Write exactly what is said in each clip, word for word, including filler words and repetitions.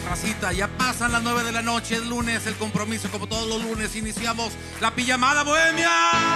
racita, ya pasan las nueve de la noche, es lunes, el compromiso como todos los lunes, iniciamos la pijamada bohemia.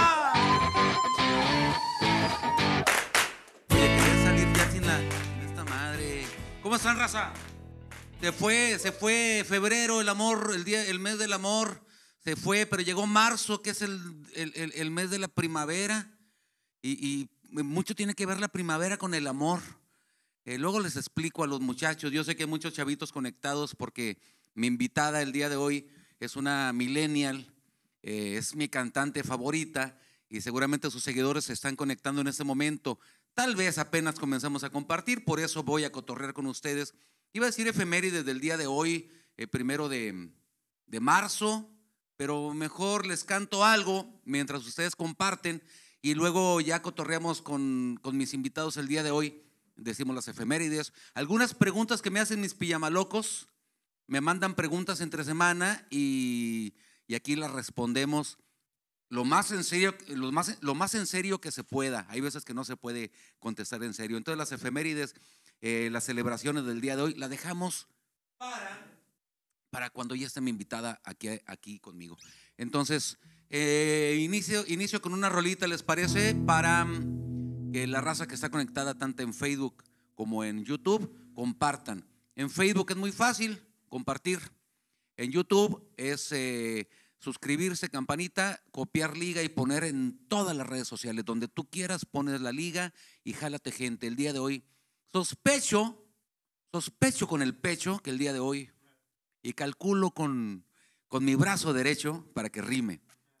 Oye, quería salir ya sin la, sin esta madre. ¿Cómo están, raza? Se fue, se fue febrero, el amor, el día, el mes del amor, se fue, pero llegó marzo, que es el, el, el, el mes de la primavera, y, y mucho tiene que ver la primavera con el amor. Eh, luego les explico a los muchachos. Yo sé que hay muchos chavitos conectados porque mi invitada el día de hoy es una millennial, eh, es mi cantante favorita y seguramente sus seguidores se están conectando en este momento. Tal vez apenas comenzamos a compartir, por eso voy a cotorrear con ustedes. Iba a decir efemérides del día de hoy, eh, primero de, de marzo, pero mejor les canto algo mientras ustedes comparten y luego ya cotorreamos con, con mis invitados el día de hoy. Decimos las efemérides. Algunas preguntas que me hacen mis pijamalocos. Me mandan preguntas entre semana y, y aquí las respondemos lo más en serio, lo más, lo más en serio que se pueda. Hay veces que no se puede contestar en serio. Entonces las efemérides, eh, las celebraciones del día de hoy, la dejamos para, para cuando ya esté mi invitada aquí, aquí conmigo. Entonces, eh, inicio, inicio con una rolita, ¿les parece? Para que la raza que está conectada tanto en Facebook como en YouTube compartan. En Facebook es muy fácil compartir. En YouTube es eh, suscribirse, campanita, copiar liga y poner en todas las redes sociales. Donde tú quieras pones la liga y jálate gente. El día de hoy sospecho, sospecho con el pecho que el día de hoy y calculo con, con mi brazo derecho para que rime.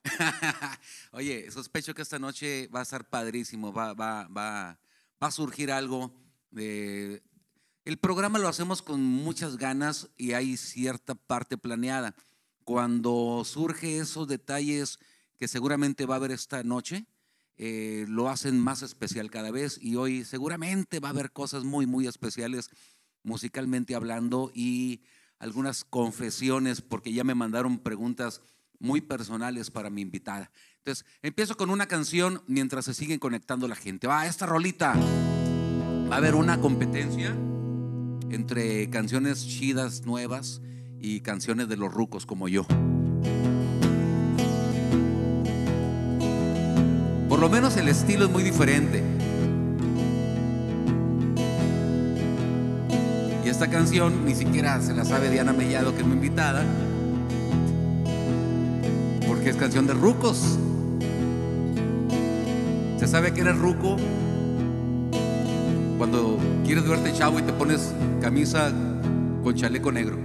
Oye, sospecho que esta noche va a estar padrísimo, va, va, va, va a surgir algo. De, el programa lo hacemos con muchas ganas y hay cierta parte planeada. Cuando surge esos detalles que seguramente va a haber esta noche, eh, lo hacen más especial cada vez y hoy seguramente va a haber cosas muy, muy especiales musicalmente hablando y algunas confesiones porque ya me mandaron preguntas muy personales para mi invitada. Entonces, empiezo con una canción mientras se siguen conectando la gente. Va, esta rolita. Va a haber una competencia entre canciones chidas nuevas y canciones de los rucos como yo. Por lo menos el estilo es muy diferente. Y esta canción ni siquiera se la sabe Diana Mellado, que es mi invitada, que es canción de rucos. ¿Se sabe que eres ruco? Cuando quieres verte chavo y te pones camisa con chaleco negro.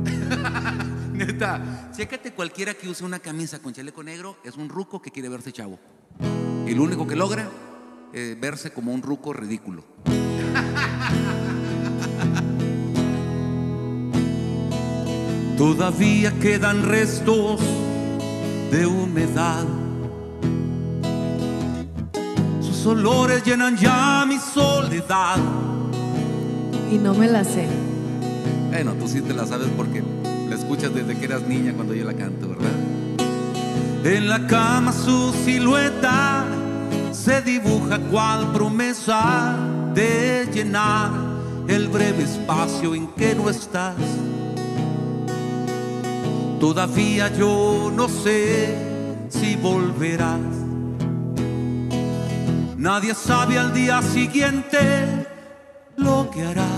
Neta, chécate, cualquiera que use una camisa con chaleco negro es un ruco que quiere verse chavo. Y lo único que logra es verse como un ruco ridículo. Todavía quedan restos de humedad, sus olores llenan ya mi soledad. Y no me la sé. Bueno, tú sí te la sabes porque la escuchas desde que eras niña cuando yo la canto, ¿verdad? En la cama su silueta se dibuja cual promesa de llenar el breve espacio en que no estás. Todavía yo no sé si volverás. Nadie sabe al día siguiente lo que hará.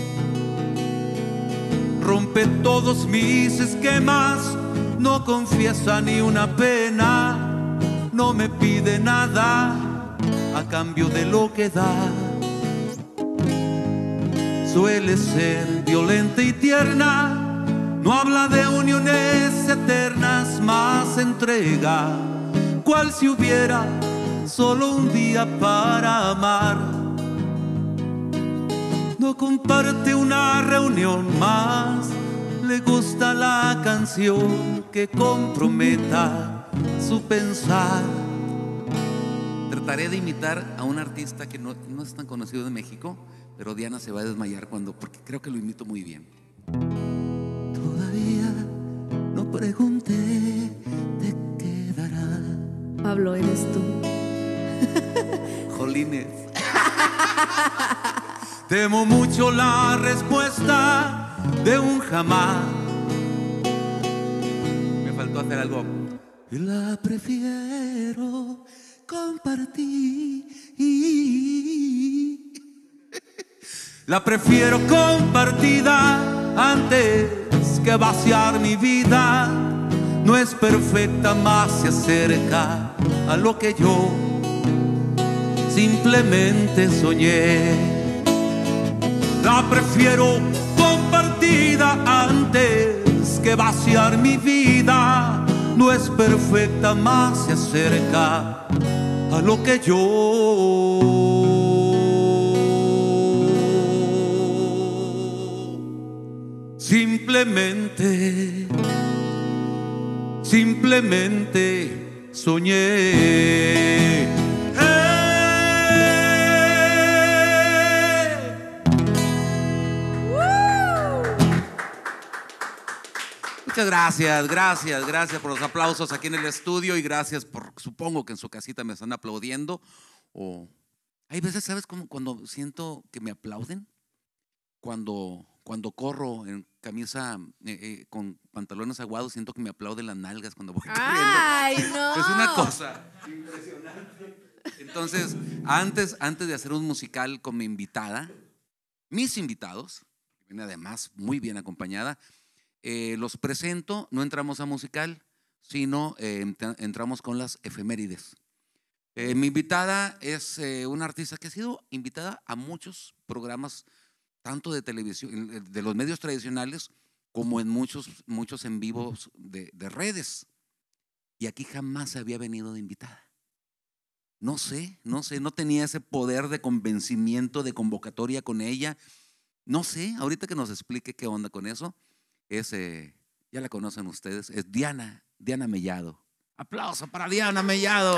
Rompe todos mis esquemas, no confiesa ni una pena, no me pide nada a cambio de lo que da. Suele ser violenta y tierna, no habla de uniones eternas, más entrega, cual si hubiera solo un día para amar. No comparte una reunión más, le gusta la canción que comprometa su pensar. Trataré de imitar a un artista que no, no es tan conocido de México, pero Diana se va a desmayar cuando, porque creo que lo imito muy bien. Todavía no pregunté, ¿te quedará? Pablo, eres tú. Jolines. Temo mucho la respuesta de un jamás. Me faltó hacer algo. Y la prefiero compartir. La prefiero compartida antes que vaciar mi vida. No es perfecta, más se acerca a lo que yo simplemente soñé. La prefiero compartida antes que vaciar mi vida. No es perfecta, más se acerca a lo que yo simplemente, simplemente soñé. Muchas gracias, gracias, gracias por los aplausos aquí en el estudio y gracias por, supongo que en su casita me están aplaudiendo. O hay veces, ¿sabes cómo? Cuando siento que me aplauden, cuando, cuando corro en camisa eh, eh, con pantalones aguados, siento que me aplauden las nalgas cuando voy corriendo. ¡Ay, no! Es una cosa impresionante. Entonces, antes, antes de hacer un musical con mi invitada, mis invitados, que viene además muy bien acompañada, Eh, los presento. No entramos a musical, sino eh, entramos con las efemérides. Eh, mi invitada es eh, una artista que ha sido invitada a muchos programas, tanto de televisión, de los medios tradicionales, como en muchos, muchos en vivos de, de redes. Y aquí jamás había venido de invitada. No sé, no sé, no tenía ese poder de convencimiento, de convocatoria con ella. No sé, ahorita que nos explique qué onda con eso. Es, eh, ya la conocen ustedes, es Diana, Diana Mellado. Aplauso para Diana Mellado.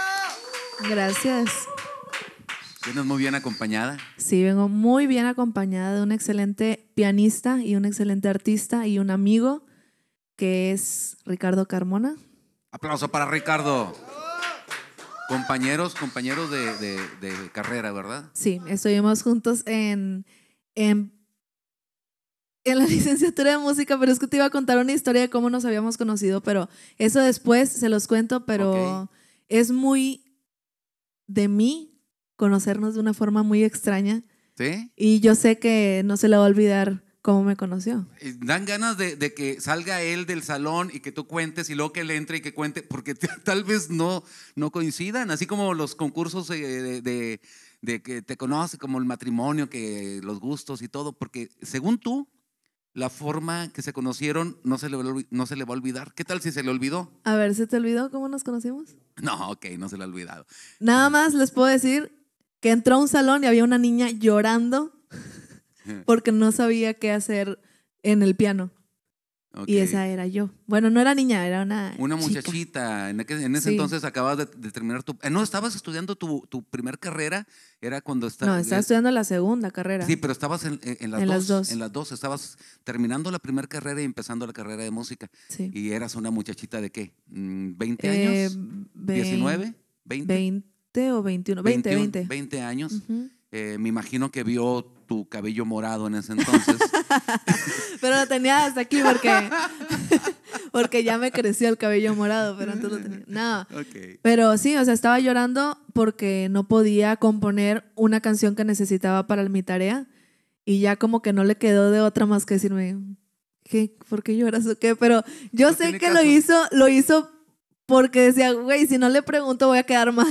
Gracias. ¿Vienes muy bien acompañada? Sí, vengo muy bien acompañada de un excelente pianista y un excelente artista y un amigo que es Ricardo Carmona. Aplauso para Ricardo. Compañeros, compañeros de, de, de carrera, ¿verdad? Sí, estuvimos juntos en, en en la licenciatura de música, pero es que te iba a contar una historia de cómo nos habíamos conocido, pero eso después se los cuento, pero okay. Es muy de mí conocernos de una forma muy extraña. ¿Sí? Y yo sé que no se le va a olvidar cómo me conoció. Dan ganas de, de que salga él del salón y que tú cuentes y luego que él entre y que cuente, porque te, tal vez no, no coincidan, así como los concursos de, de, de, de que te conoce, como el matrimonio, que los gustos y todo, porque según tú, la forma que se conocieron no se, le, no se le va a olvidar. ¿Qué tal si se le olvidó? A ver, ¿se te olvidó cómo nos conocimos? No, ok, no se le ha olvidado. Nada más les puedo decir que entró a un salón y había una niña llorando porque no sabía qué hacer en el piano. Okay. Y esa era yo. Bueno, no era niña, era una Una chica. muchachita. En, en ese sí. entonces acababas de, de terminar tu... ¿No estabas estudiando tu, tu primer carrera? Era cuando estabas... No, estaba estudiando la segunda carrera. Sí, pero estabas en, en, las, en dos, las dos. En las dos. Estabas terminando la primera carrera y empezando la carrera de música. Sí. Y eras una muchachita de ¿qué? ¿veinte años? Eh, ¿diecinueve? ¿veinte? veinte o veintiuno. veinte, veinte. veinte años. Uh-huh. Eh, me imagino que vio tu cabello morado en ese entonces. Pero lo tenía hasta aquí porque, porque ya me creció el cabello morado, pero antes lo tenía. No, okay. Pero sí, o sea, estaba llorando porque no podía componer una canción que necesitaba para mi tarea y ya como que no le quedó de otra más que decirme, ¿qué? ¿Por qué lloras o qué? Pero yo no sé que caso. lo hizo, lo hizo porque decía, güey, si no le pregunto voy a quedar mal.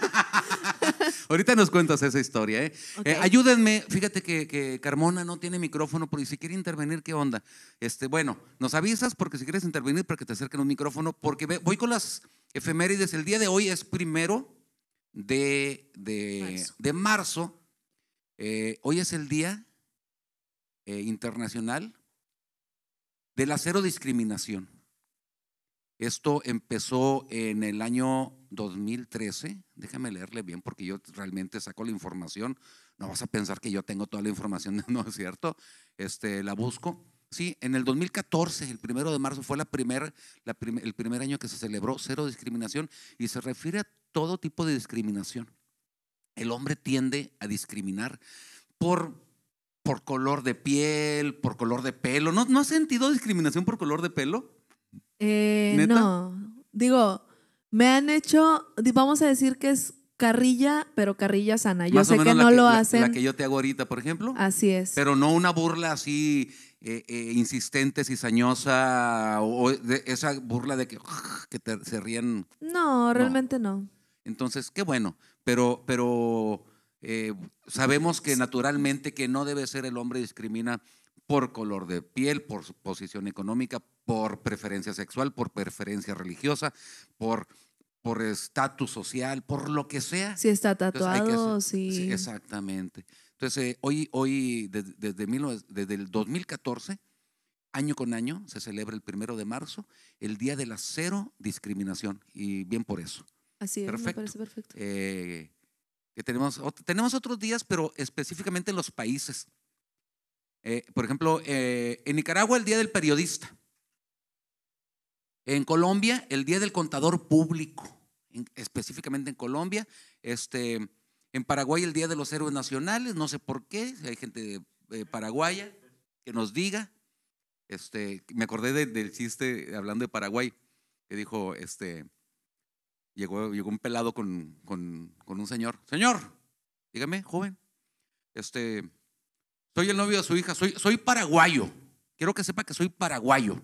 Ahorita nos cuentas esa historia, ¿eh? Okay. Eh, ayúdenme, fíjate que, que Carmona no tiene micrófono, pero si quiere intervenir, ¿qué onda? Este, bueno, nos avisas porque si quieres intervenir para que te acerquen un micrófono, porque ve, voy con las efemérides. El día de hoy es primero de, de marzo. De marzo. Eh, hoy es el Día eh, Internacional de la Cero Discriminación. Esto empezó en el año dos mil trece. Déjame leerle bien porque yo realmente saco la información. No vas a pensar que yo tengo toda la información, no es cierto. Este, la busco. Sí, en el dos mil catorce, el primero de marzo, fue la primer, la prim, el primer año que se celebró cero discriminación y se refiere a todo tipo de discriminación. El hombre tiende a discriminar por, por color de piel, por color de pelo. ¿No, no has sentido discriminación por color de pelo? Eh, ¿Neta? no, digo, me han hecho, di- vamos a decir que es carrilla, pero carrilla sana. Yo Más o sé que menos la no que, lo la- hacen. la que yo te hago ahorita, por ejemplo. Así es. Pero no una burla así eh, eh, insistente, cizañosa, o o de esa burla de que, que te- se ríen. No, realmente no. Entonces, qué bueno. Pero, pero eh, sabemos que naturalmente que no debe ser el hombre discrimina por color de piel, por su posición económica, por preferencia sexual, por preferencia religiosa, por por estatus social, por lo que sea. Si está Entonces, hay que tatuado, hacer- sí. sí, exactamente. Entonces, eh, hoy, hoy desde, desde, mil nove- desde el dos mil catorce, año con año, se celebra el primero de marzo, el Día de la Cero Discriminación. Y bien por eso. Así es, me Perfecto. parece perfecto. Eh, que tenemos, ot- tenemos otros días, pero específicamente en los países. Eh, por ejemplo, eh, en Nicaragua, el Día del Periodista. En Colombia, el Día del Contador Público, en- específicamente en Colombia. Este, en Paraguay, el Día de los Héroes Nacionales, no sé por qué, si hay gente de, eh, paraguaya que nos diga. Este, me acordé de- del chiste hablando de Paraguay, que dijo, este, llegó, llegó un pelado con, con, con un señor. Señor, dígame, joven, este, soy el novio de su hija, soy, soy paraguayo. Quiero que sepa que soy paraguayo.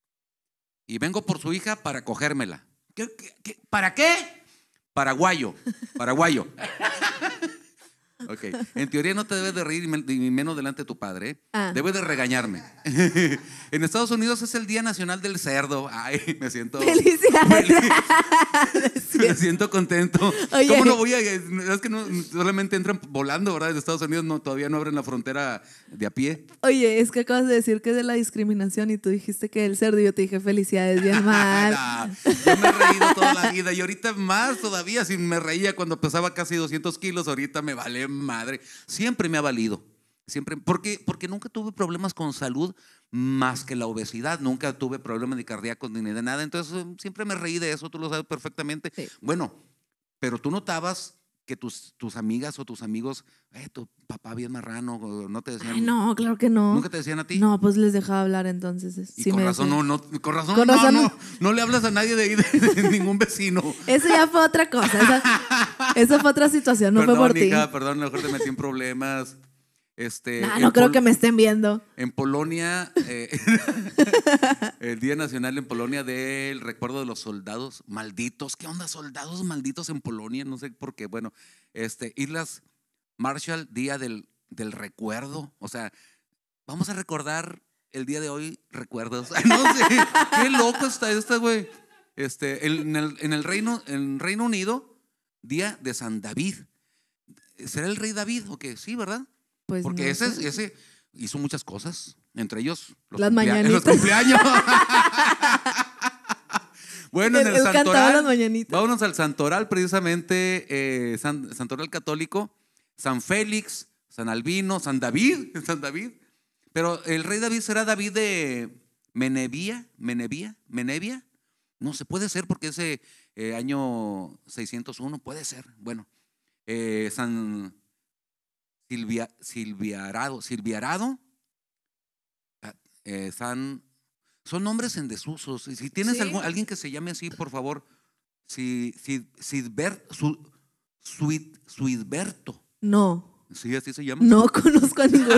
Y vengo por su hija para cogérmela. ¿Qué, qué, qué? ¿Para qué? Paraguayo, paraguayo. Ok, en teoría no te debes de reír ni menos delante de tu padre, ¿eh? Ah. Debes de regañarme. En Estados Unidos es el Día Nacional del Cerdo. Ay, me siento Felicidades. me siento contento. Oye. ¿Cómo no voy a? Es que no, solamente entran volando, ¿verdad? De Estados Unidos no, todavía no abren la frontera de a pie. Oye, es que acabas de decir que es de la discriminación y tú dijiste que el cerdo y yo te dije felicidades, bien mal. No, yo me he reído toda la vida y ahorita más todavía. Si me reía cuando pesaba casi doscientos kilos, ahorita me vale madre. Siempre me ha valido. Siempre, porque, porque nunca tuve problemas con salud más que la obesidad. Nunca tuve problemas ni cardíacos ni de nada. Entonces siempre me reí de eso, tú lo sabes perfectamente. Sí. Bueno, pero tú notabas que tus, tus amigas o tus amigos, eh, tu papá bien marrano, no te decían. Ay, no, claro que no. ¿Nunca te decían a ti? No, pues les dejaba hablar entonces. Y sí con me razón, decían. no, no, con razón, Con no, razón no, no. no le hablas a nadie de, ahí, de, de ningún vecino. Eso ya fue otra cosa. Esa, esa fue otra situación, no Perdón, fue por ti. hija, perdón, a lo mejor te metí en problemas. Este, No, en no creo Pol- que me estén viendo. En Polonia, eh, el Día Nacional en Polonia del recuerdo de los soldados malditos. ¿Qué onda, soldados malditos en Polonia? No sé por qué. Bueno, este, Islas Marshall, Día del, del Recuerdo. O sea, vamos a recordar el día de hoy recuerdos. No sé, qué loco está esta, güey. Este, en, el, en el Reino, en Reino Unido, Día de San David. ¿Será el rey David o qué? Sí, ¿verdad? Pues Porque no ese, sé. ese hizo muchas cosas, entre ellos los, Las cumplea- mañanitas. los cumpleaños. Bueno, en Él- el él cantaba Santoral, las mañanitas. vámonos al Santoral, precisamente, eh, San- Santoral Católico, San Félix, San Albino, San David, San David. Pero el rey David será David de Menevía, Menevía, Menevia. No se puede ser porque ese eh, año seiscientos uno puede ser. Bueno, eh, San Silvia, Silviarado, Silviarado, ah, eh, San, son nombres en desuso. Si si tienes Sí. algún- alguien que se llame así, por favor, si, si, Sidber- su, Suid- Suidberto, No, ¿sí así se llama? no conozco a ninguno.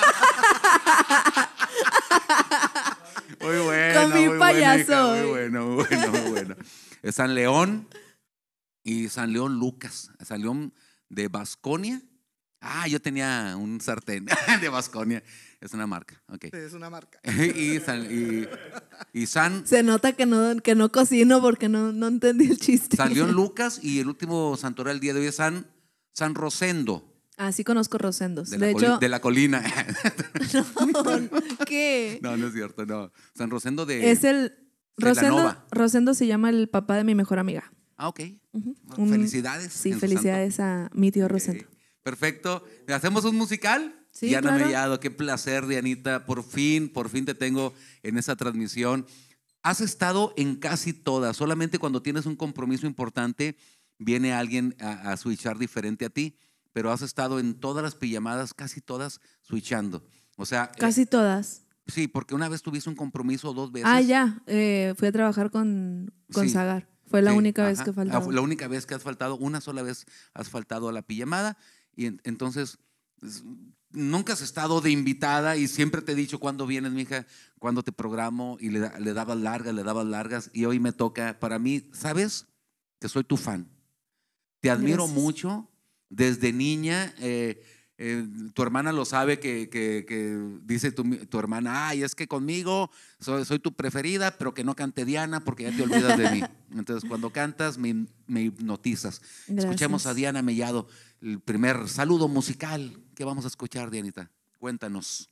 Muy bueno, Con mi muy payaso. buena, hija, muy bueno, muy bueno, muy bueno. Es San León y San León Lucas, San León de Basconia. Ah, yo tenía un sartén de Basconia, es una marca, ok. Es una marca. y, San, y, y San, Se nota que no, que no cocino porque no, no entendí el chiste. San León Lucas y el último santoral del día de hoy es San, San Rosendo, Ah, sí conozco Rosendos. de, De, la, coli- hecho, de la colina. no, ¿qué? No, no es cierto, no. San Rosendo de... Es el Rosendo, Celanova. Rosendo se llama el papá de mi mejor amiga. Ah, ok. Ujú. Bueno, Un- felicidades. Sí, en su felicidades a mi tío santo. Rosendo. Ok, perfecto. ¿Hacemos un musical? Sí, Diana claro. Mellado, qué placer, Dianita. Por fin, por fin te tengo en esa transmisión. Has estado en casi todas. Solamente cuando tienes un compromiso importante, viene alguien a, a switchar diferente a ti. pero has estado en todas las pijamadas, casi todas, switchando. O sea, casi eh, todas. Sí, porque una vez tuviste un compromiso dos veces. Ah, ya, eh, fui a trabajar con, con Sí. Zagar. Fue la Sí, única vez ajá. que faltaba. Ah, La única vez que has faltado, una sola vez has faltado a la pijamada y en- entonces es- nunca has estado de invitada y siempre te he dicho cuándo vienes, mija, cuándo te programo y le, da- le dabas largas, le dabas largas y hoy me toca. Para mí, ¿sabes? Que soy tu fan. Te admiro Gracias. mucho desde niña. eh, eh, tu hermana lo sabe que, que- que dice tu, tu hermana, ay, es que conmigo soy, soy tu preferida, pero que no cante Diana porque ya te olvidas de mí. Entonces, cuando cantas, me, me hipnotizas. Escuchemos a Gracias. Diana Mellado, el primer saludo musical que vamos a escuchar, Dianita. Cuéntanos.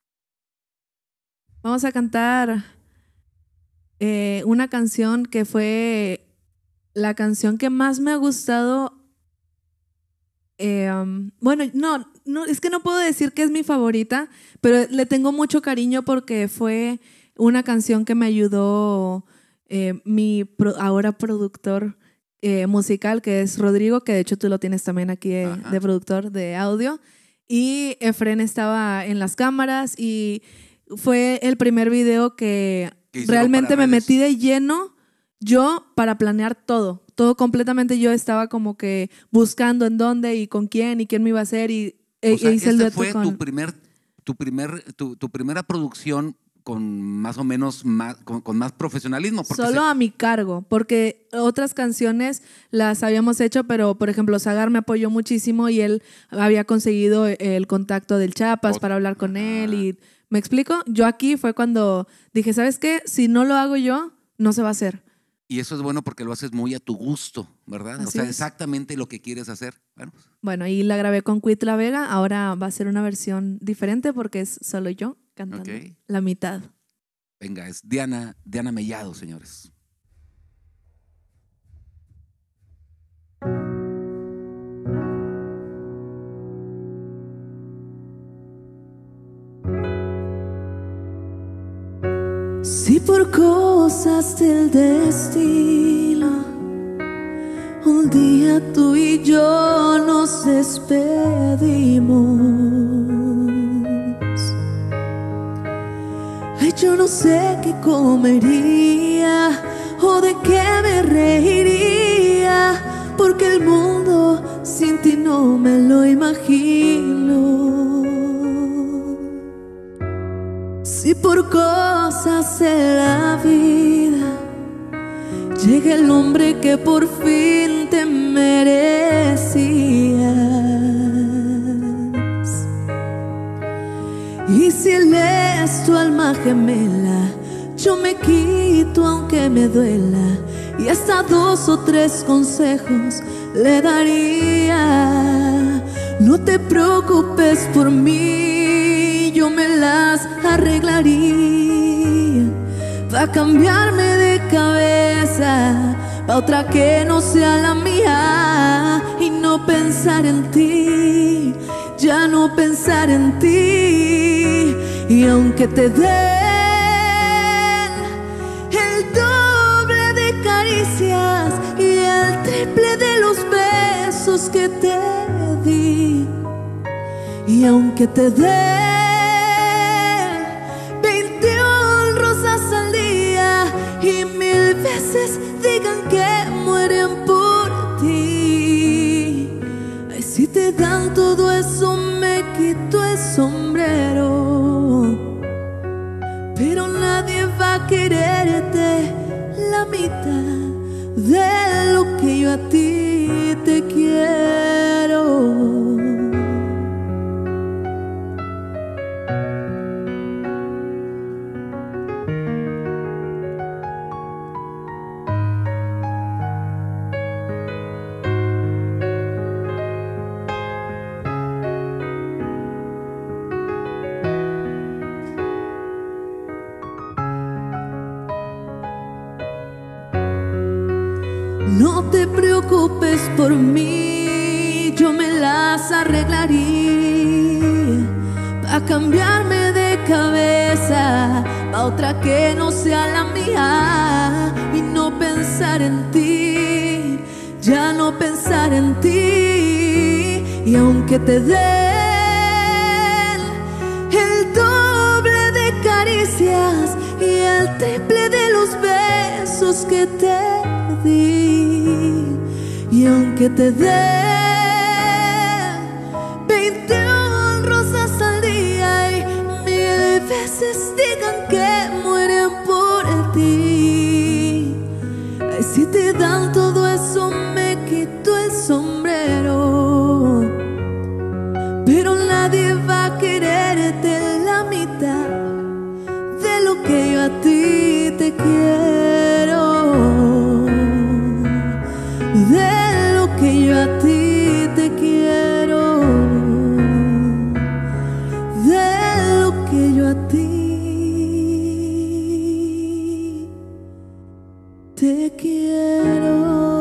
Vamos a cantar eh, una canción que fue la canción que más me ha gustado. Eh, um, bueno, no, no, es que no puedo decir que es mi favorita, pero le tengo mucho cariño porque fue una canción que me ayudó eh, mi pro- ahora productor eh, musical, que es Rodrigo, que de hecho tú lo tienes también aquí de, Ajá. de productor de audio. Y Efren estaba en las cámaras y fue el primer video que Que hicieron realmente para me redes. metí de lleno yo para planear todo, todo completamente. Yo estaba como que buscando en dónde y con quién y quién me iba a hacer y e, O sea, e hice el esta dueto fue con... tu, primer, tu, primer, tu, tu primera producción con más o menos más, con, con más profesionalismo. Porque Solo se- a mi cargo, porque otras canciones las habíamos hecho, pero por ejemplo Zagar me apoyó muchísimo y él había conseguido el contacto del Chapas Ot- para hablar con Ajá. él y ¿me explico? Yo aquí fue cuando dije, ¿sabes qué? Si no lo hago yo, no se va a hacer. Y eso es bueno porque lo haces muy a tu gusto, ¿verdad? o Así sea, es. exactamente lo que quieres hacer. Bueno, pues, Bueno, y la grabé con Quit La Vega, ahora va a ser una versión diferente porque es solo yo cantando Ok. la mitad. venga, es Diana, Diana Mellado, señores. Si por cosas del destino un día tú y yo nos despedimos, ay, yo no sé qué comería o de qué me reiría, porque el mundo sin ti no me lo imagino. Si por cosas de la vida llega el hombre que por fin te merecías, y si él es tu alma gemela, yo me quito aunque me duela, y hasta dos o tres consejos le daría. No te preocupes por mí, yo me las arreglaría pa' cambiarme de cabeza, pa' otra que no sea la mía, y no pensar en ti, ya no pensar en ti. Y aunque te den el doble de caricias y el triple de los besos que te di, y aunque te den veintiún rosas al día y mil veces digan que mueren por ti, ay, si te dan todo eso me quito el sombrero, pero nadie va a quererte la mitad de lo que yo a ti te quiero. No te preocupes por mí, yo me las arreglaría pa' cambiarme de cabeza, pa' otra que no sea la mía, y no pensar en ti, ya no pensar en ti. Y aunque te den el doble de caricias y el triple de los besos que te di, y aunque te den veinte rosas al día y mil veces digan que mueren por ti, ay, si te dan todo eso me quito el sombrero, pero nadie va a quererte la mitad de lo que yo a ti te quiero, de lo que yo a ti te quiero, de lo que yo a ti te quiero.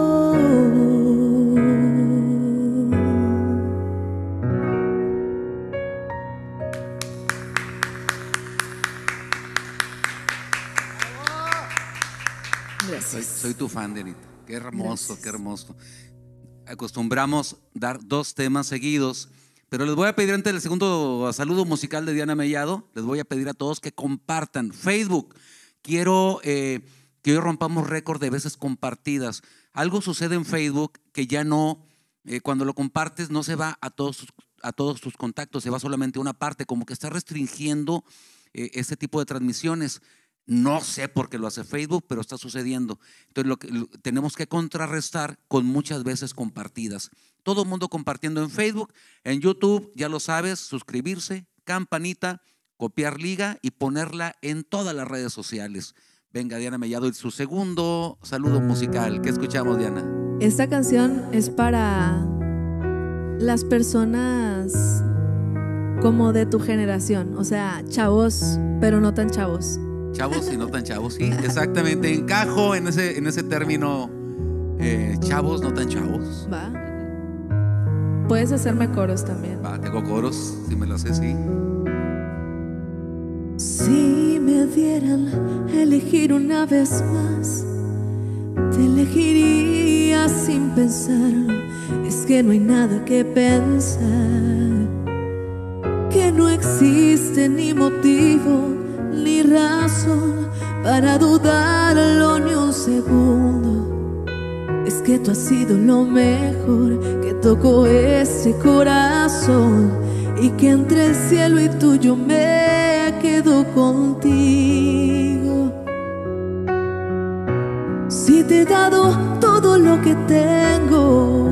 Soy, soy tu fan, Dianita. Qué hermoso, gracias. Qué hermoso. Acostumbramos dar dos temas seguidos, pero les voy a pedir antes del segundo saludo musical de Diana Mellado, les voy a pedir a todos que compartan Facebook. Quiero eh, que hoy rompamos récord de veces compartidas. Algo sucede en Facebook que ya no, eh, cuando lo compartes no se va a todos, a todos tus contactos, se va solamente a una parte, como que está restringiendo eh, ese tipo de transmisiones. No sé por qué lo hace Facebook, pero está sucediendo. Entonces lo que lo, tenemos que contrarrestar con muchas veces compartidas. Todo el mundo compartiendo en Facebook, en YouTube, ya lo sabes, suscribirse, campanita, copiar liga y ponerla en todas las redes sociales. Venga, Diana Mellado, y su segundo saludo musical. ¿Qué escuchamos, Diana? Esta canción es para las personas como de tu generación, o sea, chavos, pero no tan chavos. Chavos y no tan chavos, sí, exactamente. Encajo en ese, en ese término, eh, chavos, no tan chavos. Va. Puedes hacerme coros también. Va, tengo coros, si me lo sé, sí. Si me dieran a elegir una vez más, te elegiría sin pensarlo. Es que no hay nada que pensar, que no existe ni motivo ni razón para dudarlo ni un segundo. Es que tú has sido lo mejor que tocó ese corazón, y que entre el cielo y tuyo me quedo contigo. Si te he dado todo lo que tengo,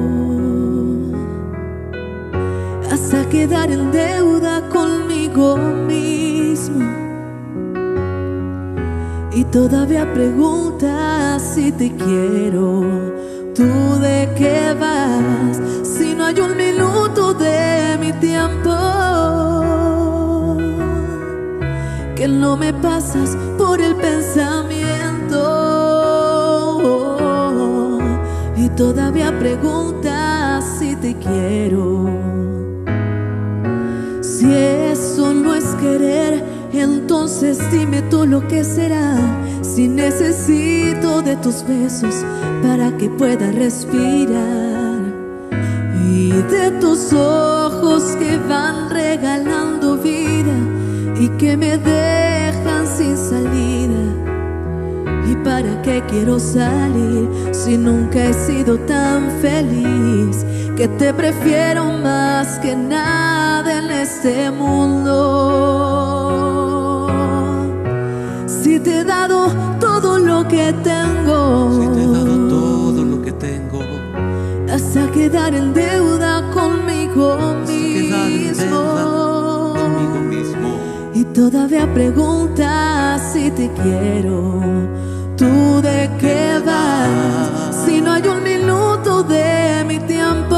hasta quedar en deuda conmigo mismo, y todavía preguntas si te quiero. ¿Tú de qué vas si no hay un minuto de mi tiempo que no me pasas por el pensamiento? Y todavía preguntas si te quiero. Si eso no es querer, entonces dime tú lo que será. Si necesito de tus besos para que pueda respirar, y de tus ojos que van regalando vida y que me dejan sin salida. ¿Y para qué quiero salir si nunca he sido tan feliz? Que te prefiero más que nada en este mundo. Si te he dado todo lo que tengo, si te he dado todo lo que tengo, hasta quedar en deuda conmigo mismo, conmigo mismo, y todavía preguntas si te quiero. ¿Tú de qué vas si no hay un minuto de mi tiempo?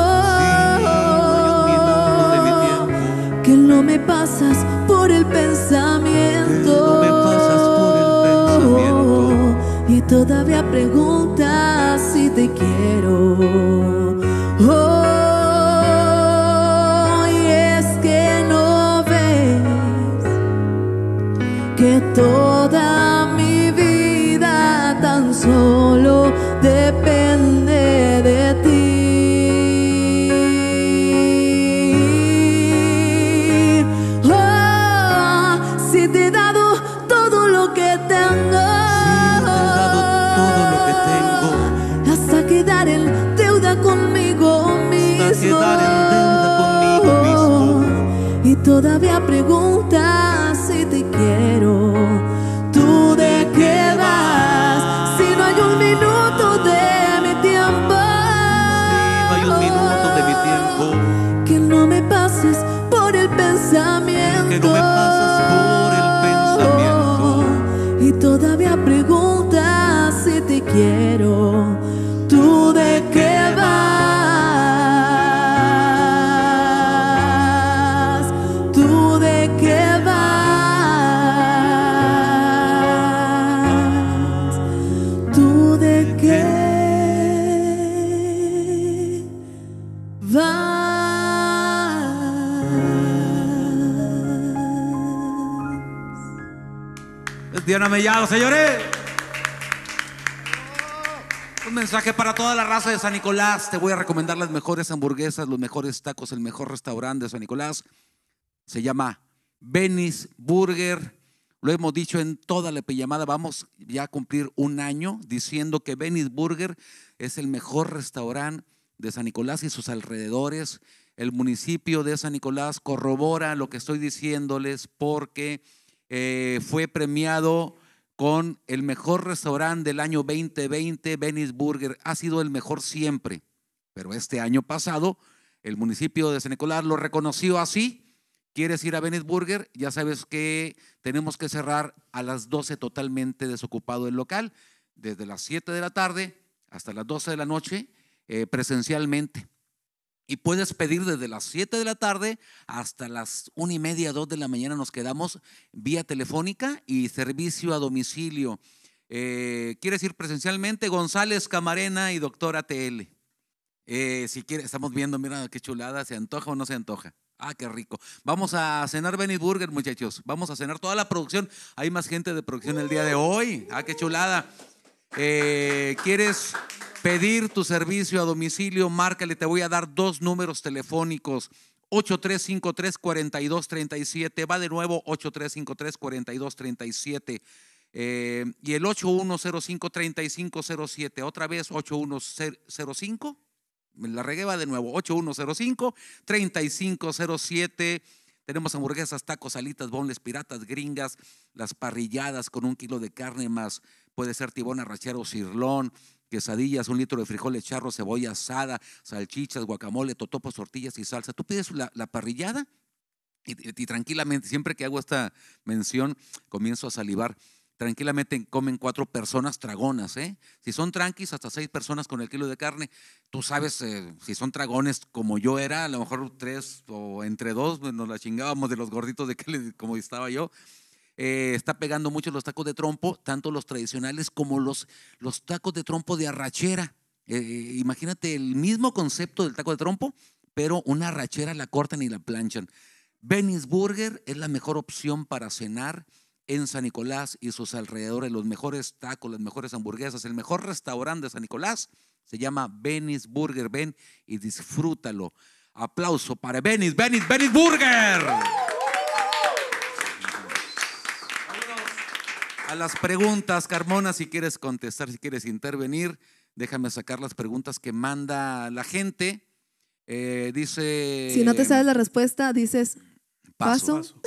Que no me pasas por el pensamiento, que no me pasas por el pensamiento, y todavía preguntas si te quiero. Oh, y es que no ves que toda mi vida tan solo depende de ti. todavía preguntas si te quiero. ¿Tú de qué vas? Si no hay un minuto de mi tiempo. Si no hay un minuto de mi tiempo. Que no me pases por el pensamiento. Que no me pases por el pensamiento. Y todavía preguntas si te quiero. ¿Tú de qué vas? ¿Tú de qué vas? ¿Tú de qué vas? Es Diana Mellado, señores. Un mensaje para toda la raza de San Nicolás. Te voy a recomendar las mejores hamburguesas, los mejores tacos, el mejor restaurante de San Nicolás. Se llama Benny's Burger. Lo hemos dicho en toda la pijamada. Vamos ya a cumplir un año diciendo que Benny's Burger es el mejor restaurante de San Nicolás y sus alrededores. El municipio de San Nicolás corrobora lo que estoy diciéndoles porque eh, fue premiado con el mejor restaurante del año veinte veinte. Benny's Burger ha sido el mejor siempre, pero este año pasado el municipio de San Nicolás lo reconoció así. ¿Quieres ir a Benny's Burger? Ya sabes que tenemos que cerrar a las doce, totalmente desocupado el local, desde las siete de la tarde hasta las doce de la noche, eh, presencialmente. Y puedes pedir desde las siete de la tarde hasta las una y media, dos de la mañana. Nos quedamos vía telefónica y servicio a domicilio. Eh, ¿Quieres ir presencialmente? González Camarena y Doctora T L. Eh, si quieres, estamos viendo, mira qué chulada. ¿Se antoja o no se antoja? Ah, qué rico. Vamos a cenar Benny's Burger, muchachos. Vamos a cenar toda la producción. Hay más gente de producción el día de hoy. Ah, qué chulada. Eh, ¿Quieres pedir tu servicio a domicilio? Márcale, te voy a dar dos números telefónicos. ocho tres cinco tres, cuatro dos tres siete. Va de nuevo, ocho tres cinco tres, cuatro dos tres siete. Eh, y el ocho uno cero cinco, tres cinco cero siete. Otra vez, ocho uno cero cinco. Me la regué, va de nuevo, ocho uno cero cinco, tres cinco cero siete. Tenemos hamburguesas, tacos, alitas, bonles, piratas, gringas, las parrilladas con un kilo de carne más. Puede ser tibón, arrachera o cirlón, quesadillas, un litro de frijoles charros, cebolla asada, salchichas, guacamole, totopos, tortillas y salsa. Tú pides la, la parrillada y, y, y tranquilamente, siempre que hago esta mención, comienzo a salivar. Tranquilamente comen cuatro personas tragonas, ¿eh? Si son tranquis, hasta seis personas con el kilo de carne. Tú sabes, eh, si son tragones como yo era, a lo mejor tres o entre dos, pues nos la chingábamos de los gorditos de que como estaba yo. Eh, está pegando mucho los tacos de trompo, tanto los tradicionales como los, los tacos de trompo de arrachera. Eh, imagínate el mismo concepto del taco de trompo, pero una arrachera la cortan y la planchan. Benny's Burger es la mejor opción para cenar en San Nicolás y sus alrededores. Los mejores tacos, las mejores hamburguesas, el mejor restaurante de San Nicolás se llama Benny's Burger. Ven y disfrútalo. Aplauso para Benny's, Benny's, Benny's Burger. A las preguntas, Carmona, si quieres contestar, si quieres intervenir, déjame sacar las preguntas que manda la gente. Eh, dice… Si no te sabes la respuesta, dices… Paso. Paso.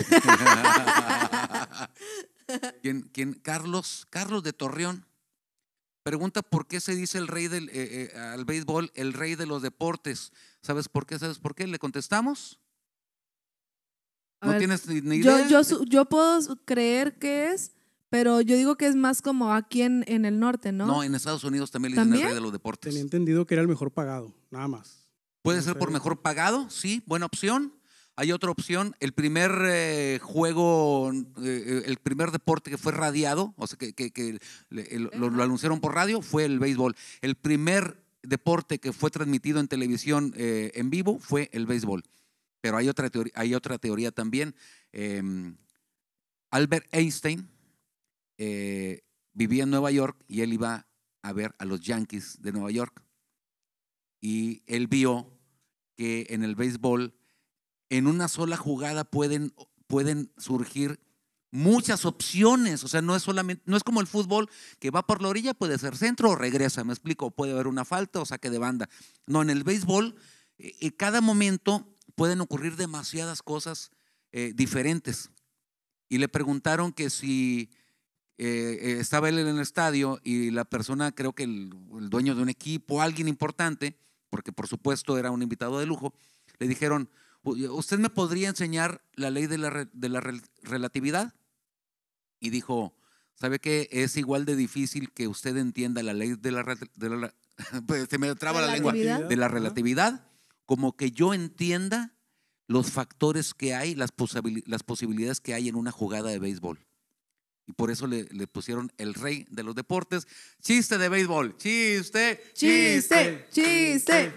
¿Quién, quién? Carlos, Carlos de Torreón pregunta por qué se dice el rey del eh, eh, al béisbol, el rey de los deportes. ¿Sabes por qué? ¿Sabes por qué? ¿Le contestamos? A ¿No ver, tienes ni, ni yo, idea? yo, su- yo puedo creer que es, pero yo digo que es más como aquí en, en el norte, ¿no? No, en Estados Unidos también le dicen ¿También? el rey de los deportes. Tenía entendido que era el mejor pagado, nada más. Puede No ser sé. por mejor pagado, sí, buena opción. Hay otra opción, el primer eh, juego, eh, el primer deporte que fue radiado, o sea, que, que, que le- lo, lo anunciaron por radio, fue el béisbol. El primer deporte que fue transmitido en televisión eh, en vivo fue el béisbol. Pero hay otra teoría, hay otra teoría también. Eh, Albert Einstein eh, vivía en Nueva York y él iba a ver a los Yankees de Nueva York. Y él vio que en el béisbol, en una sola jugada pueden, pueden surgir muchas opciones. O sea, no es solamente, no es como el fútbol que va por la orilla, puede ser centro o regresa, me explico, puede haber una falta o saque de banda. No, en el béisbol, en cada momento pueden ocurrir demasiadas cosas eh, diferentes. Y le preguntaron que si eh, eh, estaba él en el estadio y la persona, creo que el, el dueño de un equipo, alguien importante, porque por supuesto era un invitado de lujo, le dijeron, ¿usted me podría enseñar la ley de la, re, de la re, relatividad? Y dijo, ¿sabe qué? Es igual de difícil que usted entienda la ley de la, de la pues se me traba la lengua, de la relatividad, como que yo entienda los factores que hay, las, posibil las posibilidades que hay en una jugada de béisbol. Y por eso le, le pusieron el rey de los deportes. Chiste de béisbol, chiste, chiste, chiste. chiste.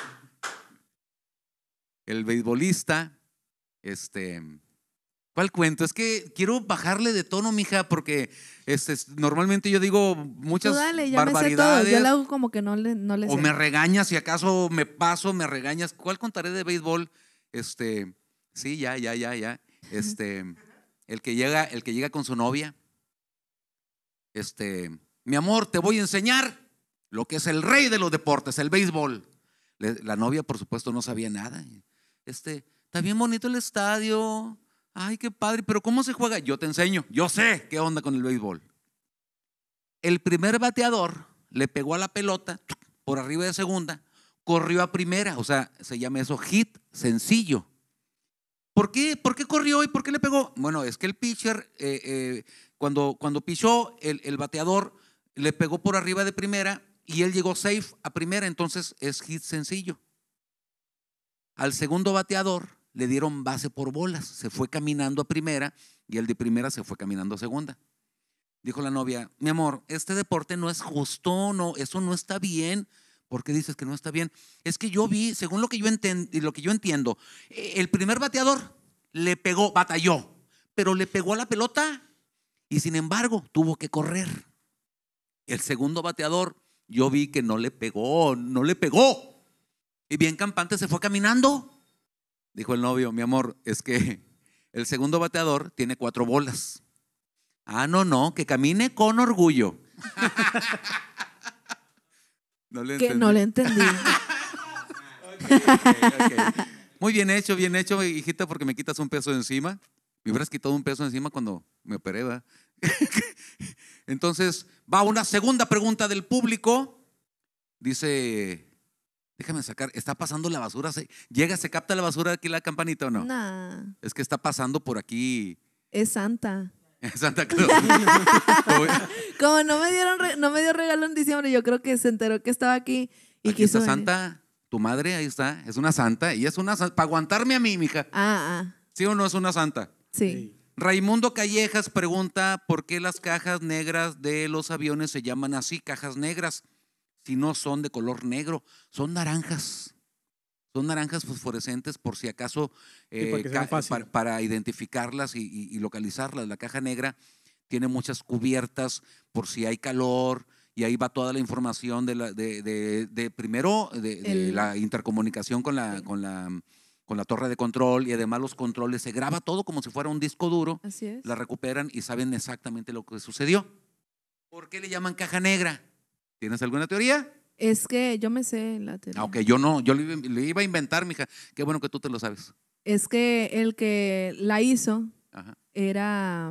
El beisbolista, este, ¿cuál cuento? Es que quiero bajarle de tono, mija, porque este, normalmente yo digo muchas Tú dale, ya barbaridades. Me sé todo. Yo le hago como que no le, no le o sé. me regañas, si acaso me paso, me regañas. ¿Cuál contaré de béisbol? Este, sí, ya, ya, ya, ya. Este, el que llega, el que llega con su novia. Este, mi amor, te voy a enseñar lo que es el rey de los deportes, el béisbol. Le, la novia, por supuesto, no sabía nada. Este, está bien bonito el estadio. Ay, qué padre, pero ¿cómo se juega? Yo te enseño, yo sé qué onda con el béisbol. El primer bateador le pegó a la pelota por arriba de segunda, corrió a primera, o sea, se llama eso hit sencillo. ¿Por qué? ¿Por qué corrió y por qué le pegó? Bueno, es que el pitcher, eh, eh, cuando, cuando pichó, el, el bateador le pegó por arriba de primera y él llegó safe a primera, entonces es hit sencillo. Al segundo bateador le dieron base por bolas, se fue caminando a primera y el de primera se fue caminando a segunda. Dijo la novia, mi amor, este deporte no es justo, no, eso no está bien. ¿Por qué dices que no está bien? Es que yo vi, según lo que yo, enten, lo que yo entiendo, el primer bateador le pegó, batalló, pero le pegó a la pelota y sin embargo tuvo que correr. El segundo bateador, yo vi que no le pegó, no le pegó. Y bien campante se fue caminando. Dijo el novio, mi amor, es que el segundo bateador tiene cuatro bolas. Ah, no, no, que camine con orgullo. No le que no le entendí. okay, okay, okay. Muy bien hecho, bien hecho, hijita, porque me quitas un peso de encima. Me hubieras quitado un peso encima cuando me operé, ¿verdad? Entonces, va una segunda pregunta del público. Dice, déjame sacar, ¿está pasando la basura? ¿Se, ¿Llega, se capta la basura aquí la campanita o no? Nah. Es que está pasando por aquí. Es Santa. Santa Claus. Como no me dieron re, no me dio regalo en diciembre, yo creo que se enteró que estaba aquí y aquí quiso está venir. Santa, tu madre, ahí está, es una santa y es una santa, para aguantarme a mí, mija. Ah, ah. ¿Sí o no es una santa? Sí. Raimundo Callejas pregunta por qué las cajas negras de los aviones se llaman así, cajas negras, si no son de color negro, son naranjas. Son naranjas fosforescentes por si acaso eh, sí, ca para, para identificarlas y, y, y localizarlas. La caja negra tiene muchas cubiertas por si hay calor y ahí va toda la información de, la, de, de, de primero de, de la intercomunicación con la, con, la, con la torre de control y además los controles. Se graba todo como si fuera un disco duro. Así es. La recuperan y saben exactamente lo que sucedió. ¿Por qué le llaman caja negra? ¿Tienes alguna teoría? Es que yo me sé la teoría. Ah, ok, yo no, yo le, le iba a inventar, mija. Qué bueno que tú te lo sabes. Es que el que la hizo Ajá. era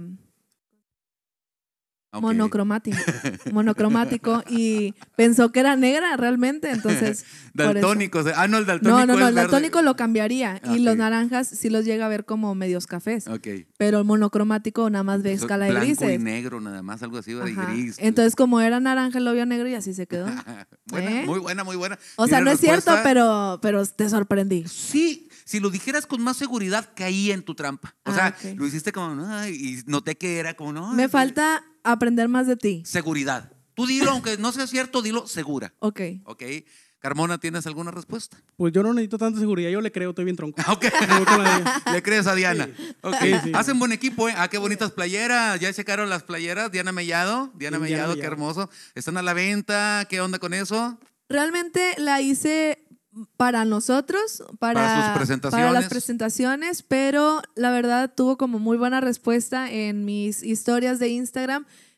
okay. monocromático, monocromático y pensó que era negra realmente, entonces. Daltónico, ah, no, el daltónico. No, no, no, es el daltónico verde. Lo cambiaría okay. Y los naranjas sí los llega a ver como medios cafés. Okay. Pero el monocromático nada más ve escala de grises. Blanco y negro, nada más, algo así, y gris. Entonces, como era naranja, lo vio negro y así se quedó. Buena, ¿Eh? Muy buena, muy buena. O sea, no es cierto, pero, pero te sorprendí. Sí. Si lo dijeras con más seguridad, caí en tu trampa. O ah, sea, okay. Lo hiciste como, ay, y noté que era como, no. Me ay, falta aprender más de ti. Seguridad. Tú dilo, aunque no sea cierto, dilo segura. Ok. Ok. Carmona, ¿tienes alguna respuesta? Pues yo no necesito tanta seguridad, yo le creo, estoy bien tronco. Ok. Le crees a Diana. Sí. Ok. Sí, sí. Hacen buen equipo, ¿eh? Ah, qué bonitas playeras. Ya checaron las playeras. Diana Mellado. Diana sí, Mellado, Diana qué hermoso. ¿Están a la venta? ¿Qué onda con eso? Realmente la hice para nosotros, para, para sus presentaciones. Para las presentaciones, pero la verdad tuvo como muy buena respuesta en mis historias de Instagram.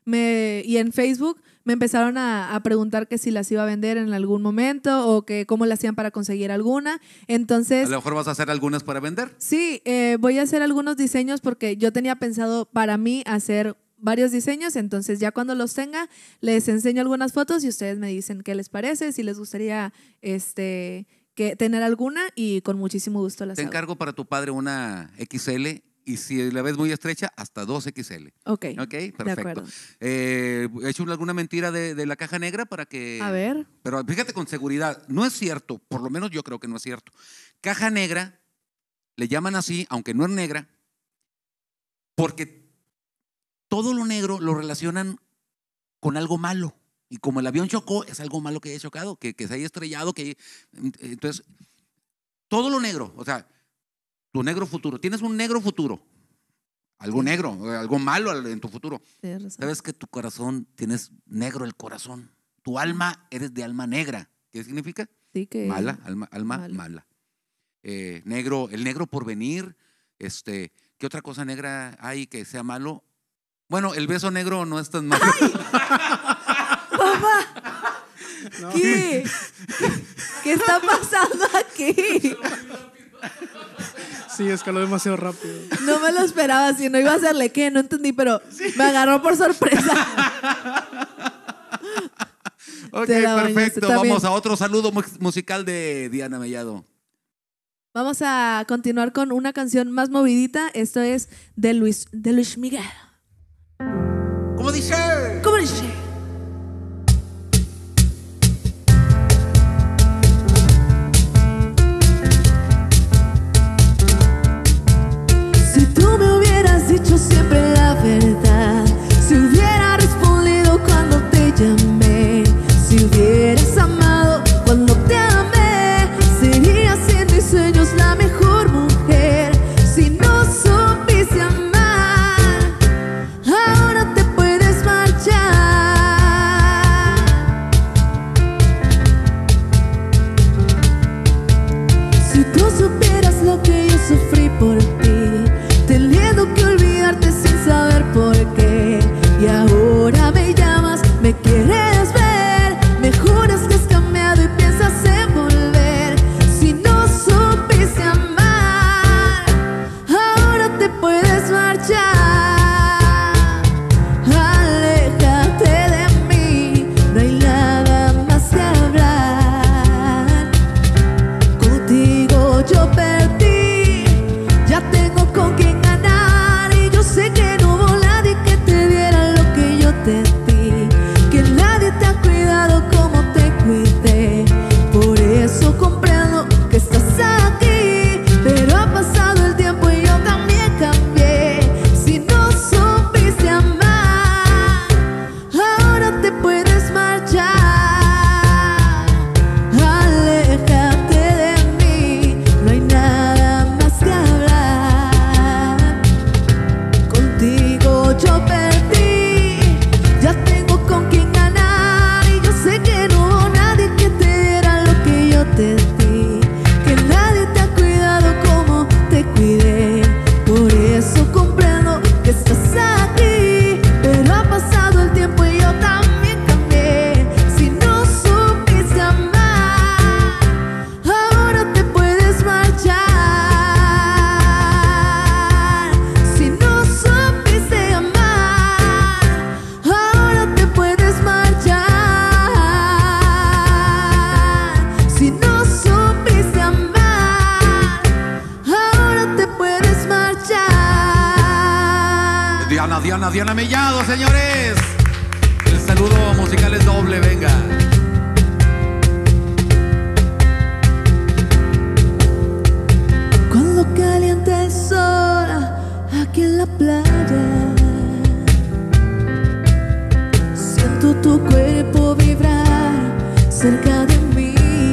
me, y en Facebook me empezaron a, a preguntar que si las iba a vender en algún momento o que cómo le hacían para conseguir alguna. Entonces, a lo mejor vas a hacer algunas para vender. Sí, eh, voy a hacer algunos diseños porque yo tenía pensado para mí hacer varios diseños, entonces ya cuando los tenga les enseño algunas fotos y ustedes me dicen qué les parece, si les gustaría este, que tener alguna y con muchísimo gusto las Te hago. encargo para tu padre una equis ele y si la ves muy estrecha, hasta dos equis ele. Ok, Ok, de perfecto. acuerdo. Eh, ¿He hecho alguna mentira de, de la caja negra para que… A ver. Pero fíjate con seguridad, no es cierto, por lo menos yo creo que no es cierto. Caja negra, le llaman así, aunque no es negra, porque todo lo negro lo relacionan con algo malo. Y como el avión chocó, es algo malo que haya chocado, que, que se haya estrellado. Que, entonces, todo lo negro, o sea, tu negro futuro. Tienes un negro futuro, algo negro, algo malo en tu futuro. Sabes que tu corazón, tienes negro el corazón. Tu alma, eres de alma negra. ¿Qué significa? Sí, que Mala, alma, alma mala. mala. Eh, negro, el negro por venir. Este, ¿qué otra cosa negra hay que sea malo? Bueno, el beso negro no es tan malo. ¡Papá! No. ¿Qué? ¿Qué está pasando aquí? Sí, escaló demasiado rápido. No me lo esperaba, si no iba a hacerle qué, no entendí, pero me agarró por sorpresa. Ok, Te la bañaste perfecto. también. Vamos a otro saludo mu- musical de Diana Mellado. Vamos a continuar con una canción más movidita. Esto es de Luis, de Luis Miguel. ¿Cómo dice? ¿Cómo dice? Si tú me hubieras dicho siempre la verdad, si hubiera respondido cuando te llamé, si hubieras amado cuando te amé, serías en mis sueños la mejor mujer. Si no supiste amar, ahora te puedes marchar. Si tú supieras lo que yo sufrí por ti, teniendo que olvidarte sin saber por qué, y ahora me llamas, me quieres ver, me juras que has cambiado y piensas en volver. Si no supiste amar, ahora te puedes marchar. Aléjate de mí, no hay nada más que hablar. Contigo yo perdí, ya tengo con quién ganar, y yo sé que no hubo nadie que te diera lo que yo te di, que nadie te ha cuidado como te cuidé. Por eso comprendo que estás aquí, pero ha pasado el tiempo y yo también cambié. Si no supiste amar, ahora te puedes marchar. Aléjate de mí, no hay nada más que hablar. Contigo yo perdí, ya tengo con quién ganar, y yo sé que no hubo nadie que te diera lo que yo te di, que nadie te ha cuidado como te cuidé. Por eso comprendo que estás aquí, pero ha pasado el tiempo y yo también cambié. Si no supiste amar, ahora te puedes marchar. Si no supiste amar, ahora te puedes marchar. Si no supiste amar, ahora te puedes marchar. Diana, Diana, Diana Mellado, señores. El saludo musical es doble, venga. Cuando calienta el sol aquí en la playa, siento tu cuerpo vibrar cerca de mí.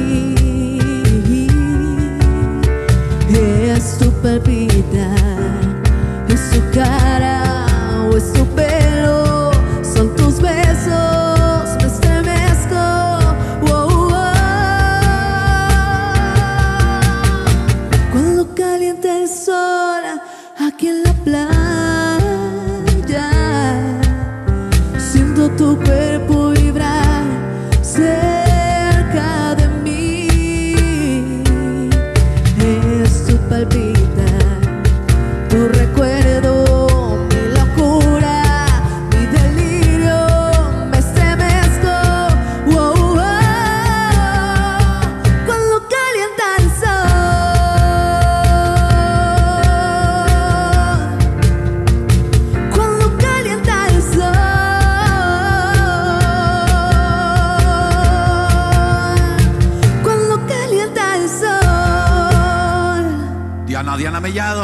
Es tu palpitar, es su cara o es tu pelo, son tus besos, me estremezco. Wow, wow. Cuando calienta el sol aquí en la playa,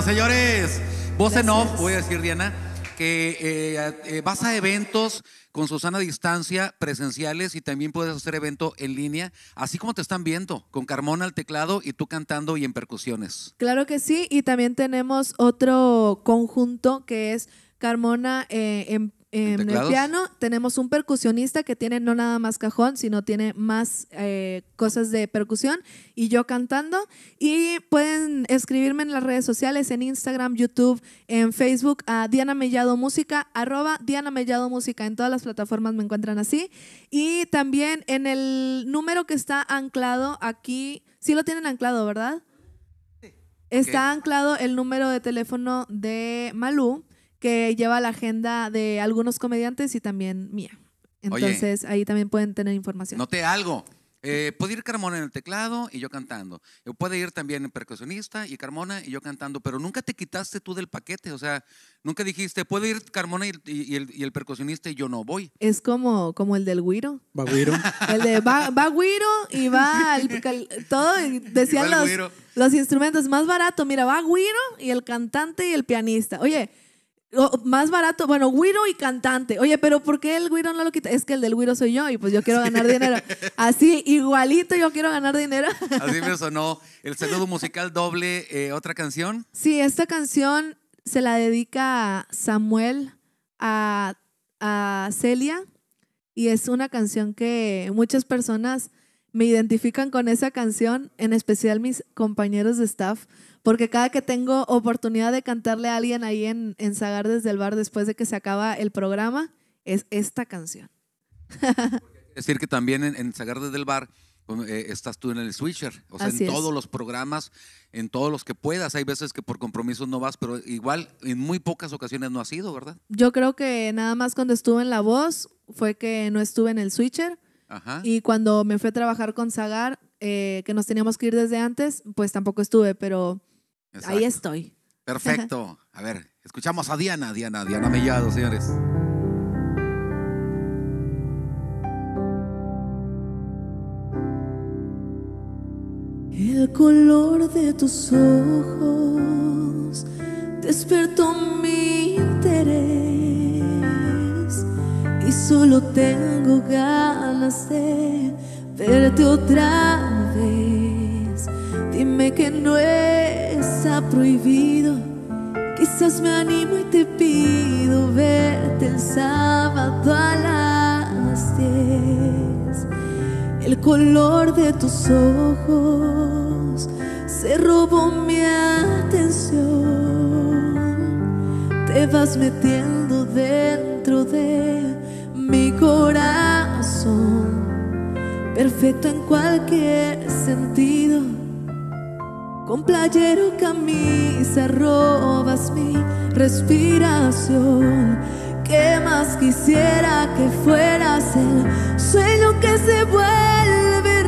Bueno, señores, voz en Gracias. off, voy a decir, Diana, que eh, eh, vas a eventos con Susana a distancia, presenciales, y también puedes hacer evento en línea, así como te están viendo, con Carmona al teclado y tú cantando y en percusiones. Claro que sí, y también tenemos otro conjunto que es Carmona eh, en, en el teclados? piano. Tenemos un percusionista que tiene no nada más cajón, sino tiene más eh, cosas de percusión, y yo cantando. Y pueden escribirme en las redes sociales, en Instagram, YouTube, en Facebook, a Diana Mellado Música, arroba Diana Mellado Música. En todas las plataformas me encuentran así. Y también en el número que está anclado aquí, sí lo tienen anclado, ¿verdad? Está Ok. anclado el número de teléfono de Malú, que lleva la agenda de algunos comediantes y también mía. Entonces ahí también pueden tener información. Noté algo. Eh, puede ir Carmona en el teclado y yo cantando. Eh, Puede ir también el percusionista y Carmona y yo cantando, pero nunca te quitaste tú del paquete. O sea, nunca dijiste, puede ir Carmona y, y- y el, y el percusionista y yo no voy. Es como, como el del güiro. Bagüiro. El de va, va güiro y va al- cal- todo, y decían Y va el los, güiro. los instrumentos más barato. Mira, va güiro y el cantante y el pianista. Oye, o- más barato, bueno, güiro y cantante. Oye, pero ¿por qué el güiro no lo quita? Es que el del güiro soy yo y pues yo quiero ganar dinero. Así, igualito yo quiero ganar dinero. Así me sonó. El saludo musical doble, eh, otra canción. Sí, esta canción se la dedica a Samuel, a, a Celia, y es una canción que muchas personas me identifican con esa canción, en especial mis compañeros de staff, porque cada que tengo oportunidad de cantarle a alguien ahí en, en Zagar desde el bar después de que se acaba el programa, es esta canción. Es decir, que también en, en Zagar desde el bar eh, estás tú en el switcher. O sea, Así en es. todos los programas, en todos los que puedas. Hay veces que por compromisos no vas, pero igual en muy pocas ocasiones no has ido, ¿verdad? Yo creo que nada más cuando estuve en La Voz fue que no estuve en el switcher. Ajá. Y cuando me fui a trabajar con Zagar, eh, que nos teníamos que ir desde antes, pues tampoco estuve, pero Exacto. ahí estoy. Perfecto. A ver, escuchamos a Diana, Diana, Diana Mellado, señores. El color de tus ojos despertó mi interés y solo tengo ganas de verte otra vez. Dime que no está prohibido, quizás me animo y te pido verte el sábado a las diez. El color de tus ojos se robó mi atención. Te vas metiendo dentro de mi corazón, perfecto en cualquier sentido. Con playero, camisa, robas mi respiración. ¿Qué más quisiera que fueras el sueño que se vuelve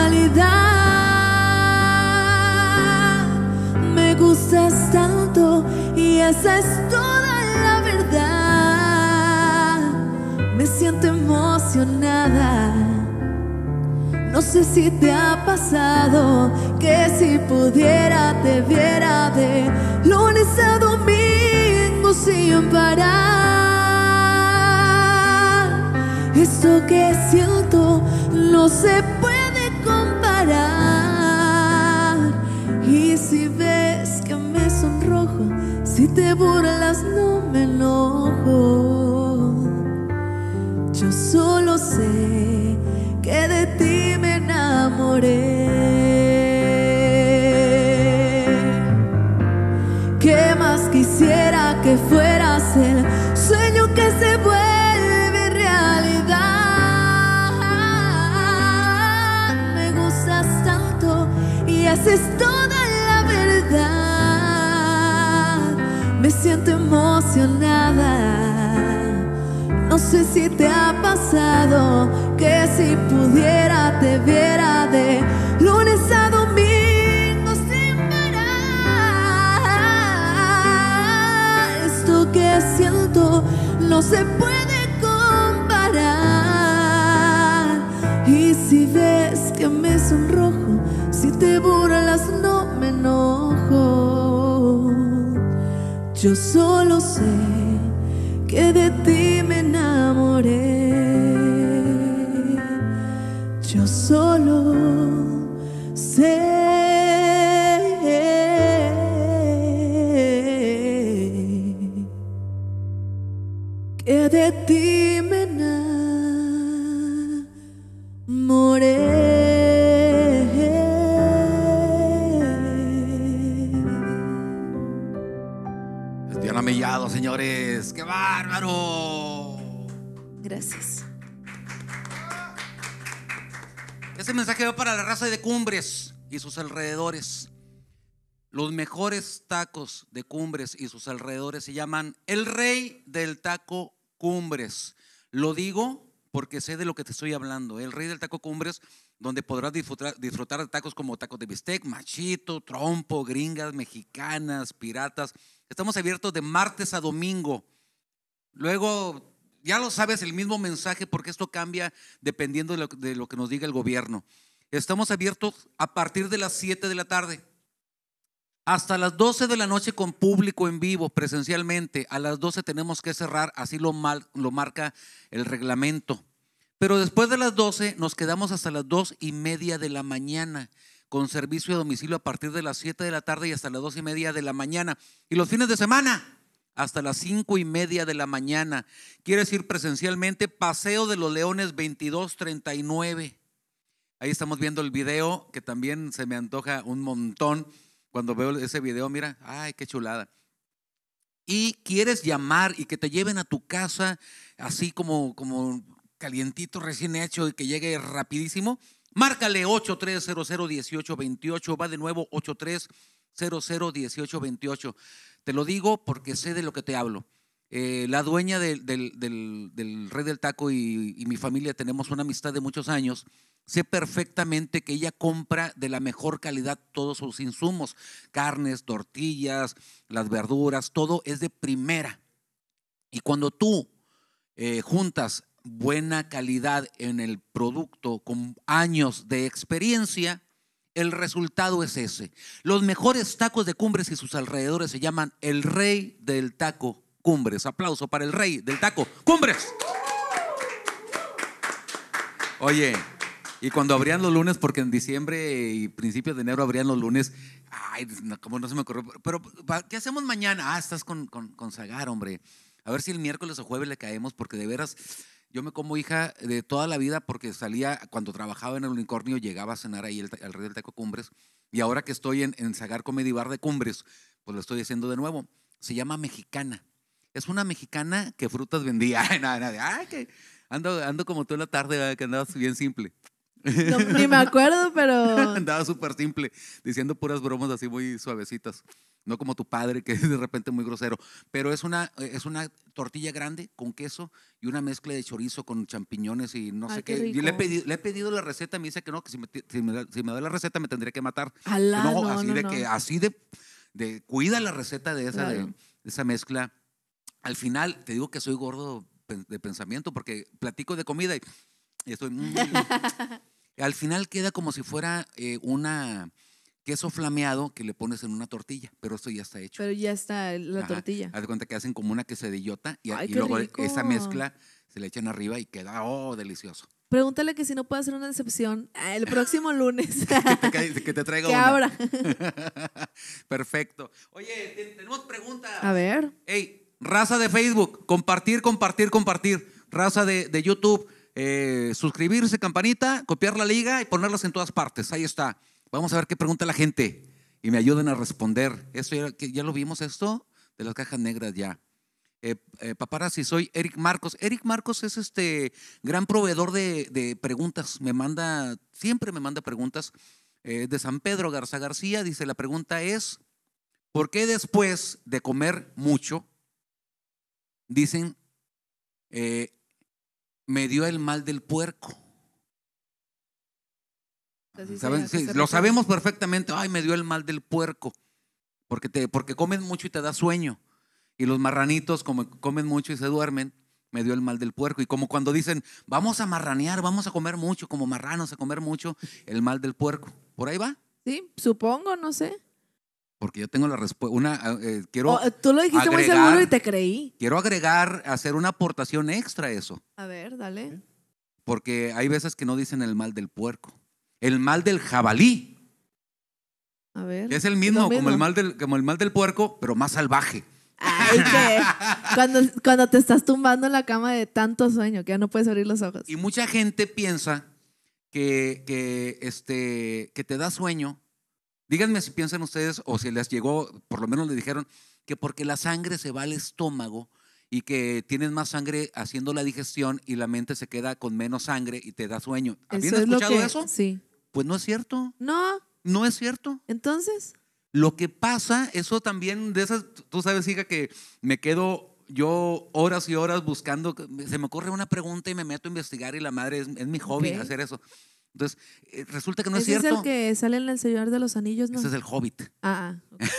realidad? Me gustas tanto y esa es toda la verdad. Me siento emocionada. No sé si te ha pasado que si pudiera te viera de lunes a domingo sin parar. Esto que siento no se puede comparar. Y si ves que me sonrojo, si te burlas no me enojo. Yo solo sé que de ti me enamoré. ¿Qué más quisiera que fueras el sueño que se vuelve realidad? Me gustas tanto y haces toda la verdad. Me siento emocionada. No sé si te ha pasado que si pudiera te viera de lunes a domingo sin parar. Esto que siento no se puede comparar. Y si ves que me sonrojo, si te burlas no me enojo. Yo solo sé que de ti me enamoré. Yo solo sé que de ti me enamoré. Diana Mellado, señores. ¡Qué bárbaro! Gracias. Ese mensaje va para la raza de Cumbres y sus alrededores. Los mejores tacos de Cumbres y sus alrededores se llaman El Rey del Taco Cumbres. Lo digo porque sé de lo que te estoy hablando. El Rey del Taco Cumbres, donde podrás disfrutar, disfrutar de tacos como tacos de bistec, machito, trompo, gringas, mexicanas, piratas. Estamos abiertos de martes a domingo. Luego, ya lo sabes, el mismo mensaje, porque esto cambia dependiendo de lo, de lo que nos diga el gobierno. Estamos abiertos a partir de las siete de la tarde hasta las doce de la noche con público en vivo, presencialmente. A las doce tenemos que cerrar, así lo, mal, lo marca el reglamento. Pero después de las doce nos quedamos hasta las dos y media de la mañana con servicio a domicilio a partir de las siete de la tarde y hasta las dos y media de la mañana. Y los fines de semana hasta las cinco y media de la mañana. ¿Quieres ir presencialmente? Paseo de los Leones veintidós treinta y nueve. Ahí estamos viendo el video, que también se me antoja un montón cuando veo ese video. Mira, ay, qué chulada. Y quieres llamar y que te lleven a tu casa así como, como calientito, recién hecho, y que llegue rapidísimo. Márcale ocho tres cero cero, uno ocho dos ocho. Va de nuevo, ocho tres cero cero, uno ocho dos ocho. Te lo digo porque sé de lo que te hablo. Eh, la dueña del, del, del, del Rey del Taco y, y mi familia tenemos una amistad de muchos años. Sé perfectamente que ella compra de la mejor calidad todos sus insumos, carnes, tortillas, las verduras, todo es de primera. Y cuando tú eh, juntas buena calidad en el producto con años de experiencia, el resultado es ese. Los mejores tacos de Cumbres y sus alrededores se llaman El Rey del Taco Cumbres. Aplauso para el Rey del Taco Cumbres. Oye, y cuando abrían los lunes, porque en diciembre y principios de enero abrían los lunes, ay, como no se me ocurrió, pero ¿qué hacemos mañana? Ah, estás con, con, con Zagar, hombre. A ver si el miércoles o jueves le caemos, porque de veras yo me como hija de toda la vida, porque salía, cuando trabajaba en el Unicornio, llegaba a cenar ahí el, el Rey del Taco Cumbres, y ahora que estoy en, en Zagar Comedy Bar de Cumbres, pues lo estoy haciendo de nuevo. Se llama Mexicana. Es una mexicana que frutas vendía. Ay, nada, nada. Ay, que ando, ando como tú en la tarde, que andabas bien simple. No, ni me acuerdo, pero andaba súper simple, diciendo puras bromas así muy suavecitas. No como tu padre, que es de repente muy grosero. Pero es una, es una tortilla grande con queso y una mezcla de chorizo con champiñones y no Ay, sé qué qué. Yo le he, pedido, le he pedido la receta, me dice que no, que si me, si me, da, si me da la receta me tendría que matar. Alá, no, no, así no, de no. que, así de, de cuida la receta de esa, Claro. de, de esa mezcla. Al final, te digo que soy gordo de pensamiento porque platico de comida y, y estoy... Mm, al final queda como si fuera eh, una queso flameado que le pones en una tortilla, pero esto ya está hecho. pero ya está la Ajá. tortilla. Haz de cuenta que hacen como una quesadillota y, Ay, y qué luego rico. esa mezcla se le echan arriba y queda, oh, delicioso. Pregúntale que si no puede hacer una decepción ah, el próximo lunes. que, te, ca- que te traiga que una. abra. Perfecto. Oye, te- tenemos preguntas. A ver. Hey, raza de Facebook, compartir, compartir, compartir. Raza de, de YouTube, eh, suscribirse, campanita, copiar la liga y ponerlas en todas partes. Ahí está. Vamos a ver qué pregunta la gente y me ayuden a responder. Esto ya, que ya lo vimos, esto de las cajas negras ya. Eh, eh, paparazzi, soy Eric Marcos. Eric Marcos es este gran proveedor de, de preguntas. Me manda, siempre me manda preguntas. Eh, de San Pedro Garza García, dice, la pregunta es, ¿por qué después de comer mucho, dicen, eh, me dio el mal del puerco? Así ¿Saben? se- Sí, se lo refiere. sabemos perfectamente. Ay, me dio el mal del puerco. Porque, te, porque comen mucho y te da sueño. Y los marranitos, como comen mucho y se duermen, me dio el mal del puerco. Y como cuando dicen, vamos a marranear, vamos a comer mucho, como marranos a comer mucho, el mal del puerco. ¿Por ahí va? Sí, supongo, no sé. Porque yo tengo la respuesta. Una, eh, quiero Oh, tú lo dijiste muy agregar- seguro y te creí. Quiero agregar, hacer una aportación extra a eso. A ver, dale. Porque hay veces que no dicen el mal del puerco. El mal del jabalí. A ver. Que es el mismo, Lo Como, el mismo. mal del, como el mal del puerco, pero más salvaje. Ay, que cuando, cuando te estás tumbando en la cama de tanto sueño que ya no puedes abrir los ojos. Y mucha gente piensa que, que, este, que te da sueño. Díganme si piensan ustedes o si les llegó, por lo menos le dijeron, que porque la sangre se va al estómago y que tienes más sangre haciendo la digestión y la mente se queda con menos sangre y te da sueño. ¿Habían Eso es lo escuchado que- eso? Sí. Pues no es cierto, No, no es cierto. entonces. Lo que pasa, eso también, de esas, tú sabes, hija, que me quedo yo horas y horas buscando, se me ocurre una pregunta y me meto a investigar y la madre es, es mi hobby Ok. hacer eso. Entonces, eh, resulta que no es Ese es cierto. el que sale en El Señor de los Anillos, ¿no? Ese es el Hobbit. Ah,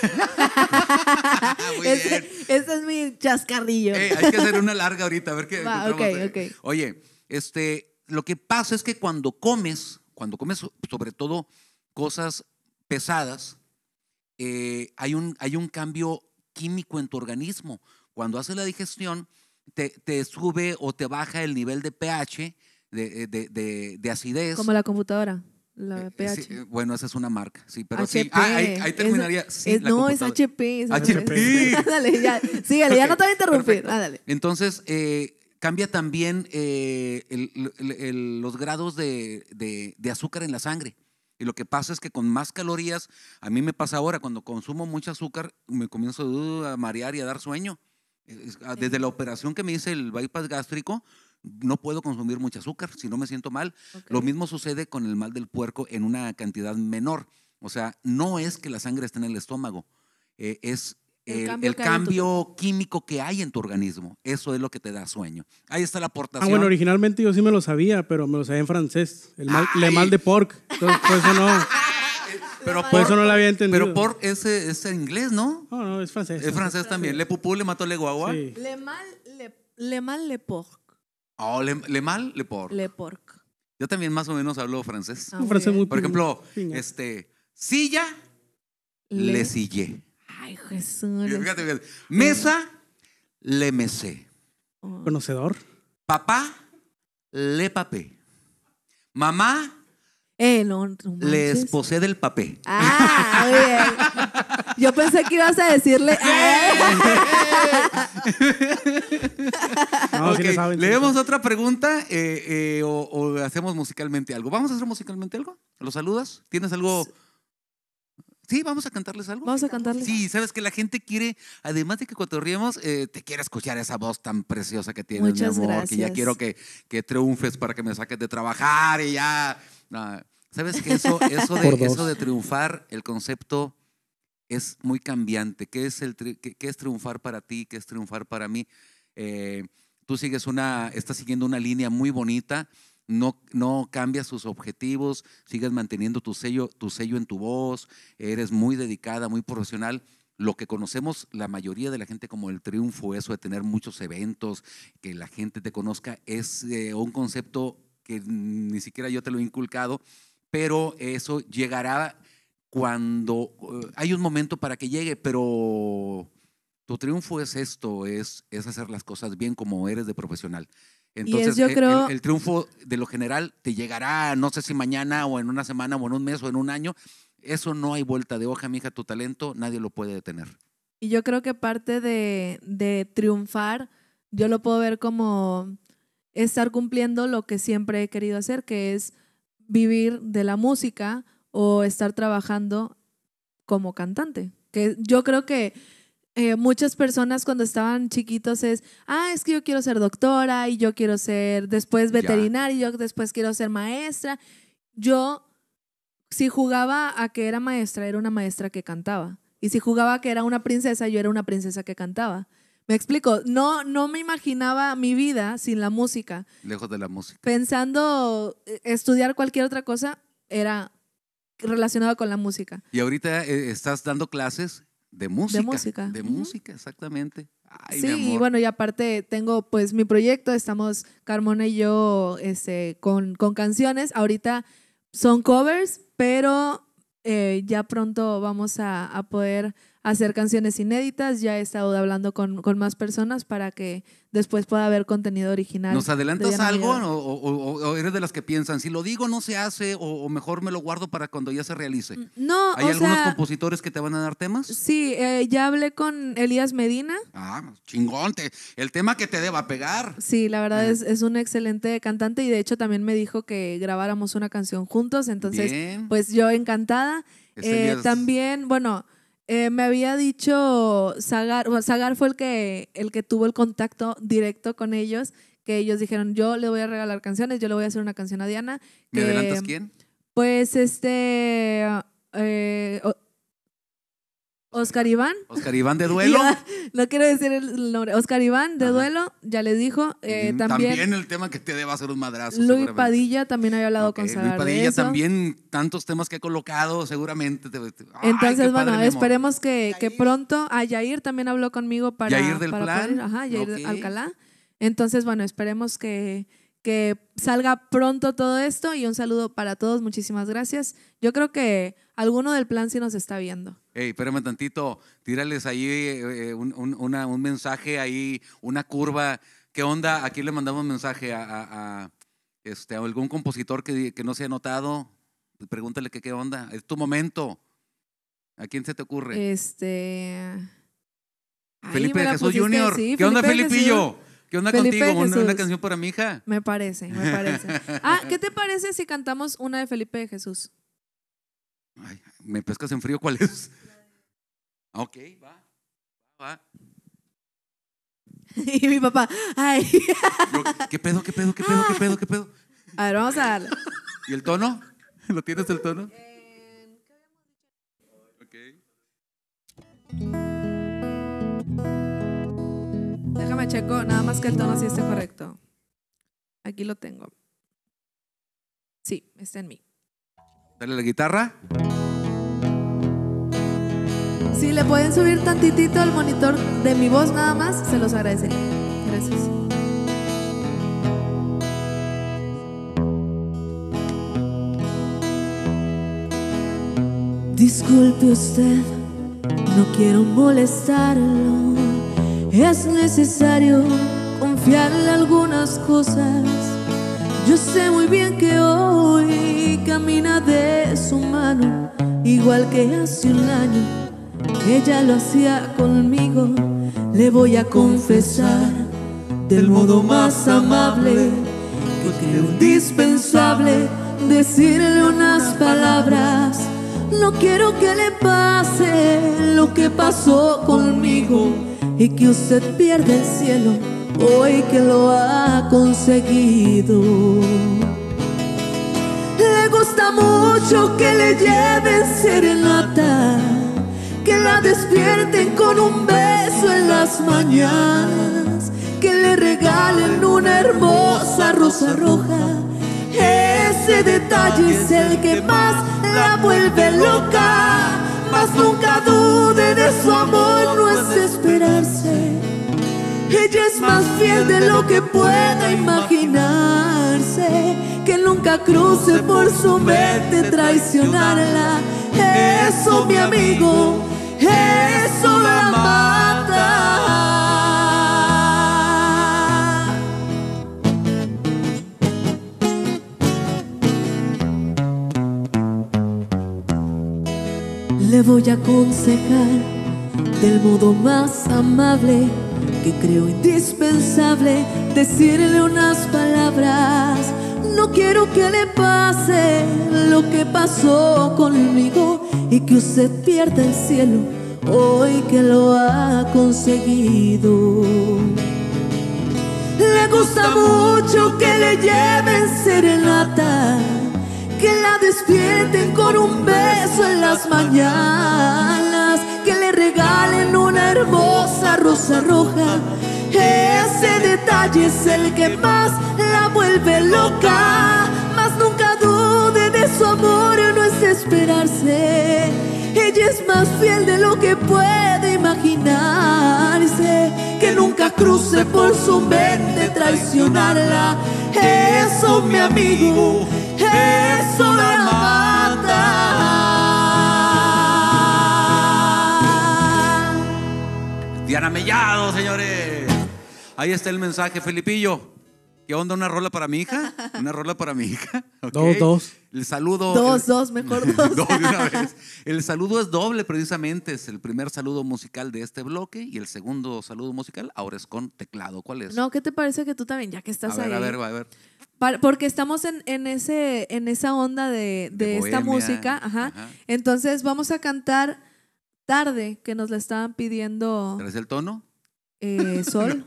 ah. Muy ese, bien. ese es mi chascarrillo. Eh, hay que hacer una larga ahorita, a ver qué Va, encontramos. ok, ok. Oye, este, lo que pasa es que cuando comes, cuando comes so- sobre todo cosas pesadas, eh, hay, un, hay un cambio químico en tu organismo. Cuando haces la digestión, te, te sube o te baja el nivel de pH, de, de, de, de acidez. Como la computadora, la Eh, pH. sí, eh, bueno, esa es una marca, sí, pero H P. sí. Ah, ahí, ahí Es- terminaría. sí, es- la no, es computadora. H P. esa H P. referencia. Dale, ya. Síguele, ya Ok, no te voy a interrumpir. perfecto. Ah, dale. Entonces, eh, cambia también eh, el- el- el- los grados de, de- de azúcar en la sangre. Y lo que pasa es que con más calorías, a mí me pasa ahora, cuando consumo mucho azúcar, me comienzo uh, a marear y a dar sueño. Es- ah, Desde la operación que me hice el bypass gástrico, no puedo consumir mucho azúcar, si no me siento mal. Ok. Lo mismo sucede con el mal del puerco en una cantidad menor. O sea, no es que la sangre esté en el estómago, eh, es El el, cambio el que hay en tu cambio químico que hay en tu organismo. Eso es lo que te da sueño. Ahí está la Ah, aportación. bueno, originalmente yo sí me lo sabía, pero me lo sabía en francés. El mal, le Ay. mal de porc. Entonces, por eso no, pero por por, eso no lo había entendido. pero por ese es en inglés, ¿no? No, no, es francés. Es francés también. Le pupú, le mató le guagua. Sí. Le mal, le, le mal, le porc. Oh, le, le mal, le por. Le porc. Yo también más o menos hablo francés. Ah, Un francés bien. muy Por ejemplo, pinga. este, silla, Le- le sillé. Ay, Jesús. Fíjate, fíjate. Mesa, le mesé. Oh. Conocedor. Papá, le papé. Mamá, Eh, no, no le manches. esposé del papé. Ah, muy bien. Yo pensé que ibas a decirle. No, Ok, sí le saben. sí le leemos saben. otra pregunta eh, eh, o, o hacemos musicalmente algo. ¿Vamos a hacer musicalmente algo? ¿Lo saludas? ¿Tienes algo? Sí, vamos a cantarles algo. Vamos a cantarle. Sí, sabes que la gente quiere, además de que cotorriemos, eh, te quiere escuchar esa voz tan preciosa que tienes, Muchas mi amor, que ya gracias. quiero que, que triunfes para que me saques de trabajar y ya. No, sabes que eso, eso, Por de, dos. eso de triunfar, el concepto es muy cambiante. ¿Qué es, el, tri- qué, qué es triunfar para ti? ¿Qué es triunfar para mí? Eh, tú sigues una, estás siguiendo una línea muy bonita. No, no cambias tus objetivos, sigues manteniendo tu sello, tu sello en tu voz, eres muy dedicada, muy profesional. Lo que conocemos la mayoría de la gente como el triunfo, eso de tener muchos eventos, que la gente te conozca, es eh, un concepto que ni siquiera yo te lo he inculcado, pero eso llegará cuando eh, hay un momento para que llegue, pero tu triunfo es esto, es, es hacer las cosas bien como eres de profesional. Entonces, yo el- creo- el, el triunfo de lo general te llegará, no sé si mañana o en una semana o en un mes o en un año. Eso no hay vuelta de hoja, mija, tu talento nadie lo puede detener. Y yo creo que parte de, de triunfar, yo lo puedo ver como estar cumpliendo lo que siempre he querido hacer, que es vivir de la música o estar trabajando como cantante. Que yo creo que eh, muchas personas cuando estaban chiquitos es, ah, es que yo quiero ser doctora y yo quiero ser después Ya. veterinaria y yo después quiero ser maestra. Yo, si jugaba a que era maestra, era una maestra que cantaba. Y si jugaba a que era una princesa, yo era una princesa que cantaba. Me explico, no, no me imaginaba mi vida sin la música. Lejos de la música. Pensando eh, estudiar cualquier otra cosa, era relacionado con la música. Y ahorita eh, estás dando clases de música. música. De Ujú. música, exactamente. Ay, Sí, mi amor. y bueno, y aparte tengo pues mi proyecto, estamos Carmona y yo este, con, con canciones. Ahorita son covers, pero eh, ya pronto vamos a, a poder hacer canciones inéditas. Ya he estado hablando con, con más personas para que después pueda haber contenido original. ¿Nos adelantas de Diana algo Villeda. o, o- o eres de las que piensan, si lo digo no se hace o, o mejor me lo guardo para cuando ya se realice? No, ¿Hay o algunos sea, compositores que te van a dar temas? sí, eh, ya hablé con Elías Medina. Ah, chingón, te- el tema que te deba pegar. Sí, la verdad Ajá. es, es un excelente cantante y de hecho también me dijo que grabáramos una canción juntos, entonces Bien. pues yo encantada. Es Eh, Elías- también, bueno, eh, me había dicho Zagar, bueno, Zagar fue el que, el que tuvo el contacto directo con ellos, que ellos dijeron, yo le voy a regalar canciones, yo le voy a hacer una canción a Diana. ¿Me que, adelantas quién? Pues este, eh, o- Oscar Iván. Oscar Iván de Duelo. Ya, no quiero decir el nombre. Oscar Iván de Ajá. Duelo, ya les dijo. Eh, Mm, también el tema que te deba hacer un madrazo. Luis seguramente. Padilla también había hablado Ok, con Luis Zagar de Padilla eso. también, tantos temas que he colocado, seguramente. te- te- ¡Ay, Entonces, qué bueno, padre, mi amor! esperemos que, que pronto. Ah, Yair también habló conmigo para. ¿Yair del para Plan? poder ir. Ajá, Yair Ok. Alcalá. Entonces, bueno, esperemos que, que salga pronto todo esto y un saludo para todos. Muchísimas gracias. Yo creo que alguno del plan sí nos está viendo. Ey, espérame tantito, tírales ahí eh, un, un- una- un mensaje ahí, una curva. ¿Qué onda? Aquí le mandamos un mensaje a, a- a, este, a algún compositor que, que no se ha notado. Pregúntale que qué onda. Es tu momento. ¿A quién se te ocurre? Este. Ahí Felipe me de la Jesús pusiste, Junior. sí, ¿Qué onda, Felipe de Felipillo? Jesús. ¿Qué onda Felipe contigo? Una, una Jesús. canción para mi hija. Me parece, me parece. Ah, ¿qué te parece si cantamos una de Felipe de Jesús? Ay, me pescas en frío, ¿cuál es? Ok, va, va. Y mi papá, ay. Yo, ¿Qué pedo, qué pedo, qué pedo, qué pedo, qué pedo? A ver, vamos a darle. ¿Y el tono? ¿Lo tienes el tono? Ok. Déjame checo, nada más que el tono sí esté correcto. Aquí lo tengo. Sí, está en mí. Dale la guitarra. Si le pueden subir tantitito el monitor de mi voz nada más, se los agradecería. Gracias. Disculpe usted, no quiero molestarlo. Es necesario confiarle algunas cosas. Yo sé muy bien que hoy camina de su mano, igual que hace un año ella lo hacía conmigo. Le voy a confesar del modo más amable que creo indispensable decirle unas palabras. No quiero que le pase lo que pasó conmigo y que usted pierda el cielo hoy que lo ha conseguido. Le gusta mucho que le lleven serenata, que la despierten con un beso en las mañanas, que le regalen una hermosa rosa roja. Ese detalle es el que más la vuelve loca. Mas nunca dude de su amor, no es esperarse. Ella es más fiel de lo que pueda imaginarse. Que nunca cruce por su mente traicionarla. Eso, mi amigo, eso la mata. Le voy a aconsejar del modo más amable que creo indispensable decirle unas palabras. No quiero que le pase lo que pasó conmigo y que usted pierda el cielo hoy que lo ha conseguido. Le gusta mucho que le lleven serenata, que la despierten con un beso en las mañanas, que le regalen una hermosa rosa roja. Ese detalle es el que más la vuelve loca. Mas nunca dude de su amor, no es esperarse. Ella es más fiel de lo que puede imaginarse. Que nunca cruce por su mente traicionarla. Eso, mi amigo, eso la mata. Diana Mellado, señores. Ahí está el mensaje, Felipillo. ¿Qué onda? ¿Una rola para mi hija? ¿Una rola para mi hija? Okay. Dos, dos. El saludo. Dos, el, dos, mejor dos. Dos de una vez. El saludo es doble, precisamente. Es el primer saludo musical de este bloque y el segundo saludo musical ahora es con teclado. ¿Cuál es? No, ¿qué te parece que tú también, ya que estás a ver, ahí? A ver, a ver. Para, porque estamos en, en, ese, en esa onda de, de, De esta bohemia. música. Ajá. Ajá. Entonces vamos a cantar Tarde, que nos la estaban pidiendo. ¿Traes el tono? Eh, Sol.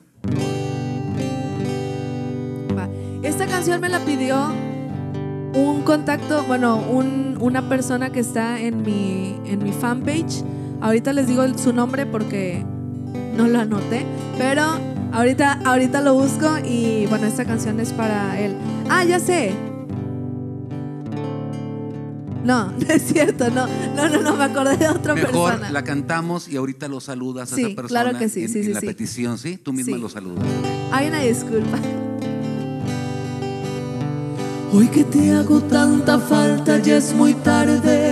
Va. Esta canción me la pidió un contacto, bueno, un, una persona que está en mi, en mi fanpage. Ahorita les digo su nombre porque no lo anoté, pero ahorita, ahorita lo busco y bueno, esta canción es para él. Ah, ya sé. No, no es cierto, no, no, no, no me acordé de otra Mejor persona. la cantamos y ahorita lo saludas a Sí, esa persona. claro que sí, en, sí, en sí, la sí. petición, ¿sí? Tú misma Sí. lo saludas. Hay una disculpa. Hoy que te hago tanta falta ya es muy tarde.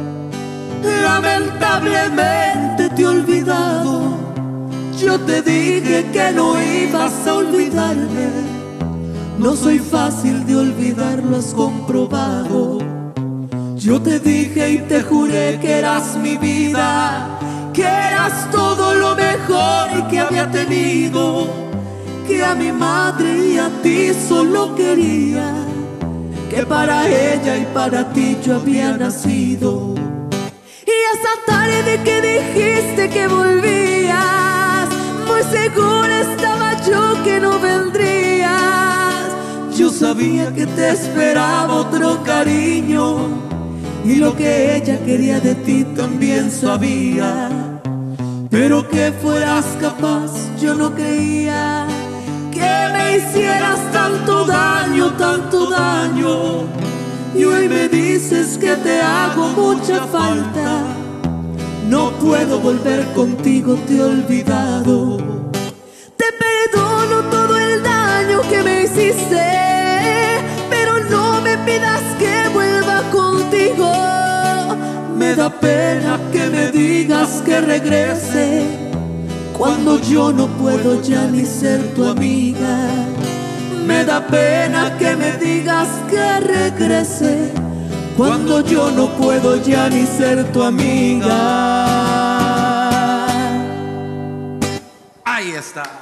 Lamentablemente te he olvidado. Yo te dije que no ibas a olvidarme. No soy fácil de olvidar, lo has comprobado. Yo te dije y te juré que eras mi vida, que eras todo lo mejor que había tenido, que a mi madre y a ti solo quería, que para ella y para ti yo había nacido. Y esa tarde que dijiste que volvías, muy segura estaba yo que no vendrías. Yo sabía que te esperaba otro cariño y lo que ella quería de ti también sabía, pero que fueras capaz yo no creía, que me hicieras tanto daño, tanto daño. Y hoy me dices que te hago mucha falta. No puedo volver contigo, te he olvidado. Te perdono todo el daño que me hiciste, pero no me pidas que vuelva contigo. Me da pena que me digas que regrese, cuando yo no puedo ya ni ser tu amiga. Me da pena que me digas que regrese, cuando yo no puedo ya ni ser tu amiga. Ahí está.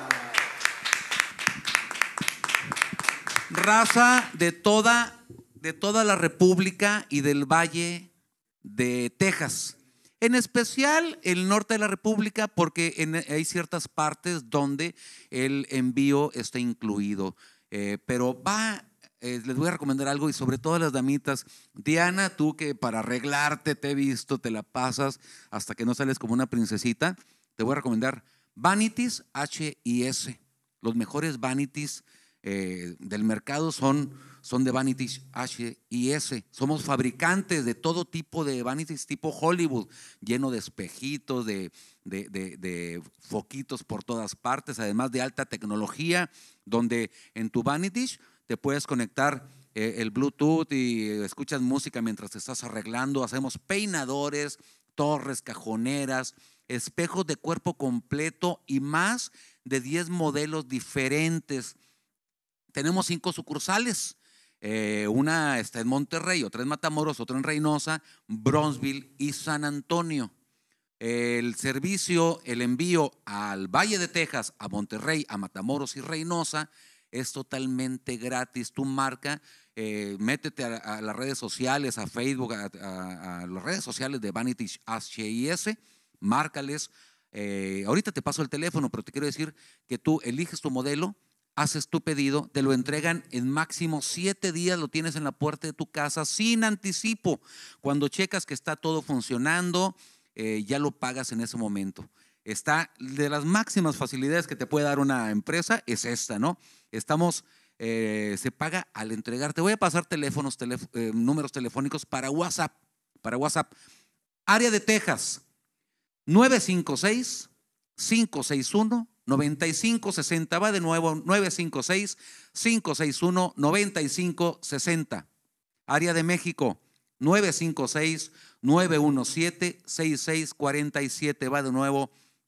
Raza de toda, de toda la República y del Valle de Texas. En especial el norte de la República, porque en, hay ciertas partes donde el envío está incluido. Eh, pero va, eh, les voy a recomendar algo y sobre todo a las damitas. Diana, tú que para arreglarte te he visto, te la pasas hasta que no sales como una princesita, te voy a recomendar Vanities H I S. Los mejores Vanities eh, del mercado son, son de Vanities H I S. Somos fabricantes de todo tipo de Vanities tipo Hollywood, lleno de espejitos, de, de, de, de foquitos por todas partes, además de alta tecnología, donde en tu Vanities te puedes conectar eh, el Bluetooth y escuchas música mientras te estás arreglando. Hacemos peinadores, torres, cajoneras, espejos de cuerpo completo y más de diez modelos diferentes. Tenemos cinco sucursales. Eh, una está en Monterrey, otra en Matamoros, otra en Reynosa, Bronzeville y San Antonio. El servicio, el envío al Valle de Texas, a Monterrey, a Matamoros y Reynosa es totalmente gratis. Tú marca, eh, métete a, a las redes sociales, a Facebook, a, a, a las redes sociales de Vanities H I S, márcales. Eh, ahorita te paso el teléfono, pero te quiero decir que tú eliges tu modelo, haces tu pedido, te lo entregan en máximo siete días, lo tienes en la puerta de tu casa sin anticipo. Cuando checas que está todo funcionando, eh, ya lo pagas en ese momento. Está de las máximas facilidades que te puede dar una empresa, es esta, ¿no? Estamos, eh, se paga al entregar. Te voy a pasar teléfonos, teléf eh, números telefónicos para WhatsApp, para WhatsApp. Área de Texas, nueve cinco seis, cinco seis uno, nueve cinco seis cero. Va de nuevo, nueve cinco seis, cinco seis uno, nueve cinco seis cero. Área de México, nueve cinco seis, nueve uno siete, seis seis cuatro siete. Va de nuevo,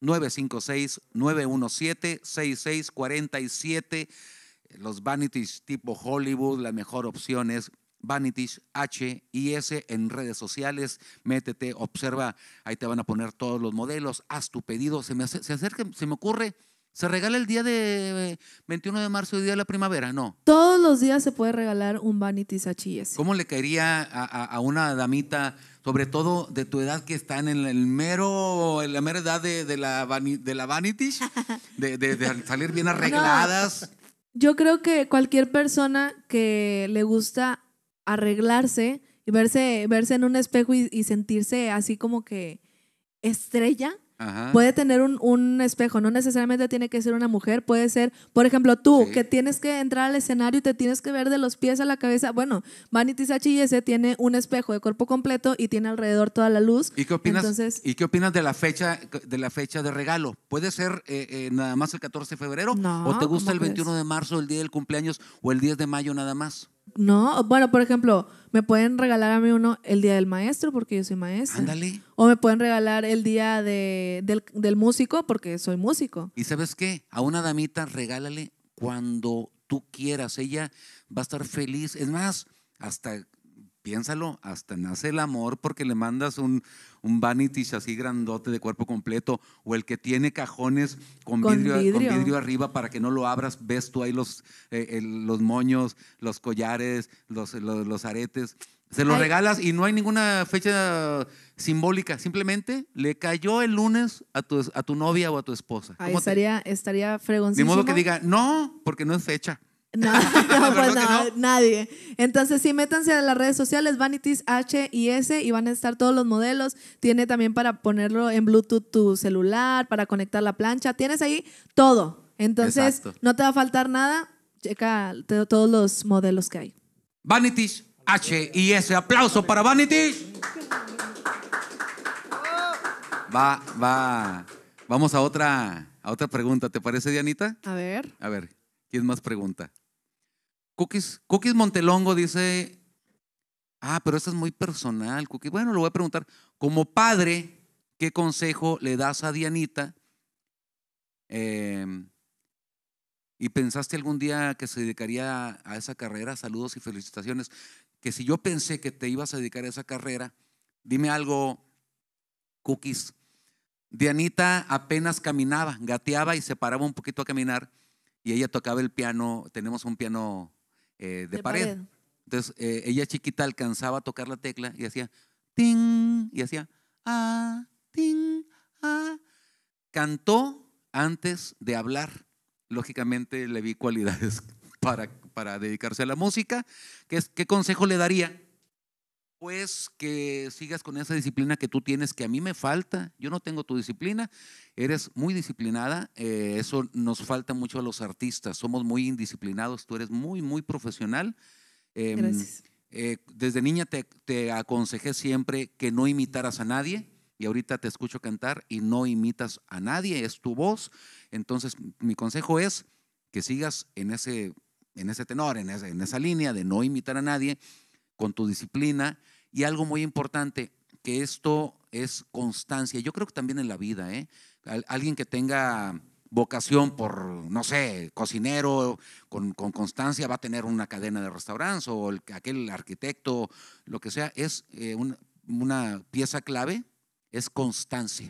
nueve cinco seis, nueve uno siete, seis seis cuatro siete. Los vanities tipo Hollywood, la mejor opción es Vanities H I S en redes sociales. Métete, observa, ahí te van a poner todos los modelos, haz tu pedido. Se me, hace, se, acerca, se me ocurre, ¿se regala el día de veintiuno de marzo, el día de la primavera? No. Todos los días se puede regalar un Vanities H I S. ¿Cómo le caería a, a, a una damita, sobre todo de tu edad, que están en el mero, en la mera edad de, de la, vani, de la Vanities, de, de, de salir bien arregladas? No. Yo creo que cualquier persona que le gusta arreglarse y verse, verse en un espejo y, y sentirse así como que estrella, Ajá. puede tener un, un espejo. No necesariamente tiene que ser una mujer, puede ser, por ejemplo, tú, sí. que tienes que entrar al escenario y te tienes que ver de los pies a la cabeza. Bueno, Vanities H I S tiene un espejo de cuerpo completo y tiene alrededor toda la luz. ¿Y qué opinas, Entonces, ¿y qué opinas de la fecha de la fecha de regalo? ¿Puede ser eh, eh, nada más el catorce de febrero? No, ¿O te gusta el crees? veintiuno de marzo, el día del cumpleaños, o el diez de mayo nada más? No, bueno, por ejemplo, me pueden regalar a mí uno el día del maestro porque yo soy maestra. Ándale. O me pueden regalar el día de, del, del músico porque soy músico. ¿Y sabes qué? A una damita regálale cuando tú quieras. Ella va a estar feliz. Es más, hasta, piénsalo, hasta nace el amor porque le mandas un, un Vanities así grandote de cuerpo completo, o el que tiene cajones con, Con vidrio, vidrio. con vidrio arriba para que no lo abras. Ves tú ahí los, eh, el, los moños, los collares, los, los, los aretes. Se los Ay. regalas y no hay ninguna fecha simbólica. Simplemente le cayó el lunes a tu, a tu novia o a tu esposa. Ahí estaría, te... estaría fregoncísimo. De modo que diga, no, porque no es fecha. No, no, pues no, no, nadie. Entonces sí, métanse a las redes sociales Vanities H I S y van a estar todos los modelos. Tiene también para ponerlo en Bluetooth tu celular, para conectar la plancha. Tienes ahí todo. Entonces Exacto. no te va a faltar nada. Checa todos los modelos que hay. Vanities H I S. Aplauso para Vanities. Va, va. Vamos a otra, a otra pregunta. ¿Te parece, Dianita? A ver. A ver, ¿quién más pregunta? Cookies, Cookies Montelongo dice, ah, pero esto es muy personal, Cookies. Bueno, lo voy a preguntar. Como padre, ¿qué consejo le das a Dianita? Eh, ¿Y pensaste algún día que se dedicaría a esa carrera? Saludos y felicitaciones. Que si yo pensé que te ibas a dedicar a esa carrera, dime algo, Cookies. Dianita apenas caminaba, gateaba y se paraba un poquito a caminar y ella tocaba el piano. Tenemos un piano eh, de, de pared. pared. Entonces eh, ella chiquita alcanzaba a tocar la tecla y hacía ting y hacía ah, ting, ah. Cantó antes de hablar. Lógicamente le vi cualidades para, para dedicarse a la música. ¿Qué, ¿Qué consejo le daría? Pues que sigas con esa disciplina que tú tienes, que a mí me falta. Yo no tengo tu disciplina, eres muy disciplinada. Eh, eso nos falta mucho a los artistas, somos muy indisciplinados. Tú eres muy, muy profesional. Eh, Gracias. Eh, desde niña te, te aconsejé siempre que no imitaras a nadie. Y ahorita te escucho cantar y no imitas a nadie, es tu voz. Entonces mi consejo es que sigas en ese, en ese tenor, en, ese, en esa línea de no imitar a nadie, con tu disciplina. Y algo muy importante, que esto es constancia. Yo creo que también en la vida, ¿eh? Alguien que tenga vocación por, no sé, cocinero, con, con constancia va a tener una cadena de restaurantes, o el, aquel arquitecto, lo que sea, es eh, un, una pieza clave. Es constancia.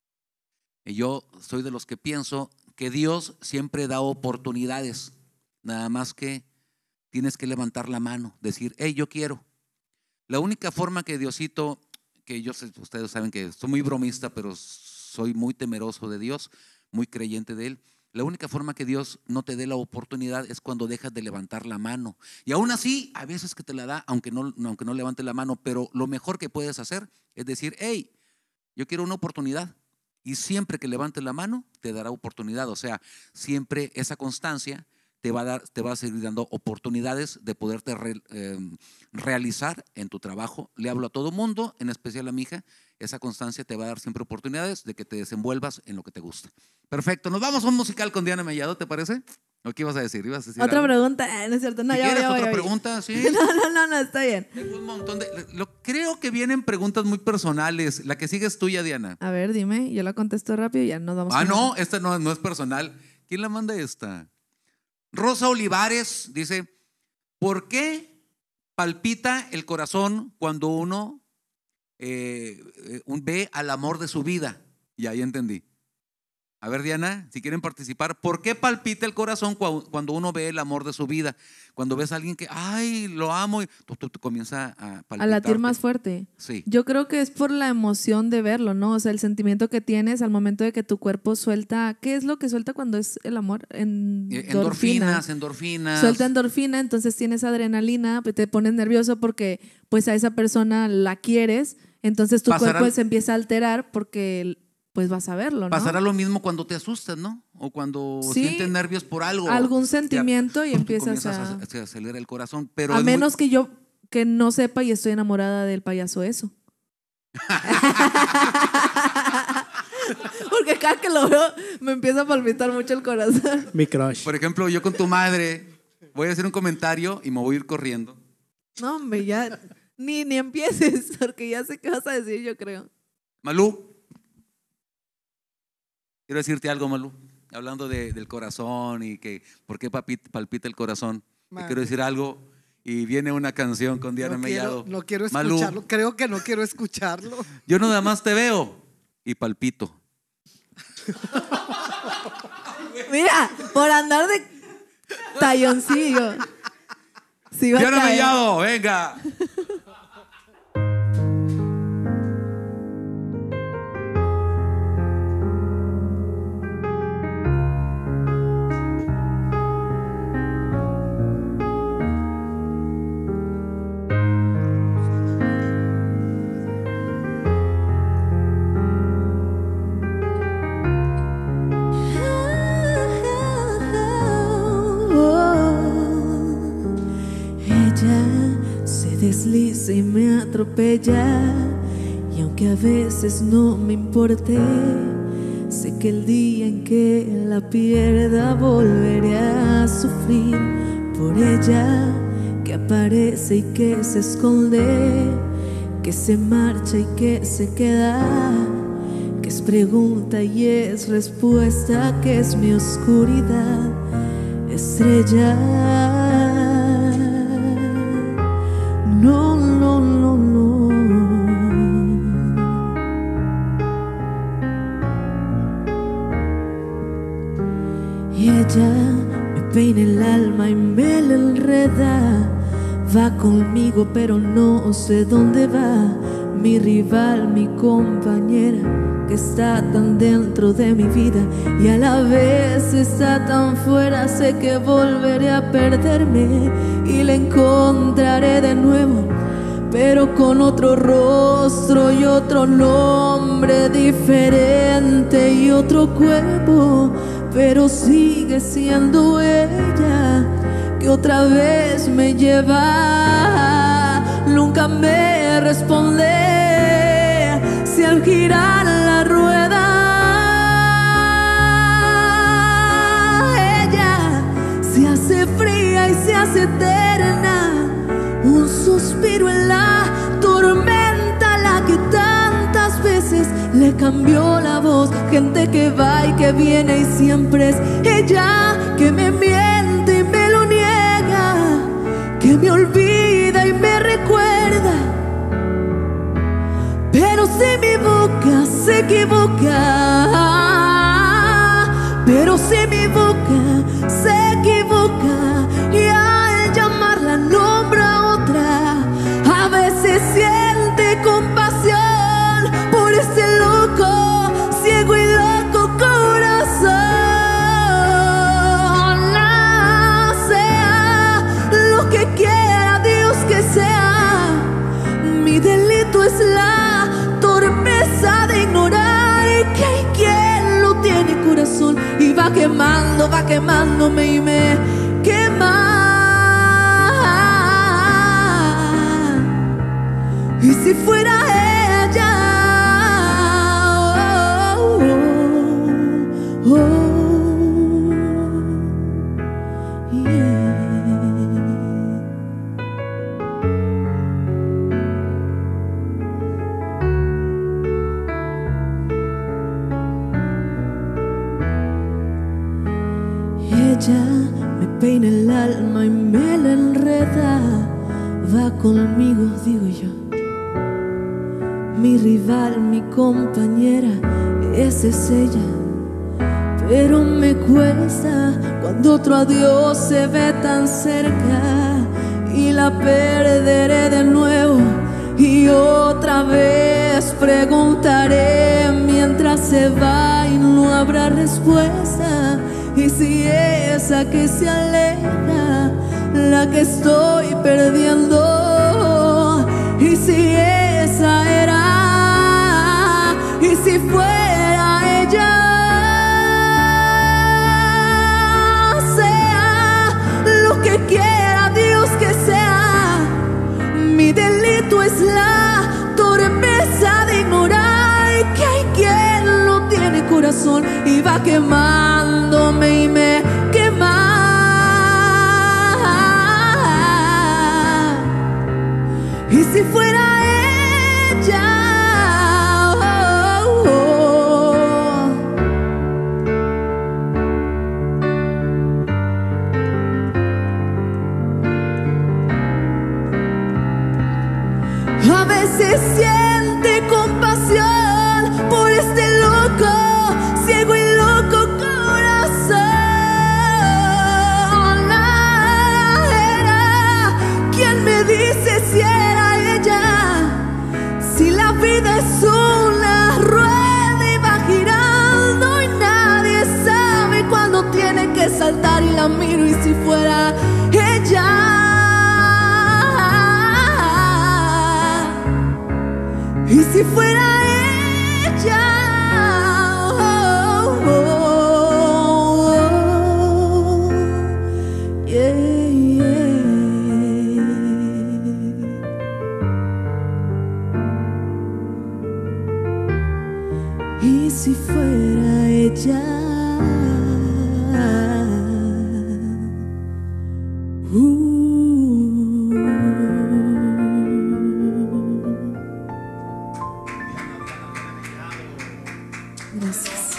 Y yo soy de los que pienso que Dios siempre da oportunidades, nada más que tienes que levantar la mano, decir, hey, yo quiero. La única forma que Diosito, que yo sé, ustedes saben que soy muy bromista, pero soy muy temeroso de Dios, muy creyente de Él. La única forma que Dios no te dé la oportunidad es cuando dejas de levantar la mano. Y aún así, a veces que te la da, aunque no, aunque no levantes la mano, pero lo mejor que puedes hacer es decir, hey, yo quiero una oportunidad. Y siempre que levantes la mano, te dará oportunidad. O sea, siempre esa constancia te va a dar, te va a seguir dando oportunidades de poderte re, eh, realizar en tu trabajo. Le hablo a todo mundo, en especial a mi hija. Esa constancia te va a dar siempre oportunidades de que te desenvuelvas en lo que te gusta. Perfecto, nos vamos a un musical con Diana Mellado, ¿te parece? ¿O qué ibas a decir? ¿Ibas a decir Otra algo? pregunta, eh, no es cierto. No, ¿Si ya, quieres ya voy, otra ya voy. pregunta? Sí. No, no, no, no, está bien. Tengo un montón de... Lo, creo que vienen preguntas muy personales. La que sigue es tuya, Diana. A ver, dime, yo la contesto rápido y ya nos vamos. Ah, con no, otra. esta no, no es personal. ¿Quién la manda esta? Rosa Olivares dice, ¿por qué palpita el corazón cuando uno eh, eh, un- ve al amor de su vida? Y ahí entendí. A ver, Diana, si quieren participar, ¿por qué palpita el corazón cua- cuando uno ve el amor de su vida? Cuando ves a alguien que, ay, lo amo, y tú, tú- tú comienza a palpitar. A latir más fuerte. Sí. Yo creo que es por la emoción de verlo, ¿no? O sea, el sentimiento que tienes al momento de que tu cuerpo suelta. ¿Qué es lo que suelta cuando es el amor? Eh, Endorfina. Endorfinas, endorfinas. Suelta endorfina, entonces tienes adrenalina, pues te pones nervioso porque pues a esa persona la quieres, entonces tu Pasará- cuerpo se empieza a alterar porque pues vas a verlo, ¿no? Pasará lo mismo cuando te asustas, ¿no? O cuando Sí. sientes nervios por algo. Algún Te- sentimiento y tú empiezas comienzas a... a... Se acelera el corazón. Pero A es muy- menos que yo que no sepa y estoy enamorada del payaso eso. Porque cada que lo veo me empieza a palpitar mucho el corazón. Mi crush. Por ejemplo, yo con tu madre voy a hacer un comentario y me voy a ir corriendo. No, hombre, ya ni, ni empieces porque ya sé qué vas a decir, yo creo. Malú, quiero decirte algo, Malú. Hablando de- del corazón y que por qué papi- palpita el corazón. Te Madre. quiero decir algo y viene una canción con Diana No Mellado. quiero, no quiero Malú, escucharlo. Creo que no quiero escucharlo. yo nada más te veo y palpito. Mira, por andar de talloncillo. Sí va a Diana caer. Mellado, venga. Ella se desliza y me atropella, y aunque a veces no me importe, sé que el día en que la pierda volveré a sufrir por ella, que aparece y que se esconde, que se marcha y que se queda, que es pregunta y es respuesta, que es mi oscuridad, estrella. No, no, no, no. Y ella me peina el alma y me la enreda. Va conmigo pero no sé dónde va. Mi rival, mi compañera, que está tan dentro de mi vida y a la vez está tan fuera. Sé que volveré a perderme y la encontraré de nuevo, pero con otro rostro y otro nombre diferente y otro cuerpo, pero sigue siendo ella que otra vez me lleva. Nunca me responde si al girar la rueda ella se hace fría y se hace eterna. Un suspiro en la tormenta, la que tantas veces le cambió la voz. Gente que va y que viene y siempre es ella, que me miente y me lo niega, que me olvida y me recuerda. Pero si mi boca se equivoca, pero si mi boca se equivoca y al llamarla nombra a otra, a veces siente compasión por ese loco, ciego y loco corazón. Ah, sea lo que quiera Dios que sea, mi delito es la torpeza de ignorar que hay quien lo tiene corazón y va quemando, va quemándome y me alma y me la enreda. Va conmigo, digo yo. Mi rival, mi compañera, esa es ella. Pero me cuesta cuando otro adiós se ve tan cerca y la perderé de nuevo. Y otra vez preguntaré mientras se va y no habrá respuesta. Y si esa que se aleja, la que estoy perdiendo, y si esa era, y si fuera ella, sea lo que quiera Dios que sea. Mi delito es la torpeza de ignorar que hay quien no tiene corazón y va quemándome y me quema. Y si fuera ella, oh, oh, oh. A veces siente compasión por este loco, ciego y loco corazón. Era quien me dice si era ella, si la vida es una rueda y va girando y nadie sabe cuándo tiene que saltar, y la miro y si fuera ella. Y si fuera ella, oh, oh, oh, yeah, yeah. Y si fuera ella, uh. Gracias.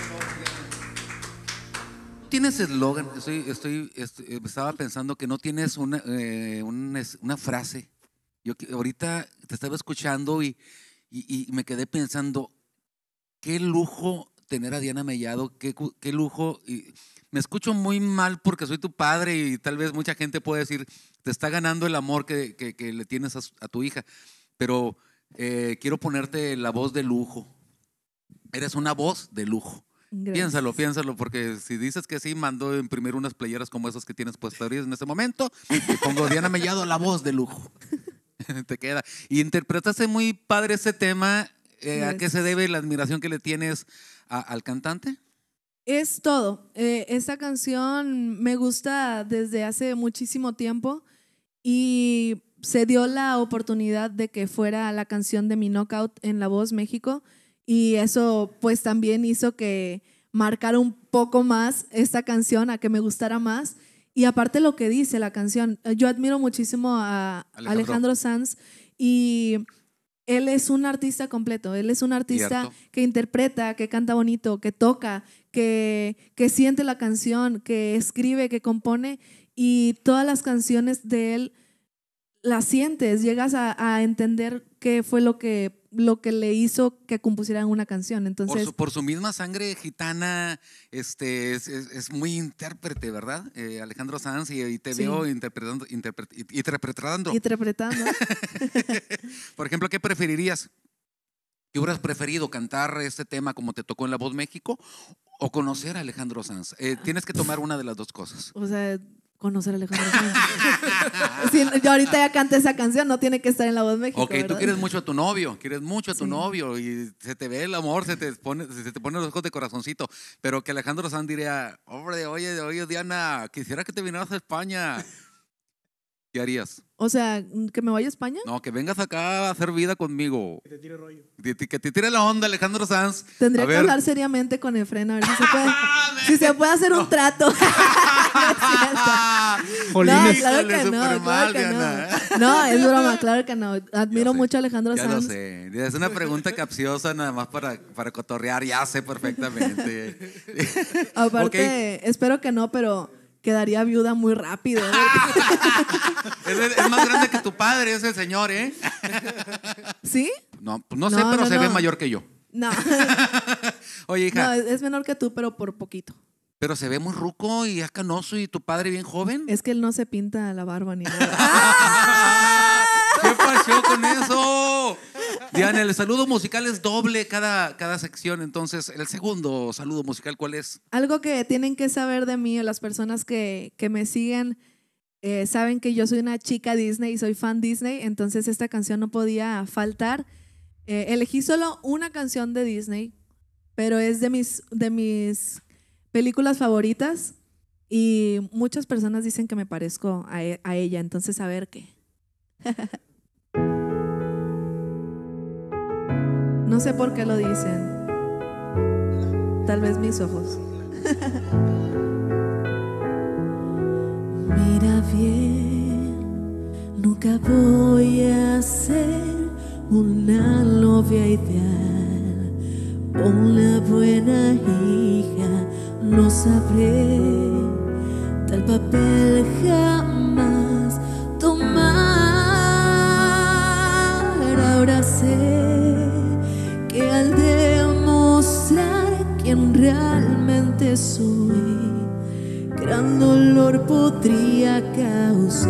¿Tienes eslogan? Estoy, estoy, estoy- estaba pensando que no tienes una, eh, un es- una frase. Yo que- ahorita te estaba escuchando y, y- y me quedé pensando, qué lujo tener a Diana Mellado, qué, cu- qué lujo. Y me escucho muy mal porque soy tu padre y tal vez mucha gente puede decir, te está ganando el amor que, que- que le tienes a, su- a tu hija, pero eh, quiero ponerte la voz de lujo. Eres una voz de lujo. Gracias. Piénsalo, piénsalo, porque si dices que sí, mando a imprimir unas playeras como esas que tienes puestas ahorita en este momento y pongo Diana Mellado, la voz de lujo. Te queda. Y interpretaste muy padre ese tema. Eh, ¿A qué se debe la admiración que le tienes a- al cantante? Es todo. Eh, esta canción me gusta desde hace muchísimo tiempo y se dio la oportunidad de que fuera la canción de mi knockout en La Voz México, y eso pues también hizo que marcara un poco más esta canción, a que me gustara más. Y aparte lo que dice la canción, eh, yo admiro muchísimo a Alejandro. Alejandro Sanz, y él es un artista completo. Él es un artista Cierto. que interpreta, que canta bonito, que toca, que, que siente la canción, que escribe, que compone, y todas las canciones de él las sientes, llegas a, a entender qué fue lo que, lo que le hizo que compusieran una canción. Por Entonces, su, por su misma sangre gitana, este, es, es- es muy intérprete, ¿verdad? Eh, Alejandro Sanz, y, y te Sí. veo interpretando, interpre- interpretando. interpretando. Por ejemplo, ¿qué preferirías? ¿Qué hubieras preferido, cantar este tema como te tocó en La Voz México o conocer a Alejandro Sanz? Eh, tienes que tomar una de las dos cosas. O sea, conocer a Alejandro Sanz. Sí, yo ahorita ya canté esa canción, no tiene que estar en La Voz México. Ok, tú ¿verdad? quieres mucho a tu novio, quieres mucho a tu Sí. novio y se te ve el amor, se te pone, se te ponen los ojos de corazoncito, pero que Alejandro Sanz diría, hombre, oye, oye Diana, quisiera que te vinieras a España. ¿Qué harías? O sea, que me vaya a España. No, que vengas acá a hacer vida conmigo. Que te tire rollo. Que te, que te tire la onda, Alejandro Sanz. Tendría A que ver. hablar seriamente con Efren a ver si se puede, si se puede hacer un trato. No es cierto. No, Jolines. claro Híjole, que no, súper claro mal, que Diana. no. No, es broma, claro que no. Admiro Ya sé, mucho a Alejandro Ya lo Sanz. sé. Es una pregunta capciosa nada más para, para cotorrear. Ya sé perfectamente. Aparte, espero que no, pero quedaría viuda muy rápido. Es, es más grande que tu padre, ese señor, ¿eh? ¿Sí? No, pues no sé, No, pero no, se no. ve mayor que yo. No. Oye, hija, No, es menor que tú, pero por poquito. pero se ve muy ruco y ya canoso y tu padre bien joven. Es que él no se pinta la barba ni nada. ¿Qué pasó con eso? Diana, el saludo musical es doble cada, cada sección. Entonces, el segundo saludo musical, ¿cuál es? Algo que tienen que saber de mí, o las personas que, que me siguen, eh, saben que yo soy una chica Disney y soy fan Disney, entonces esta canción no podía faltar. Eh, elegí solo una canción de Disney, pero es de mis, de mis películas favoritas y muchas personas dicen que me parezco a, e- a ella, entonces a ver qué. No sé por qué lo dicen. Tal vez mis ojos. Mira bien, nunca voy a ser una novia ideal, una buena hija, no sabré tal papel jamás tomar. Ahora sé que al demostrar quién realmente soy, gran dolor podría causar.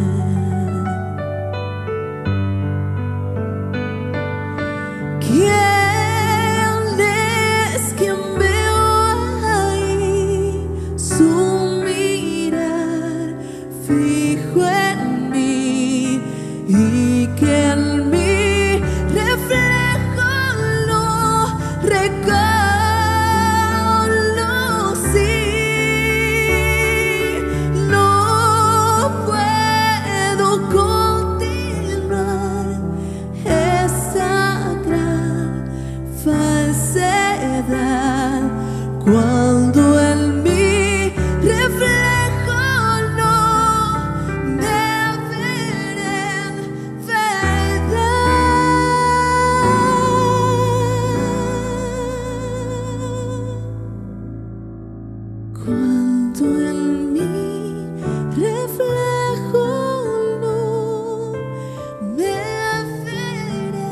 ¿Quién es quien veo ahí? Su mirar fijo en mí y que en mi reflejo lo reconocí. No puedo continuar esa gran falsedad cuando en mi reflejo no me veré en verdad. Cuando en mi reflejo no me veré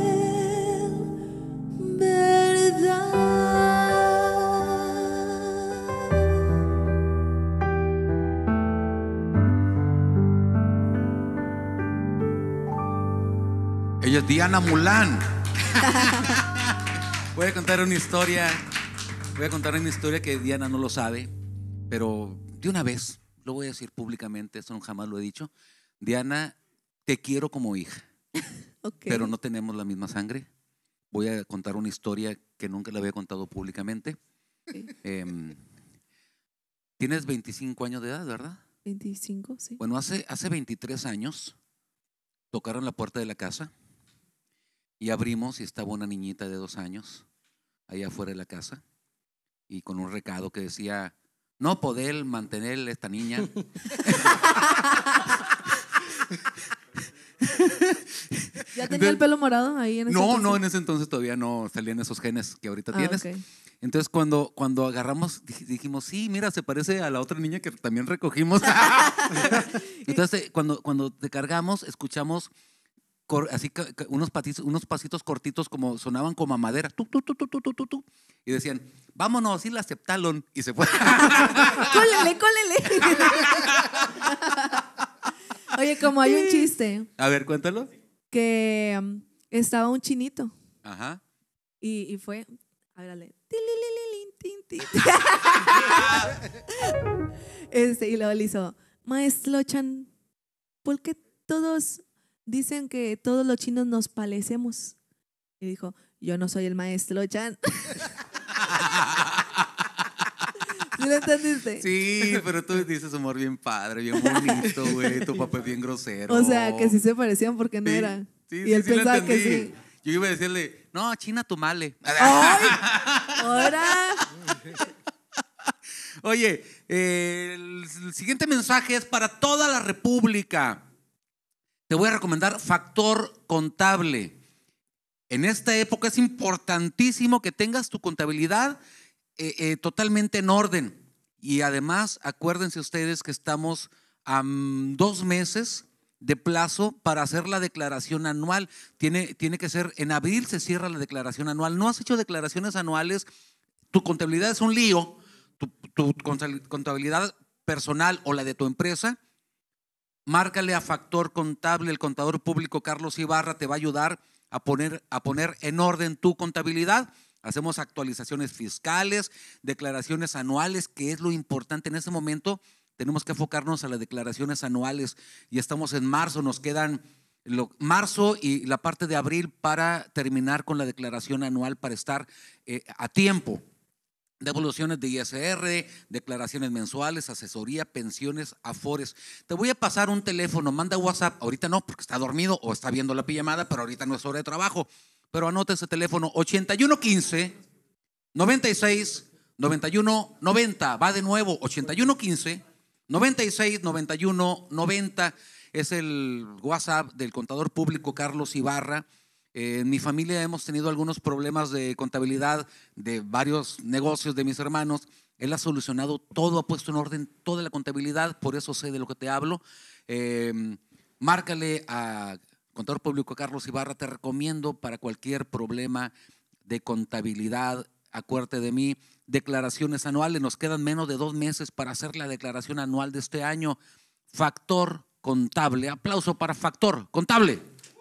en verdad. Ella es Diana Mulán. Voy a contar una historia. Voy a contar una historia que Diana no lo sabe, pero de una vez lo voy a decir públicamente. Eso jamás lo he dicho. Diana, te quiero como hija, Okay. pero no tenemos la misma sangre. Voy a contar una historia que nunca la había contado públicamente. Sí. Em, tienes veinticinco años de edad, ¿verdad? veinticinco, sí. Bueno, hace, hace veintitrés años tocaron la puerta de la casa y abrimos y estaba una niñita de dos años allá afuera de la casa y con un recado que decía: no poder mantener esta niña. ¿Ya tenía el pelo morado ahí en ese No, entonces? no, en ese entonces todavía no salían esos genes que ahorita Ah, tienes. ok. Entonces cuando, cuando agarramos dij- dijimos, sí, mira, se parece a la otra niña que también recogimos. Entonces eh, cuando, cuando te cargamos escuchamos cor- así ca- ca- unos, patitos, unos pasitos cortitos como sonaban como a madera. Tu, tu, tu, tu, tu, tu, tu, tu. Y decían, vámonos, y la aceptaron. Y se fue. ¡Cólele, cólele! Oye, como hay un chiste A ver, cuéntalo. que um, estaba un chinito Ajá. y, y fue, a ver, dale. Tililililin, tin, tin. Este, y luego le hizo, maestro Chan, ¿por qué todos dicen que todos los chinos nos parecemos? Y dijo, yo no soy el maestro Chan. ¿Sí lo entendiste? Sí, pero tú dices humor bien padre, bien bonito, güey. Tu papá es bien grosero. O sea, que sí se parecían porque no Sí, era. sí, y sí, él sí lo pensaba que entendí. sí. Yo iba a decirle, no, China tu male. ¡Ay! Ahora. Oye, eh, el, el siguiente mensaje es para toda la República. Te voy a recomendar Factor Contable. En esta época es importantísimo que tengas tu contabilidad eh, eh, totalmente en orden. Y además, acuérdense ustedes que estamos a um, dos meses de plazo para hacer la declaración anual. Tiene, tiene que ser, en abril se cierra la declaración anual. No has hecho declaraciones anuales, tu contabilidad es un lío, tu, tu contabilidad personal o la de tu empresa. Márcale a Factor Contable, el contador público Carlos Ibarra te va a ayudar a poner, a poner en orden tu contabilidad. Hacemos actualizaciones fiscales, declaraciones anuales, que es lo importante en este momento. Tenemos que enfocarnos a las declaraciones anuales. Y estamos en marzo, nos quedan lo, marzo y la parte de abril para terminar con la declaración anual, para estar eh, a tiempo. Devoluciones de I S R, declaraciones mensuales, asesoría, pensiones, afores. Te voy a pasar un teléfono, manda WhatsApp. Ahorita no, porque está dormido o está viendo la pijamada, pero ahorita no es hora de trabajo. Pero anota ese teléfono, ochenta y uno quince, noventa y seis, noventa y uno, noventa. Va de nuevo, ochenta y uno quince, noventa y seis, noventa y uno, noventa. Es el WhatsApp del contador público Carlos Ibarra. Eh, en mi familia hemos tenido algunos problemas de contabilidad de varios negocios de mis hermanos. Él ha solucionado todo, ha puesto en orden toda la contabilidad, por eso sé de lo que te hablo. Eh, márcale a contador público Carlos Ibarra, te recomiendo para cualquier problema de contabilidad. Acuérdate de mí. Declaraciones anuales, nos quedan menos de dos meses para hacer la declaración anual de este año. Factor Contable, aplauso para Factor Contable.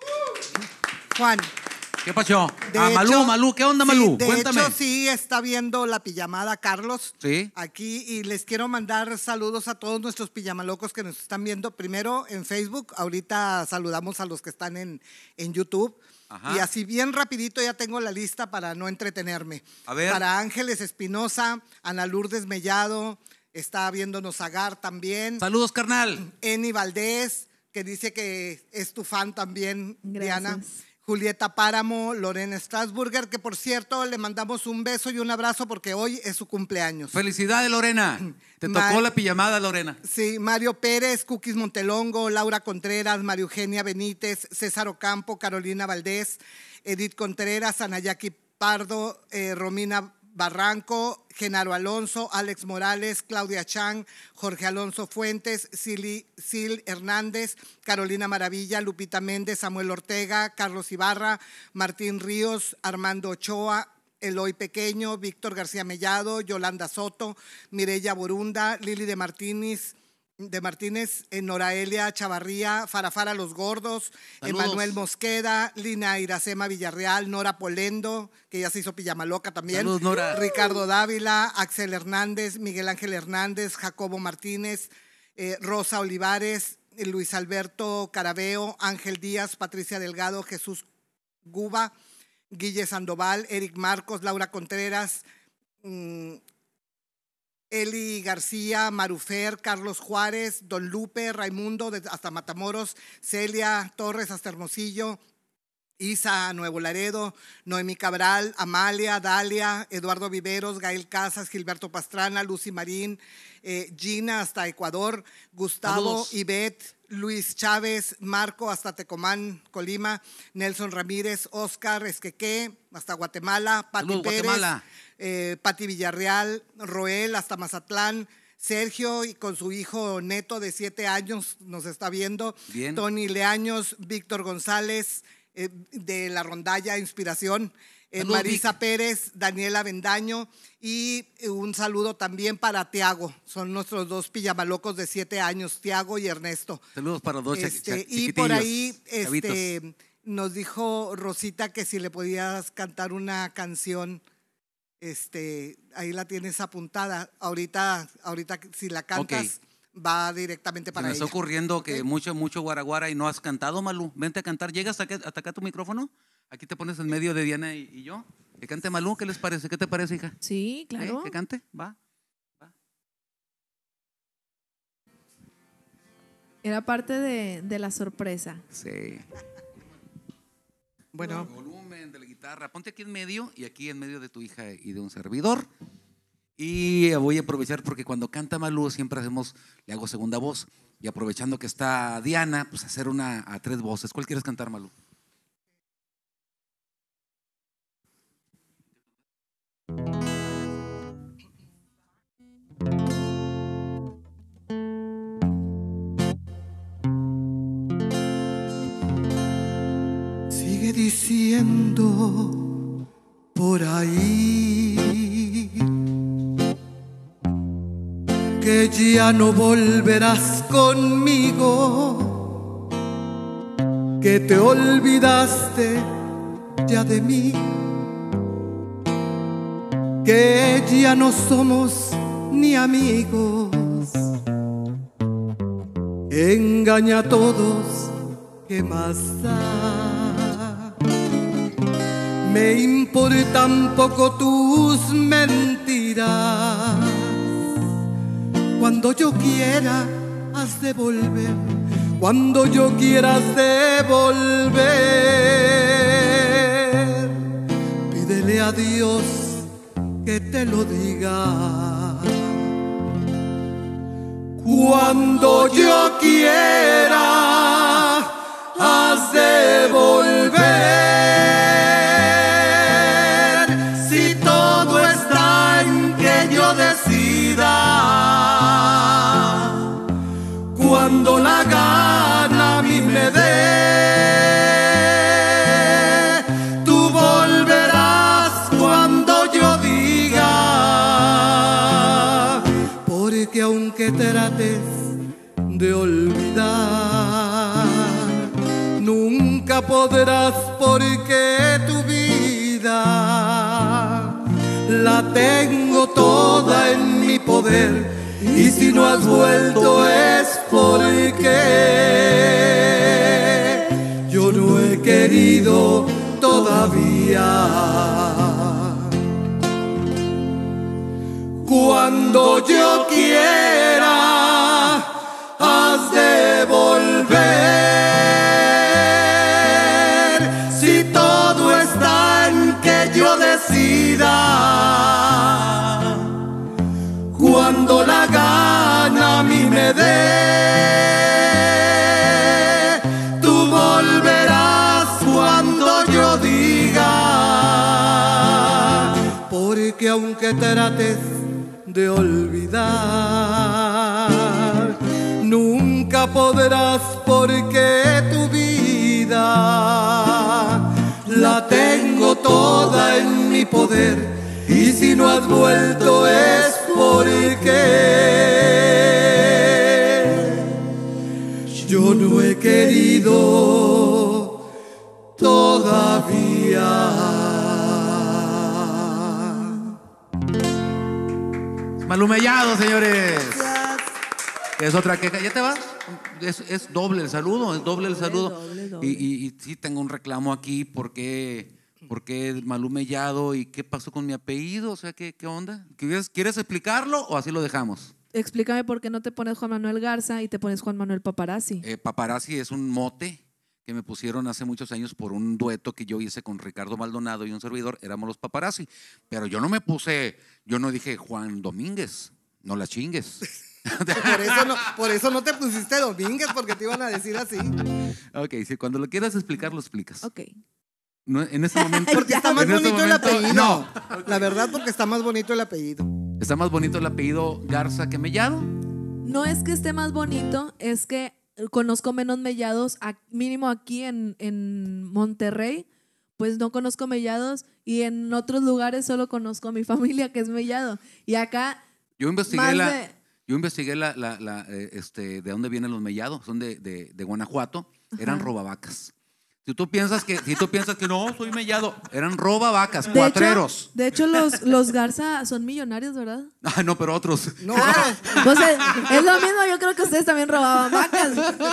Juan. ¿Qué pasó? De Ah, Malú, hecho, Malú, ¿qué onda, sí, Malú? de Cuéntame. hecho, sí está viendo la pijamada, Carlos. Sí. Aquí, y les quiero mandar saludos a todos nuestros pijamalocos que nos están viendo. Primero en Facebook, ahorita saludamos a los que están en, en YouTube. Ajá. Y así bien rapidito ya tengo la lista para no entretenerme. A ver. Para Ángeles Espinosa, Ana Lourdes Mellado, está viéndonos Agar también. Saludos, carnal. Eni Valdés, que dice que es tu fan también, Gracias. Diana. Julieta Páramo, Lorena Strasburger, que por cierto le mandamos un beso y un abrazo porque hoy es su cumpleaños. Felicidades, Lorena. Te Ma- tocó la pijamada, Lorena. Sí, Mario Pérez, Cookies Montelongo, Laura Contreras, María Eugenia Benítez, César Ocampo, Carolina Valdés, Edith Contreras, Anayaki Pardo, eh, Romina Barranco, Genaro Alonso, Alex Morales, Claudia Chang, Jorge Alonso Fuentes, Sil, Sil Hernández, Carolina Maravilla, Lupita Méndez, Samuel Ortega, Carlos Ibarra, Martín Ríos, Armando Ochoa, Eloy Pequeño, Víctor García Mellado, Yolanda Soto, Mireya Borunda, Lili de Martínez, de Martínez, eh, Noraelia Chavarría, Farafara Los Gordos, Saludos. Emanuel Mosqueda, Lina Iracema Villarreal, Nora Polendo, que ya se hizo pijamaloca también. Saludos, Nora. Ricardo Dávila, Axel Hernández, Miguel Ángel Hernández, Jacobo Martínez, eh, Rosa Olivares, eh, Luis Alberto Carabeo, Ángel Díaz, Patricia Delgado, Jesús Guba, Guille Sandoval, Eric Marcos, Laura Contreras, mmm, Eli García, Marufer, Carlos Juárez, Don Lupe, Raimundo de, hasta Matamoros, Celia Torres hasta Hermosillo, Isa Nuevo Laredo, Noemí Cabral, Amalia, Dalia, Eduardo Viveros, Gael Casas, Gilberto Pastrana, Lucy Marín, eh, Gina hasta Ecuador, Gustavo, Saludos. Ivette, Luis Chávez, Marco hasta Tecomán, Colima, Nelson Ramírez, Oscar Esqueque hasta Guatemala, Pati Saludos, Pérez, Guatemala. eh, Pati Villarreal, Roel hasta Mazatlán, Sergio y con su hijo Neto de siete años nos está viendo, Bien. Tony Leaños, Víctor González eh, de la rondalla Inspiración, eh, Saludos, Marisa Vic. Pérez, Daniela Vendaño y eh, un saludo también para Tiago, son nuestros dos pijamalocos de siete años, Tiago y Ernesto. Saludos para los dos cha- Este, cha- y por chiquitillos, ahí chavitos. este, nos dijo Rosita que si le podías cantar una canción, este, ahí la tienes apuntada. Ahorita, ahorita si la cantas, va directamente Se para me está ella. ocurriendo que Ok. mucho, mucho guaraguara y no has cantado, Malú. Vente a cantar. ¿Llegas hasta acá, hasta acá tu micrófono? Aquí te pones en medio de Diana y, y yo. Que cante Malú, ¿qué les parece? ¿Qué te parece, hija? Sí, ¿Eh? claro. ¿Que cante? Va. Era parte de, de la sorpresa. Sí. Bueno, El volumen de la guitarra. Ponte aquí en medio y aquí en medio de tu hija y de un servidor. Y voy a aprovechar porque cuando canta Malú siempre hacemos, le hago segunda voz. Y aprovechando que está Diana, pues hacer una a tres voces. ¿Cuál quieres cantar, Malú? Sigue diciendo por ahí que ya no volverás conmigo, que te olvidaste ya de mí, que ya no somos ni amigos. Engaña a todos, ¿qué más da? Me importan poco tus mentiras. Cuando yo quiera has de volver, cuando yo quiera has de volver. Pídele a Dios que te lo diga. Cuando yo quiera has de volver. Si todo está en que yo decida, cuando la gana a mí me dé, tú volverás cuando yo diga, porque aunque trates de olvidar, nunca podrás, porque tu vida la tengo toda en mi poder. Y si no has vuelto es porque yo no he querido todavía. Cuando yo quiera has de volver. Si todo está en que yo decida, cuando la gana a mí me dé, tú volverás cuando yo diga, porque aunque trates de olvidar, nunca podrás, porque tu vida la tengo toda en mi poder. Y si no has vuelto es porque yo no he querido todavía. Malú Mellado, señores. Es otra queja. ¿Ya te vas? Es, es doble el saludo, es doble el saludo. Doble, doble. Y, y, y sí tengo un reclamo aquí porque... ¿Por qué Malú Mellado y qué pasó con mi apellido? O sea, ¿qué, qué onda? ¿Quieres, ¿Quieres explicarlo o así lo dejamos? Explícame por qué no te pones Juan Manuel Garza y te pones Juan Manuel Paparazzi. Eh, Paparazzi es un mote que me pusieron hace muchos años por un dueto que yo hice con Ricardo Maldonado y un servidor. Éramos los Paparazzi. Pero yo no me puse, yo no dije Juan Domínguez, no la chingues. Por eso, no, por eso no te pusiste Domínguez, porque te iban a decir así. Ok, si cuando lo quieras explicar, lo explicas. Ok. No, en este momento. Porque está más en este bonito el momento, apellido. No. La verdad, porque está más bonito el apellido. Está más bonito el apellido Garza que Mellado. No es que esté más bonito, es que conozco menos Mellados, a- mínimo aquí en, en Monterrey, pues no conozco Mellados, y en otros lugares solo conozco a mi familia que es Mellado. Y acá Yo investigué más la. de- Yo investigué la, la, la, eh, este, de dónde vienen los Mellados. Son de, de, de Guanajuato. Eran Ajá. robavacas. Si tú piensas que, si tú piensas que no, soy Mellado, eran robavacas, de cuatreros. hecho, de hecho los, los Garza son millonarios, ¿verdad? Ah, no, pero otros. No, Ah, pues es, es lo mismo, yo creo que ustedes también robaban vacas.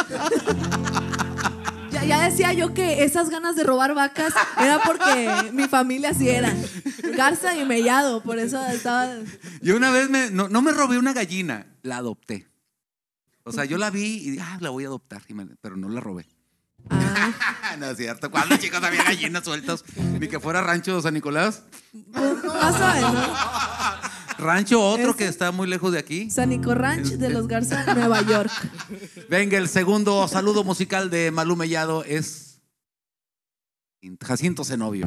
Ya, ya decía yo que esas ganas de robar vacas era porque mi familia así era. Garza y Mellado, por eso estaba... Yo una vez me, no, no me robé una gallina, la adopté. O sea, yo la vi y dije, ah, la voy a adoptar, y me- pero no la robé. Ah, No es cierto. ¿Cuándo, chicos, había gallinas sueltas? Ni que fuera Rancho San Nicolás. pues, más o menos. Rancho otro Ese- que está muy lejos de aquí. San Nico Ranch de los Garza, Nueva York. Venga, el segundo saludo musical de Malú Mellado es Jacinto Zenobio.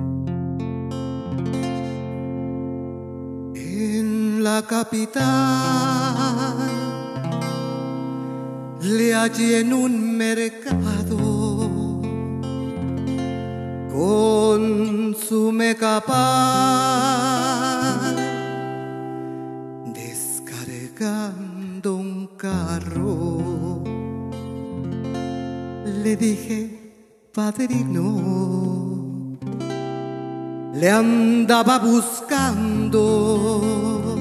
en la capital le hallé en un mercado con su mecapal, descargando un carro, le dije, padrino, le andaba buscando,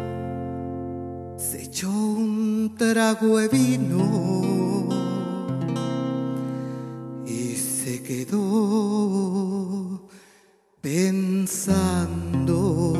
se echó un trago de vino y se quedó pensando.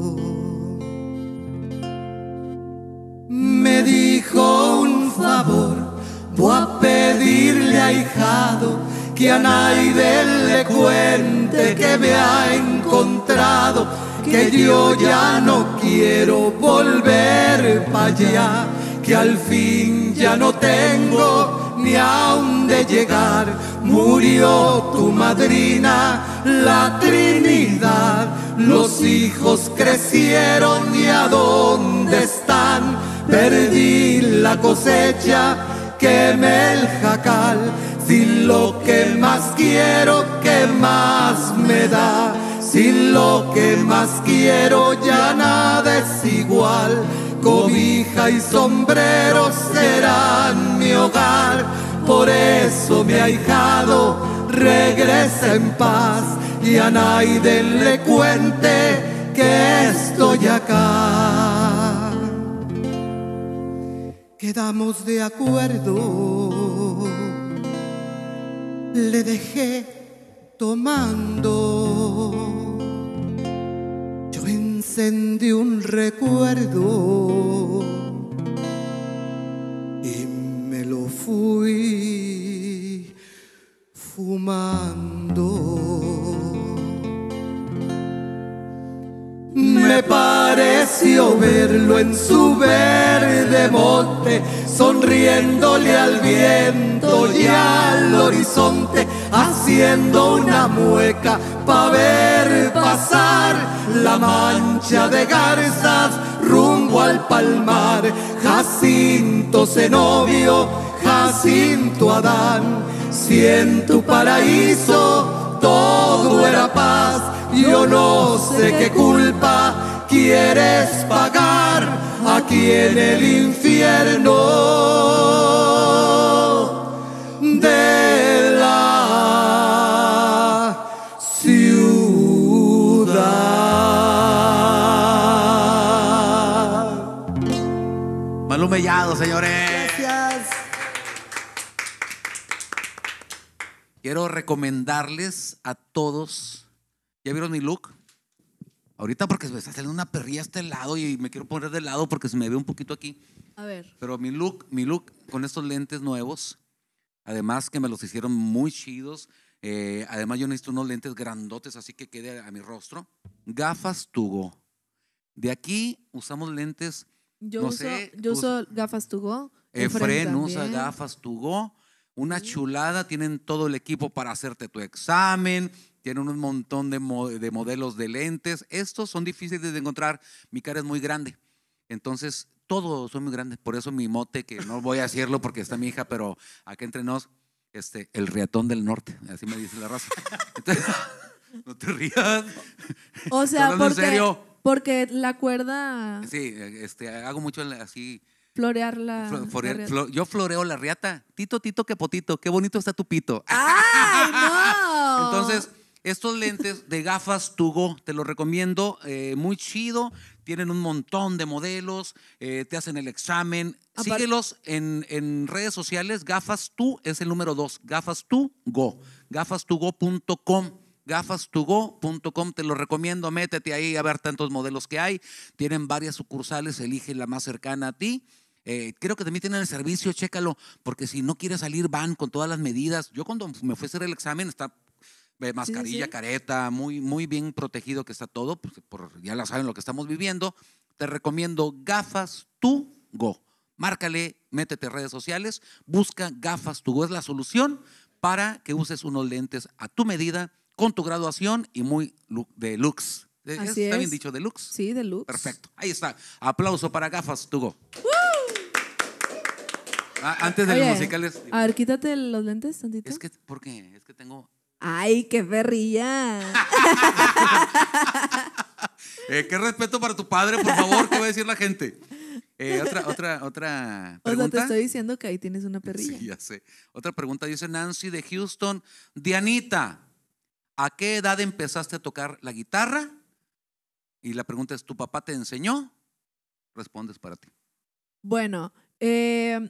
Me dijo un favor, voy a pedirle a ahijado que a nadie le cuente que me ha encontrado, que yo ya no quiero volver para allá, que al fin ya no tengo ni a dónde llegar. Murió tu madrina, la Trinidad, los hijos crecieron y a dónde están. Perdí la cosecha, quemé el jacal, sin lo que más quiero, que más me da. Sin lo que más quiero ya nada es igual. Cobija y sombrero serán mi hogar. Por eso mi ahijado regresa en paz y a nadie le cuente que estoy acá. Quedamos de acuerdo, le dejé tomando. Yo encendí un recuerdo y me lo fui fumando. Me pareció verlo en su verde monte, sonriéndole al viento y al horizonte, haciendo una mueca pa' ver pasar la mancha de garzas rumbo al palmar. Jacinto Zenobio, Jacinto Adán, si en tu paraíso todo era paz, yo no sé qué culpa quieres pagar aquí en el infierno de la ciudad. Malú Mellado, señores. Gracias. Quiero recomendarles a todos. ¿Ya vieron mi look? Ahorita porque me está saliendo una perrilla a este lado y me quiero poner de lado porque se me ve un poquito aquí. A ver. Pero mi look, mi look con estos lentes nuevos, además que me los hicieron muy chidos. Eh, además yo necesito unos lentes grandotes así que quede a mi rostro. Gafas to go. De aquí usamos lentes. Yo no uso, sé, yo tú- uso gafas to go. Efren usa gafas to go. Una chulada, tienen todo el equipo para hacerte tu examen, tienen un montón de, mo de modelos de lentes. Estos son difíciles de encontrar, mi cara es muy grande, entonces todos son muy grandes, por eso mi mote, que no voy a decirlo porque está mi hija, pero acá entre nos, este, el riatón del norte, así me dice la raza. Entonces, no te rías. O Estoy sea, hablando en porque, serio. porque la cuerda, Sí, este, hago mucho así. florear la... Flo- florear- la- flo- yo floreo la riata. Tito, tito, que potito. Qué bonito está tu pito. ¡Ay, no! Entonces, estos lentes de gafas to go, te los recomiendo. eh, muy chido. Tienen un montón de modelos. eh, te hacen el examen. Apar- Síguelos en, en redes sociales. Gafas to es el número dos. Gafas to go. gafas to go punto com. gafas to go punto com, te lo recomiendo, métete ahí a ver tantos modelos que hay. Tienen varias sucursales, elige la más cercana a ti. Eh, creo que también tienen el servicio, chécalo, porque si no quieres salir van con todas las medidas. Yo cuando me fui a hacer el examen está eh, mascarilla, sí. careta, muy, muy bien protegido que está todo, pues, por, ya la saben lo que estamos viviendo. Te recomiendo Gafas to go. Márcale, métete a redes sociales, busca Gafas to go, es la solución para que uses unos lentes a tu medida, con tu graduación y muy deluxe. Así ¿Está es. bien dicho, deluxe? Sí, deluxe. Perfecto. Ahí está. Aplauso para Gafas to go. Ah, antes de Oye, los musicales. a ver, quítate los lentes tantito. Es que, ¿por qué? Es que tengo. Ay, qué perrilla. Eh, qué respeto para tu padre, por favor, ¿qué va a decir la gente? Eh, otra, otra, otra O sea, pregunta. te estoy diciendo que ahí tienes una perrilla. Sí, ya sé. Otra pregunta dice Nancy de Houston. Dianita, ¿a qué edad empezaste a tocar la guitarra? Y la pregunta es, ¿tu papá te enseñó? Respondes para ti. Bueno, eh,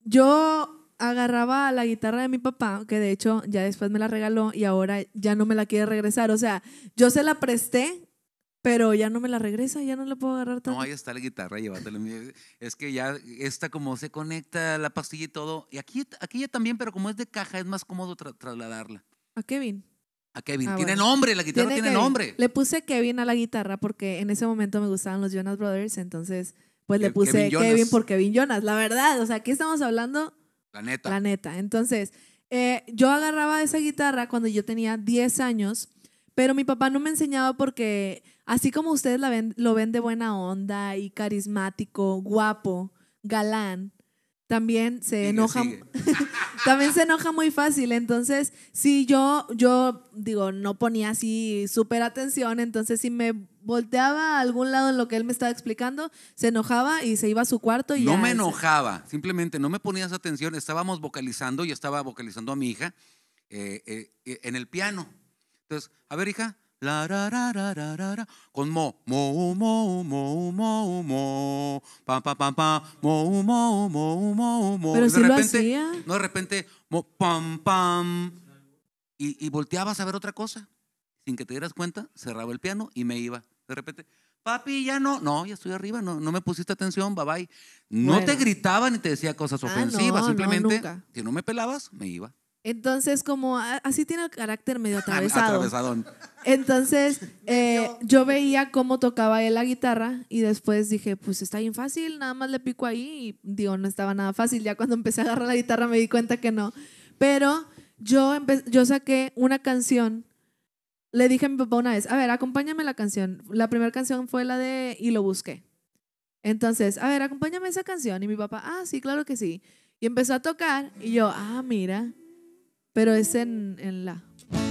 yo agarraba la guitarra de mi papá, que de hecho ya después me la regaló y ahora ya no me la quiere regresar. O sea, yo se la presté, pero ya no me la regresa, ya no la puedo agarrar tanto. No, ahí está la guitarra, llévatela. Es que ya esta como se conecta la pastilla y todo. Y aquí, aquí ya también, pero como es de caja, es más cómodo tra trasladarla. ¿A Kevin? A Kevin. Ah, Tiene bueno. nombre, la guitarra tiene, Kevin. nombre. Le puse Kevin a la guitarra porque en ese momento me gustaban los Jonas Brothers, entonces pues le Ke- puse Kevin Kevin, Jonas. por Kevin Jonas, la verdad. O sea, aquí estamos hablando La neta. la neta. Entonces, eh, yo agarraba esa guitarra cuando yo tenía diez años, pero mi papá no me enseñaba porque así como ustedes la ven, lo ven de buena onda y carismático, guapo, galán, también se Sigue, enoja, sigue. también se enoja muy fácil. Entonces, si yo, yo digo, no ponía así súper atención, entonces si me volteaba a algún lado en lo que él me estaba explicando, se enojaba y se iba a su cuarto y No ya, me se- enojaba, simplemente no me ponías atención. Estábamos vocalizando, yo estaba vocalizando a mi hija eh, eh, eh, en el piano. Entonces, a ver, hija, la, ra, ra, ra, ra, ra, ra, con mo, mo, mo, mo, mo, mo, pa, pa, pa, pa, mo, mo, mo, mo, mo. Pero Y sí lo hacía. no, de repente, mo, pam, pam, y, y volteabas a ver otra cosa. Sin que te dieras cuenta, cerraba el piano y me iba. De repente, papi, ya no, no, ya estoy arriba, no, no me pusiste atención, bye bye. No Bueno. te gritaba ni te decía cosas Ah, ofensivas, no, no, simplemente, nunca. si no me pelabas, me iba. Entonces, como a- así tiene el carácter medio atravesado. Atravesadón. Entonces, eh, yo veía cómo tocaba él la guitarra y después dije, pues está bien fácil, nada más le pico ahí y digo, no estaba nada fácil. Ya cuando empecé a agarrar la guitarra me di cuenta que no. Pero yo, empe- yo saqué una canción, le dije a mi papá una vez, a ver, acompáñame la canción. La primera canción fue la de Y lo busqué. Entonces, a ver, acompáñame esa canción. Y mi papá, ah, sí, claro que sí. Y empezó a tocar y yo, ah, mira, pero es en, en la...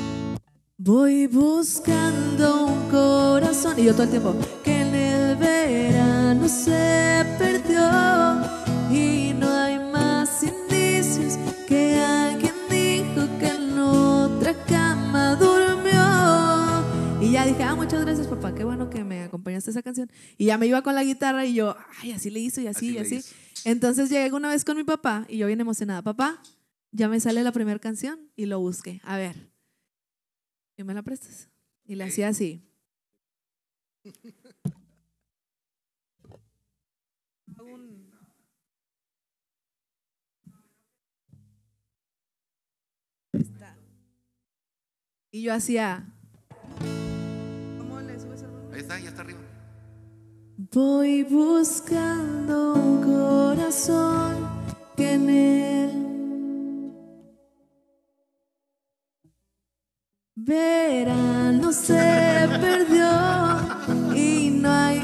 Voy buscando un corazón. Y yo todo el tiempo, que en el verano se perdió y no hay más indicios que alguien dijo que en otra cama durmió. Y ya dije, ah, muchas gracias, papá, qué bueno que me acompañaste a esa canción. Y ya me iba con la guitarra y yo, ay, así le hizo y así, Así y le así. hizo. Entonces llegué una vez con mi papá y yo bien emocionada, papá, ya me sale la primera canción y lo busqué. A ver, ¿y me la prestas? Y le hacía así. Ahí está. Y yo hacía. ¿Cómo le subes el volumen? Ahí está, ya está arriba. Voy buscando un corazón que en él verano se perdió y no hay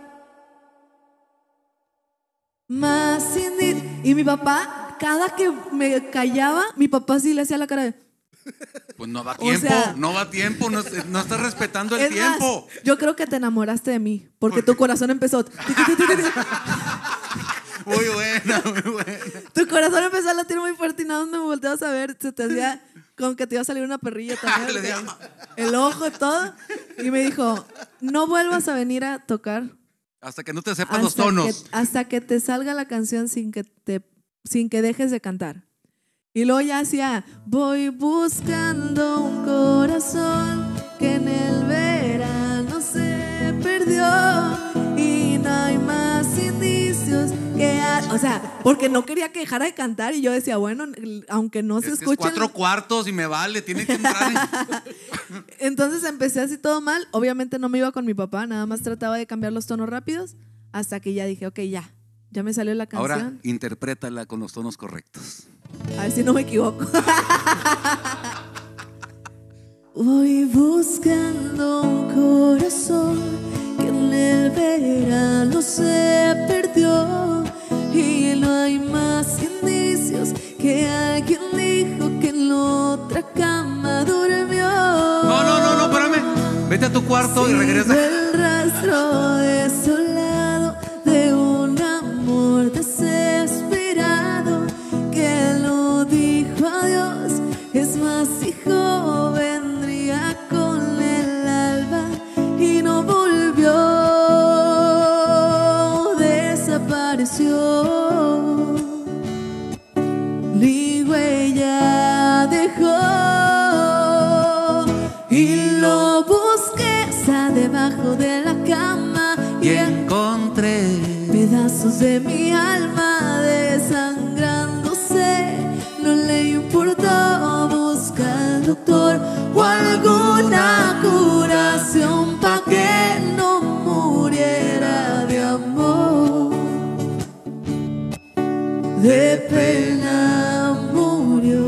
más indi- Y mi papá, cada que me callaba, mi papá sí le hacía la cara de... Pues no va O tiempo, sea- no va tiempo, no, no estás respetando el Es más, tiempo. yo creo que te enamoraste de mí, porque ¿Por tu qué? corazón empezó... Muy buena, muy buena. Tu corazón empezó a latir muy fuerte y nada más me volteabas a ver, se te hacía como que te iba a salir una perrilla también. Le porque decía- el ojo, todo. Y me dijo, no vuelvas a venir a tocar Hasta que no te sepas los hasta tonos. que, hasta que te salga la canción sin que, te, sin que dejes de cantar. Y luego ya hacía, voy buscando un corazón que en el verano se perdió y no hay más indicios que... ha-". O sea, porque no quería que dejara de cantar y yo decía, bueno, aunque no se Es que es escuchen... cuatro cuartos y me vale, tiene que entrar en... Entonces empecé así todo mal. Obviamente no me iba con mi papá, nada más trataba de cambiar los tonos rápidos hasta que ya dije, ok, ya, ya me salió la canción. Ahora interprétala con los tonos correctos. A ver si no me equivoco. Voy buscando un corazón que en el verano se perdió y no hay más indicios que alguien dijo que en la otra cama durmió. vete a tu cuarto y Sigo regresa. el rastro desolado de un amor desesperado que lo dijo adiós. Es más, hijo, vendría con el alba y no volvió, desapareció. Ni huella dejó y lo busqué hasta debajo de la cama Y encontré pedazos de mi alma desangrándose. No le importó buscar al doctor o alguna curación pa' que no muriera de amor. De pena murió.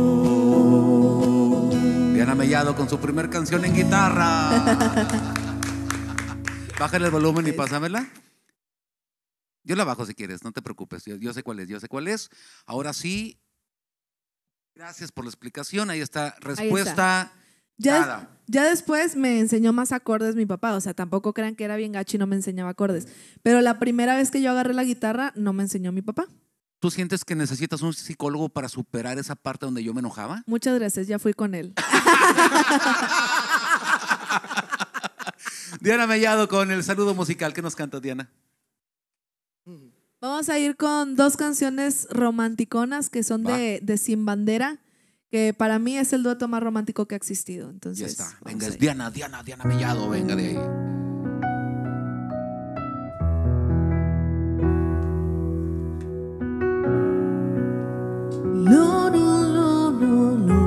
Diana Mellado con su primer canción en guitarra. Bájale el volumen y pásamela. Yo la bajo si quieres, no te preocupes. Yo, yo sé cuál es, yo sé cuál es. Ahora sí, gracias por la explicación. Ahí está, respuesta. Ya, dada. ya después me enseñó más acordes mi papá, o sea, tampoco crean que era bien gacho y no me enseñaba acordes. Pero la primera vez que yo agarré la guitarra no me enseñó mi papá. ¿Tú sientes que necesitas un psicólogo para superar esa parte donde yo me enojaba? Muchas gracias, ya fui con él. Diana Mellado con el saludo musical. ¿Qué nos canta, Diana? Vamos a ir con dos canciones romanticonas que son de, de Sin Bandera, que para mí es el dueto más romántico que ha existido. Entonces, Ya está. vamos Venga, a es ir. Diana, Diana, Diana Mellado. Venga de ahí. No, no, no, no, no.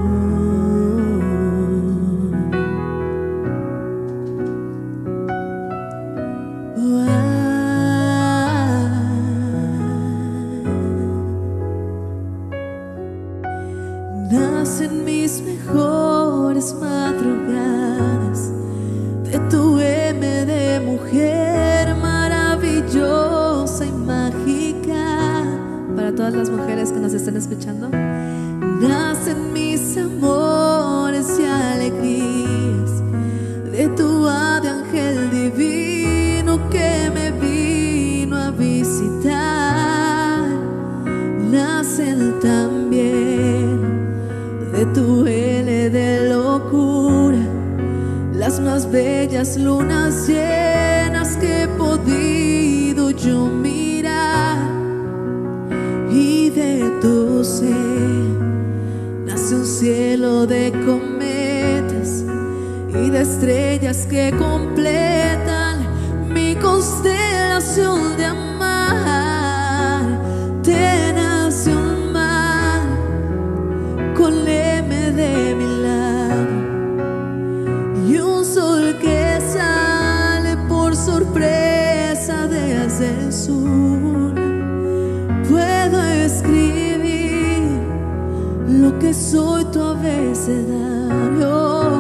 Nacen mis mejores madrugadas de tu M de mujer maravillosa y mágica. Para todas las mujeres que nos están escuchando. Nacen mis amores y alegrías de tu haz de ángel divino que me vino a visitar. Nacen también de tu L de locura las más bellas lunas llenas que he podido yo mirar. Y de tu ser nace un cielo de cometas y de estrellas que completan mi constelación de amar. Te nace un mar con M de milagro y un sol que sale por sorpresa desde el sur. Puedo escribir lo que soy tu abecedario,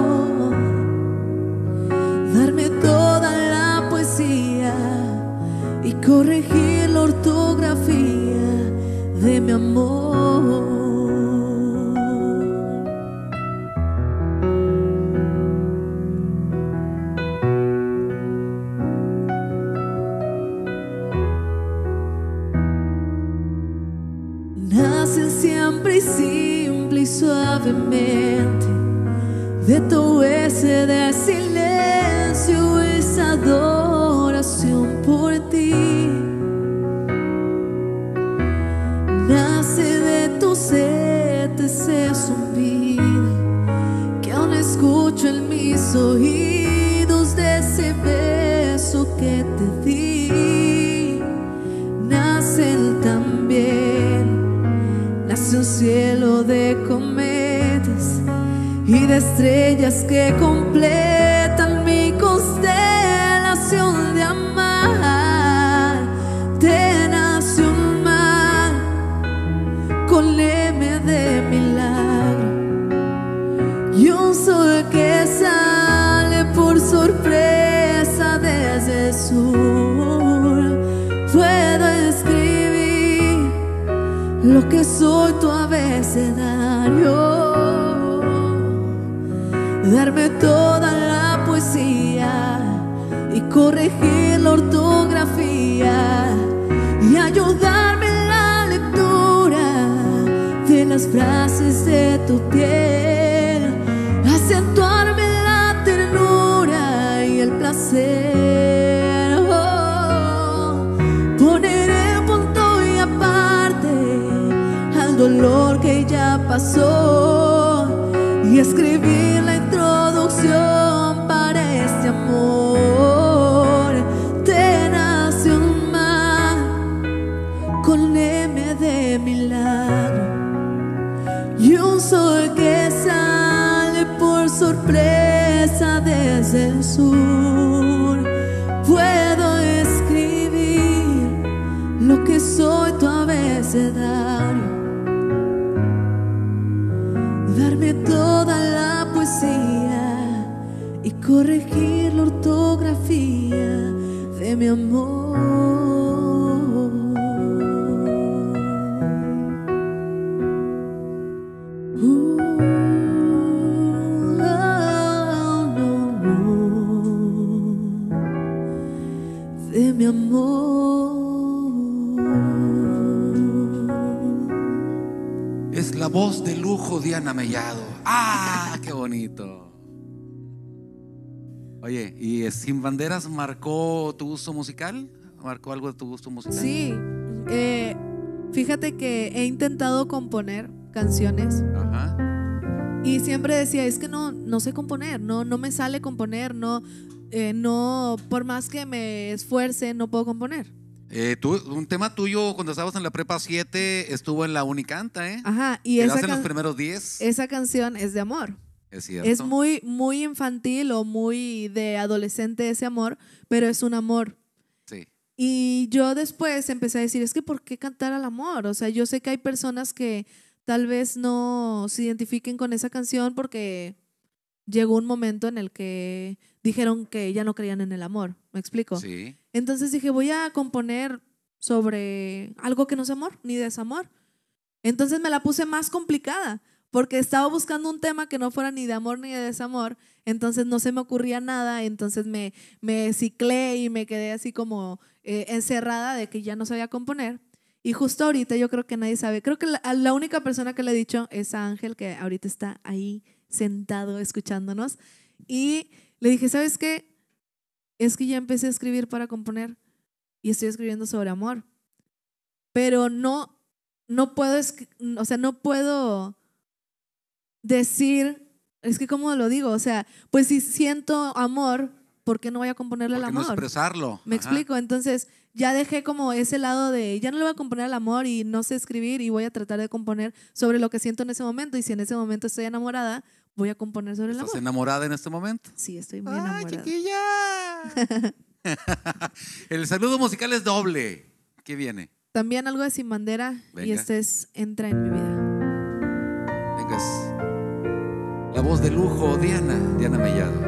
darme toda la poesía y corregir la ortografía de mi amor. Nacen siempre y simple y suavemente de tu S de silencio, esa adoración por ti. Nace de tu sed ese zumbido que aún escucho en mis oídos, de ese beso que te di. Nacen también, nace un cielo de cometas y de estrellas que completan mi constelación de amar. Te nace un mar con M de milagro y un sol que sale por sorpresa desde el sur. Puedo escribir lo que soy tu abecedario, darme toda la poesía y corregir la ortografía y ayudarme en la lectura de las frases de tu piel, acentuarme la ternura y el placer. Oh, poneré punto y aparte al dolor que ya pasó y escribir la introducción para este amor. Te nace un mar con M de milagro y un sol que sale por sorpresa desde el sur. Puedo escribir lo que soy, tu abecedario, darme toda la poesía y corregir la ortografía de mi amor. Uh, oh, no, no, de mi amor. Es la voz de lujo Diana Mellado. ¡Ah, qué bonito! Oye, ¿y Sin Banderas marcó tu gusto musical? ¿Marcó algo de tu gusto musical? Sí, eh, fíjate que he intentado componer canciones Ajá. y siempre decía, es que no, no sé componer, no, no me sale componer, no, eh, no, por más que me esfuerce, no puedo componer. Eh, tú, un tema tuyo cuando estabas en la prepa siete estuvo en la Unicanta, ¿eh? Ajá, y Quedaste esa, en los can- primeros diez. esa canción es de amor. Es cierto. Es muy, muy infantil o muy de adolescente ese amor, pero es un amor. Sí. Y yo después empecé a decir, es que ¿por qué cantar al amor? O sea, yo sé que hay personas que tal vez no se identifiquen con esa canción porque llegó un momento en el que dijeron que ya no creían en el amor. ¿Me explico? Sí. Entonces dije, voy a componer sobre algo que no es amor ni desamor. Entonces me la puse más complicada porque estaba buscando un tema que no fuera ni de amor ni de desamor. Entonces no se me ocurría nada. Entonces me, me ciclé y me quedé así como eh, encerrada de que ya no sabía componer. Y justo ahorita yo creo que nadie sabe. Creo que la, la única persona que le he dicho es a Ángel, que ahorita está ahí sentado escuchándonos. Y le dije, ¿sabes qué? Es que ya empecé a escribir para componer y estoy escribiendo sobre amor. Pero no, no puedo, o sea, no puedo decir, es que ¿cómo lo digo? O sea, pues si siento amor, ¿por qué no voy a componerle el ¿Por qué no amor? expresarlo? Me Ajá. explico, entonces ya dejé como ese lado de, ya no le voy a componer al amor y no sé escribir y voy a tratar de componer sobre lo que siento en ese momento y si en ese momento estoy enamorada, voy a componer sobre el ¿Estás amor. enamorada en este momento? Sí, estoy muy ¡Ay, enamorada. chiquilla! El saludo musical es doble. ¿Qué viene? También algo de Sin Bandera y Venga. este es Entra en mi vida. Vengas. La voz de lujo, Diana, Diana Mellado.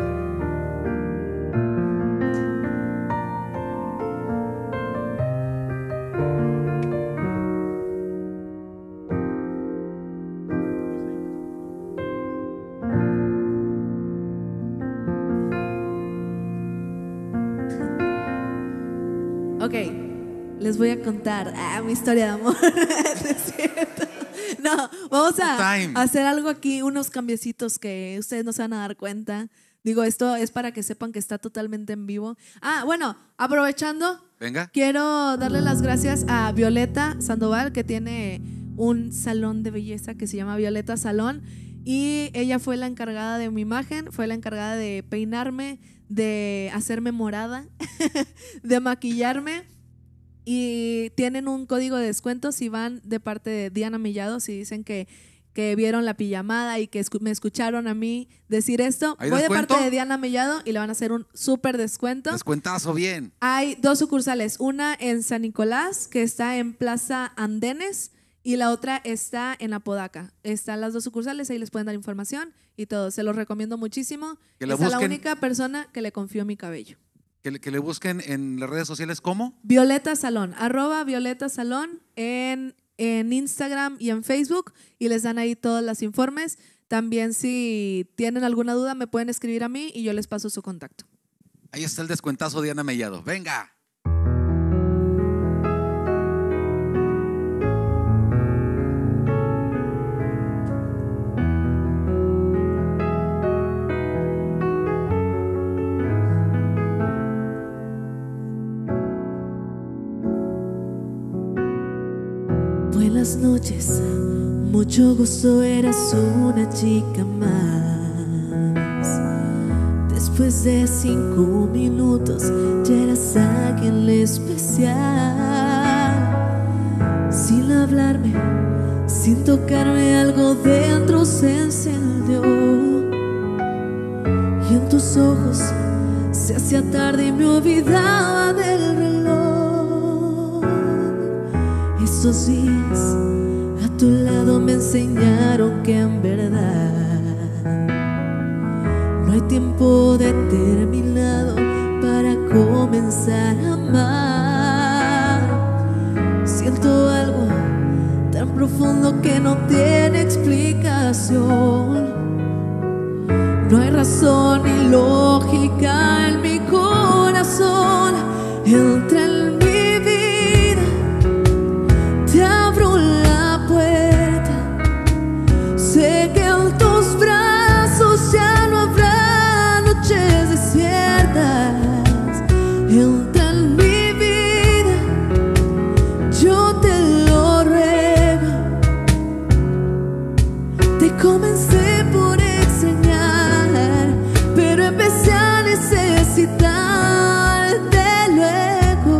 Ok, les voy a contar ah, mi historia de amor. No es cierto. No, vamos a Time. hacer algo aquí, unos cambiecitos que ustedes no se van a dar cuenta. Digo, esto es para que sepan que está totalmente en vivo. Ah, bueno, aprovechando, Venga. quiero darle las gracias a Violeta Sandoval, que tiene un salón de belleza que se llama Violeta Salón. Y ella fue la encargada de mi imagen, fue la encargada de peinarme, de hacerme morada, de maquillarme. Y tienen un código de descuento si van de parte de Diana Mellado, si dicen que, que vieron la pijamada y que escu- me escucharon a mí decir esto. ¿Hay Voy de descuento? parte de Diana Mellado y le van a hacer un súper descuento. Descuentazo, bien. Hay dos sucursales, una en San Nicolás, que está en Plaza Andenes, y la otra está en Apodaca. Están las dos sucursales, ahí les pueden dar información y todo. Se los recomiendo muchísimo. Que la Esa es la busquen. única persona que le confió mi cabello. Que le, que le busquen en las redes sociales, ¿cómo? Violeta Salón, arroba Violeta Salón en, en Instagram y en Facebook, y les dan ahí todos los informes. También si tienen alguna duda me pueden escribir a mí y yo les paso su contacto. Ahí está el descuentazo de Diana Mellado. Venga. Buenas noches, mucho gusto, eras una chica más. Después de cinco minutos ya eras alguien especial. Sin hablarme, sin tocarme, algo dentro se encendió. Y en tus ojos se hacía tarde y me olvidaba del reloj. Estos días a tu lado me enseñaron que en verdad no hay tiempo determinado para comenzar a amar. Siento algo tan profundo que no tiene explicación. No hay razón ni lógica en mi corazón. Entra en mi vida, te abro la puerta. Sé que en tus brazos ya no habrá noches desiertas. Entra en mi vida, yo te lo ruego. Te comencé por extrañar, pero empecé a necesitarte luego.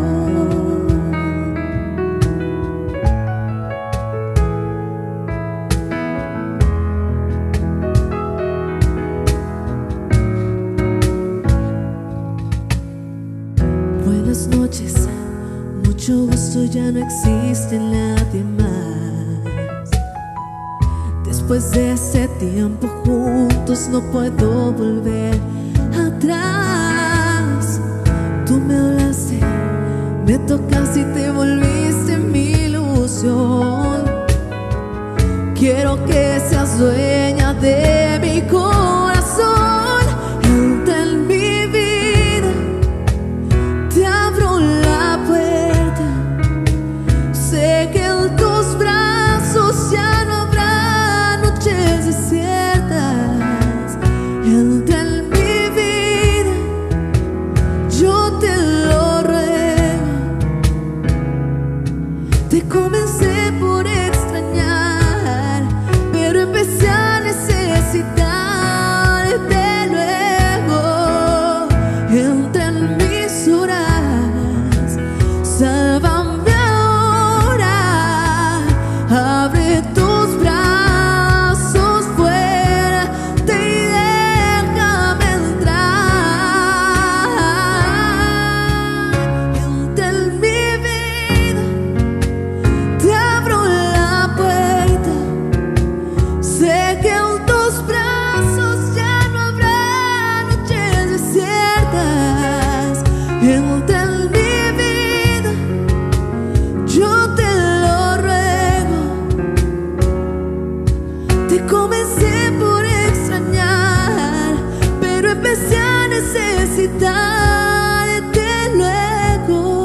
Buenas noches, mucho gusto, ya no existe nadie más. Después de ese tiempo juntos no puedo volver atrás. Tú me hablaste, me tocaste y te volviste mi ilusión. Quiero que seas dueña de mi corazón. Entra en mi vida, te abro la puerta. Sé que en tus brazos ya no habrá noches desiertas. Entra en mi vida, yo te lo ruego. Te comencé por extrañar, pero empecé a necesitarte luego. Entra en mis horas, sálvame ahora. Abre tus brazos fuerte y déjame entrar. Entra en mi vida, te abro la puerta. Sé que en tus brazos ya no habrá noches desiertas. Entra en mi vida, yo te lo ruego. Te comencé por extrañar, pero empecé a necesitarte luego.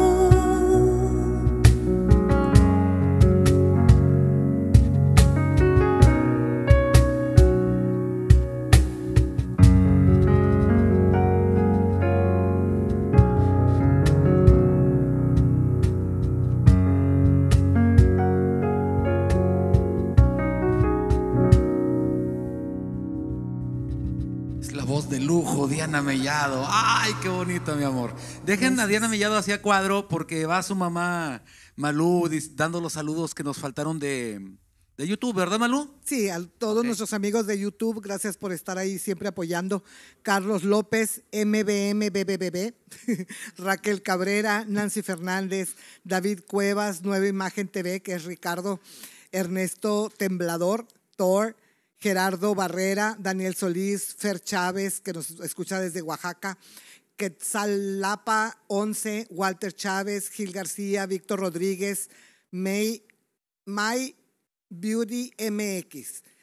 Es la voz de lujo, Diana Mellado. Ay, qué bonito, mi amor. Dejen a Diana Mellado hacia cuadro porque va su mamá Malú dis- dando los saludos que nos faltaron de, de YouTube, ¿verdad, Malú? Sí, a todos Ok. nuestros amigos de YouTube, gracias por estar ahí siempre apoyando. Carlos López, M B M B B B B, Raquel Cabrera, Nancy Fernández, David Cuevas, Nueva Imagen T V, que es Ricardo, Ernesto Temblador, Thor, Gerardo Barrera, Daniel Solís, Fer Chávez, que nos escucha desde Oaxaca, Quetzalapa once, Walter Chávez, Gil García, Víctor Rodríguez, May, May Beauty M X,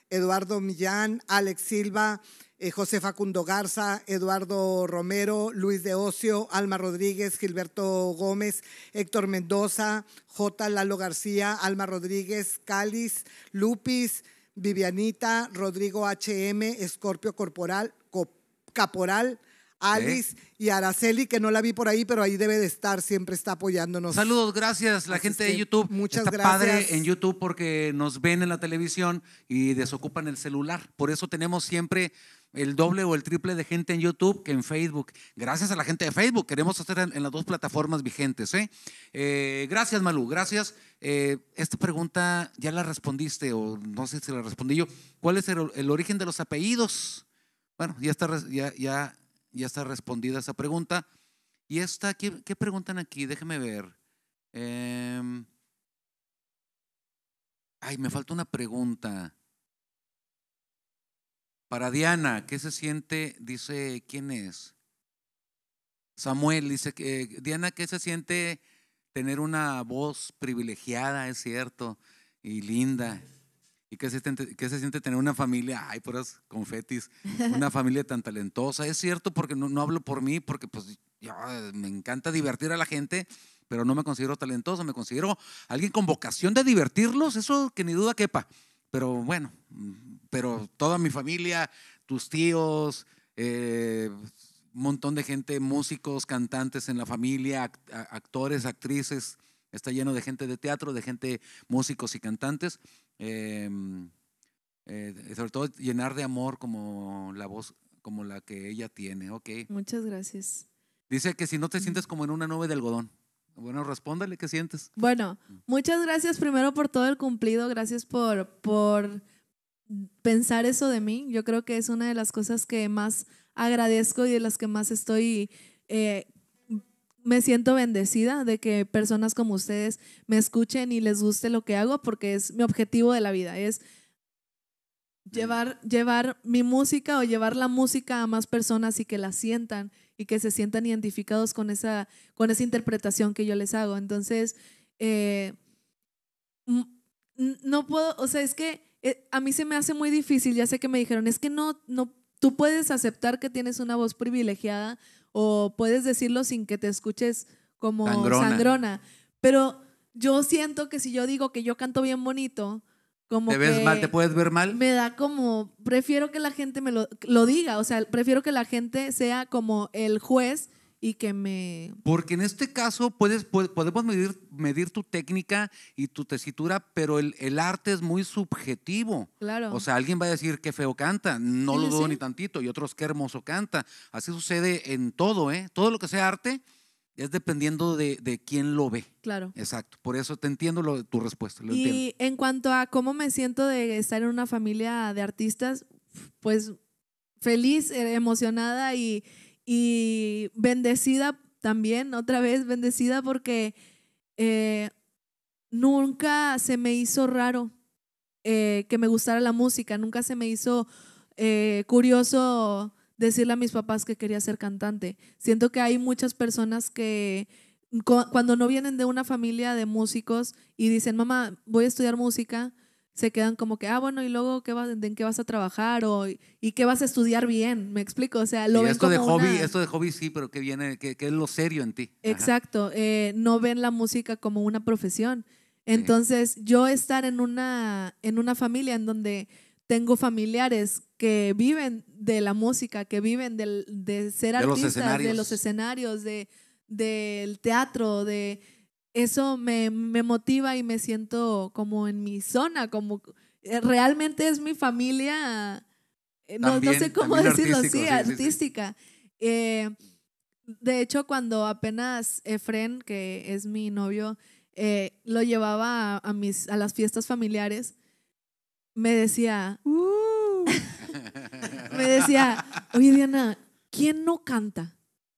Eduardo Millán, Alex Silva, eh, José Facundo Garza, Eduardo Romero, Luis de Ocio, Alma Rodríguez, Gilberto Gómez, Héctor Mendoza, J. Lalo García, Alma Rodríguez, Cáliz, Lupis, Vivianita, Rodrigo H M, Escorpio Corporal, Cop- Caporal, Alice y Araceli, que no la vi por ahí, pero ahí debe de estar, siempre está apoyándonos. Saludos, gracias la Así gente es de que YouTube. muchas Está gracias. padre en YouTube porque nos ven en la televisión y desocupan el celular. Por eso tenemos siempre el doble o el triple de gente en YouTube que en Facebook. Gracias a la gente de Facebook. Queremos hacer en, en las dos plataformas vigentes. ¿eh? Eh, gracias, Malú, gracias. Eh, esta pregunta ya la respondiste o no sé si la respondí yo. ¿Cuál es el, el origen de los apellidos? Bueno, ya está, ya, ya, ya está respondida esa pregunta. Y esta, ¿qué, qué preguntan aquí? Déjeme ver. Eh, ay, me falta una pregunta. Para Diana, ¿qué se siente? Dice, ¿quién es? Samuel dice que, Diana, ¿qué se siente tener una voz privilegiada, es cierto, y linda? ¿Y qué se, qué se siente tener una familia, ay, puras confetis, una familia tan talentosa? Es cierto, porque no, no hablo por mí, porque pues yo, me encanta divertir a la gente, pero no me considero talentoso, me considero alguien con vocación de divertirlos, eso que ni duda quepa. Pero bueno, pero toda mi familia, tus tíos, eh, un montón de gente, músicos, cantantes en la familia, act actores, actrices, está lleno de gente de teatro, de gente, músicos y cantantes. Eh, eh, sobre todo llenar de amor como la voz, como la que ella tiene. Okay. Muchas gracias. Dice que si no te sientes como en una nube de algodón. Bueno, respóndale, ¿qué sientes? Bueno, muchas gracias primero por todo el cumplido, gracias por, por pensar eso de mí. Yo creo que es una de las cosas que más agradezco y de las que más estoy, eh, me siento bendecida de que personas como ustedes me escuchen y les guste lo que hago, porque es mi objetivo de la vida, es llevar, llevar mi música o llevar la música a más personas y que la sientan y que se sientan identificados con esa, con esa interpretación que yo les hago. Entonces, eh, no puedo, o sea, es que eh, a mí se me hace muy difícil, ya sé que me dijeron, es que no, no, tú puedes aceptar que tienes una voz privilegiada o puedes decirlo sin que te escuches como sangrona, sangrona, pero yo siento que si yo digo que yo canto bien bonito, como ¿te ves que mal? ¿Te puedes ver mal? me da como, prefiero que la gente me lo, lo diga, o sea, prefiero que la gente sea como el juez y que me... Porque en este caso puedes, podemos medir, medir tu técnica y tu tesitura, pero el, el arte es muy subjetivo. Claro. O sea, alguien va a decir qué feo canta, no Sí, lo dudo sí. ni tantito, y otros qué hermoso canta. Así sucede en todo, ¿eh? Todo lo que sea arte es dependiendo de, de quién lo ve. Claro. Exacto. Por eso te entiendo lo, tu respuesta. Lo Y entiendo. en cuanto a cómo me siento de estar en una familia de artistas, pues feliz, eh, emocionada y, y bendecida también, otra vez bendecida porque eh, nunca se me hizo raro eh, que me gustara la música, nunca se me hizo eh, curioso decirle a mis papás que quería ser cantante. Siento que hay muchas personas que cuando no vienen de una familia de músicos y dicen, mamá, voy a estudiar música, se quedan como que, ah, bueno, ¿y luego qué vas, en qué vas a trabajar? O, ¿y qué vas a estudiar bien? ¿Me explico? O sea, lo Y ven esto como de hobby, una... esto de hobby sí, pero ¿qué viene? ¿Qué, qué es lo serio en ti? Ajá. Exacto, eh, no ven la música como una profesión. Entonces, sí. yo estar en una, en una familia en donde tengo familiares que viven de la música, que viven del, de ser de artistas, los de los escenarios, de, del teatro, de eso me, me motiva y me siento como en mi zona, como eh, realmente es mi familia, eh, no, también, no sé cómo decirlo así, sí, artística. Sí, sí. Eh, de hecho, cuando apenas Efren, que es mi novio, eh, lo llevaba a, a, mis, a las fiestas familiares, me decía, uh, me decía, oye Diana, ¿quién no canta?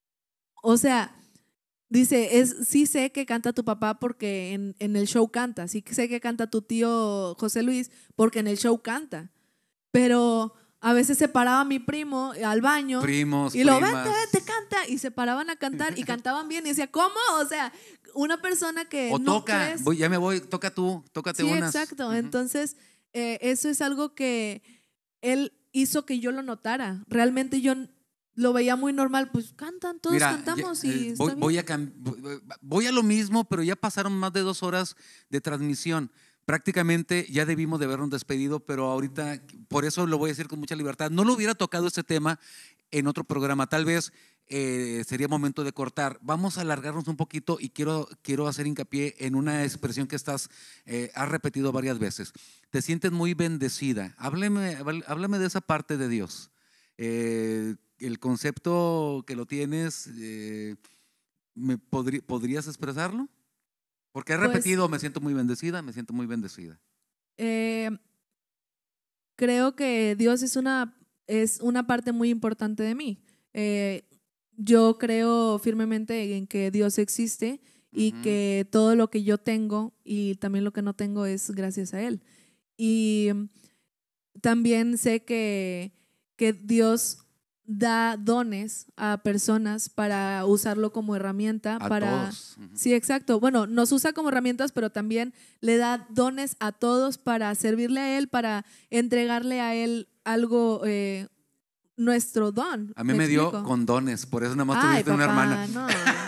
O sea, dice, es, sí sé que canta tu papá porque en, en el show canta, sí sé que canta tu tío José Luis porque en el show canta, pero a veces se paraba mi primo al baño Primos, y lo primas. vete, vete, canta, y se paraban a cantar y cantaban bien y decía, ¿cómo? O sea, una persona que o no toca, crees... voy, ya me voy, toca tú, tócate Sí, unas. exacto, Uh-huh. entonces eh, eso es algo que Él hizo que yo lo notara. Realmente yo lo veía muy normal, pues cantan, todos Mira, cantamos ya, y eh, está voy, bien. voy, a cam- voy a lo mismo, pero ya pasaron más de dos horas de transmisión. Prácticamente ya debimos de habernos despedido, pero ahorita, por eso lo voy a decir con mucha libertad. No lo hubiera tocado este tema en otro programa, tal vez eh, sería momento de cortar. Vamos a alargarnos un poquito y quiero, quiero hacer hincapié en una expresión que estás, eh, has repetido varias veces. Te sientes muy bendecida. Háblame, háblame de esa parte de Dios. Eh, el concepto que lo tienes, eh, ¿me podrí, ¿podrías expresarlo? Porque he Pues, repetido, me siento muy bendecida, me siento muy bendecida. Eh, creo que Dios es una, es una parte muy importante de mí. Eh, yo creo firmemente en que Dios existe y Ujú. que todo lo que yo tengo y también lo que no tengo es gracias a Él. Y también sé que, que Dios da dones a personas para usarlo como herramienta. A para todos. Ujú. Sí, exacto. Bueno, nos usa como herramientas, pero también le da dones a todos para servirle a Él, para entregarle a Él algo, eh, nuestro don. A mí me dio explico? condones, por eso nada más Ay, tuviste una papá, hermana. no.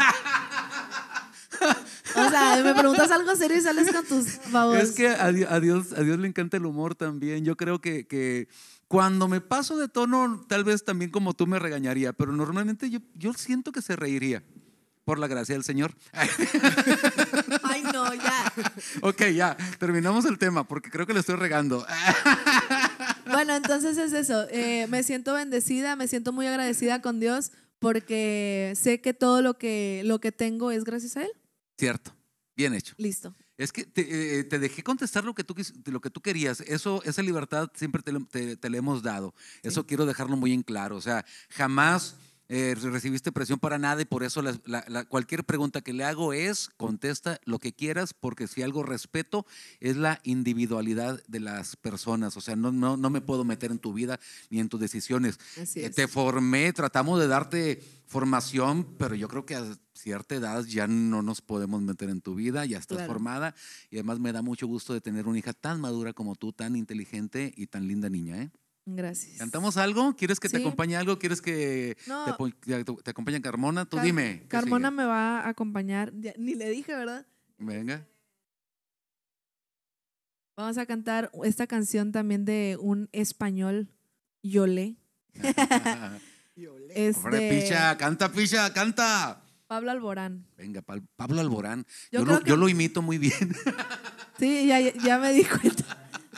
O sea, me preguntas algo serio y sales con tus babos. Es que a, Di- a Dios, a Dios le encanta el humor también. Yo creo que, que cuando me paso de tono, tal vez también como tú me regañaría, pero normalmente yo, yo siento que se reiría por la gracia del Señor. Ay, no, ya. Ok, ya, terminamos el tema porque creo que le estoy regando. Bueno, entonces es eso. Eh, me siento bendecida, me siento muy agradecida con Dios porque sé que todo lo que, lo que tengo es gracias a Él. Cierto, bien hecho. Listo. Es que te, eh, te dejé contestar lo que tú, quis- lo que tú querías. Eso, esa libertad siempre te, lo- te, te la hemos dado. Eso Sí. quiero dejarlo muy en claro. O sea, jamás eh, recibiste presión para nada y por eso la- la- la- cualquier pregunta que le hago es contesta lo que quieras, porque si algo respeto es la individualidad de las personas. O sea, no, no, no me puedo meter en tu vida ni en tus decisiones. Así Eh, es. Te formé, tratamos de darte formación, pero yo creo que a cierta edad ya no nos podemos meter en tu vida, ya estás Claro. formada y además me da mucho gusto de tener una hija tan madura como tú, tan inteligente y tan linda niña, ¿eh? Gracias. ¿Cantamos algo? ¿Quieres que te Sí. acompañe algo? ¿Quieres que No. te, apo- te, te acompañe Carmona? Tú Car- dime. ¿qué Carmona sigue? me va a acompañar. Ya, ni le dije, ¿verdad? Venga. Vamos a cantar esta canción también de un español, Yolé. Es Hombre, de Picha, canta, Picha, canta. Pablo Alborán. Venga, Pal- Pablo Alborán. Yo Yo, creo lo, que- yo lo imito muy bien. Sí, ya, ya me di cuenta.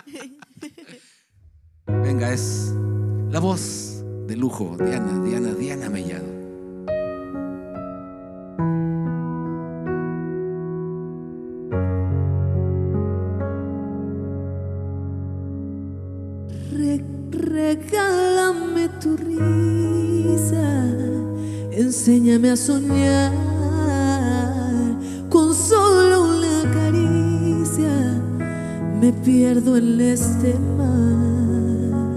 Venga, es la voz de lujo, Diana, Diana, Diana Mellado. Re- regálame tu risa, enséñame a soñar con solo una caricia. Me pierdo en este mar.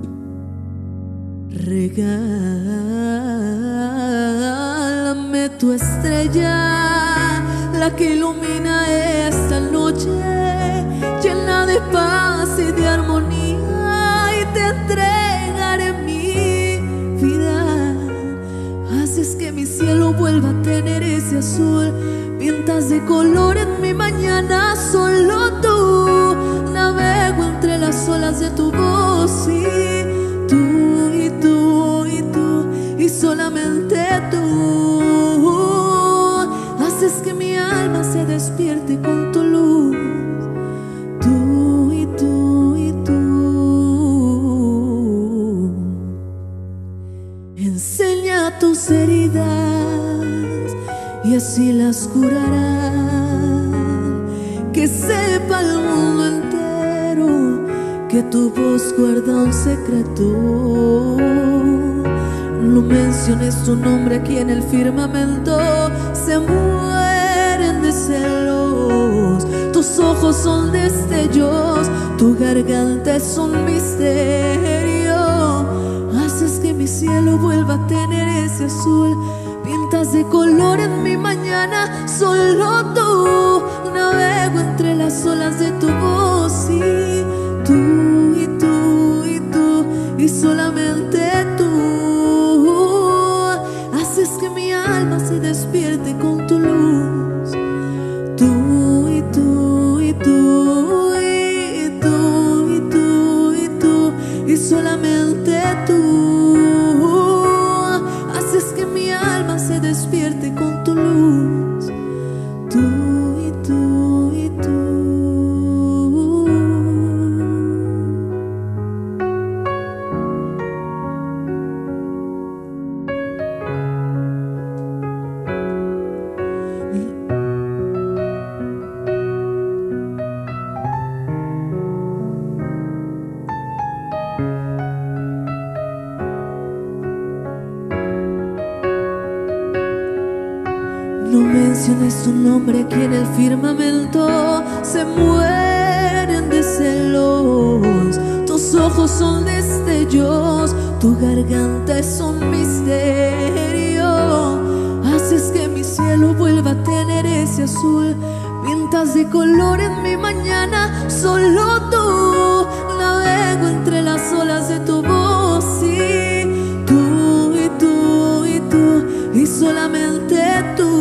Regálame tu estrella, la que ilumina esta noche, llena de paz y de armonía, y te entregaré mi vida. Haces que mi cielo vuelva a tener ese azul, pintas de color en mi mañana, solo tú. Navego entre las olas de tu voz y tú y tú y tú y solamente tú haces que mi alma se despierte con tu luz. Tú y tú y tú. Enseña tus heridas y así las curarán. Que sepa el mundo entero que tu voz guarda un secreto. No menciones tu nombre aquí en el firmamento, se mueren de celos. Tus ojos son destellos, tu garganta es un misterio. Haces que mi cielo vuelva a tener ese azul, pintas de color en mi mañana, solo tú. Navego entre las olas de tu voz y tú Tú y tú y tú y solamente tú haces que mi alma se despierte con tu luz. Tú y tú y tú y tú y tú y tú y solamente tú haces que mi alma se despierte con tu luz. Tú y tú y tú. No menciones tu nombre aquí en el firmamento, se mueren de celos. Tus ojos son destellos, tu garganta es un misterio. Haces que mi cielo vuelva a tener ese azul. Pintas de color en mi mañana, solo tú. Navego entre las olas de tu voz, sí. Tú y tú y tú y solamente tú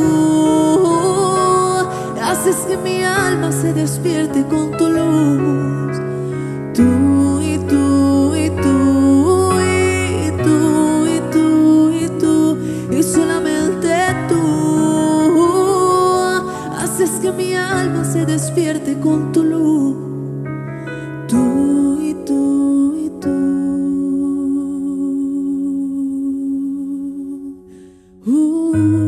haces que mi alma se despierte con tu luz. Tú y tú y tú y tú y tú y tú y solamente tú haces que mi alma se despierte con tu luz. Tú y tú y tú. Uh.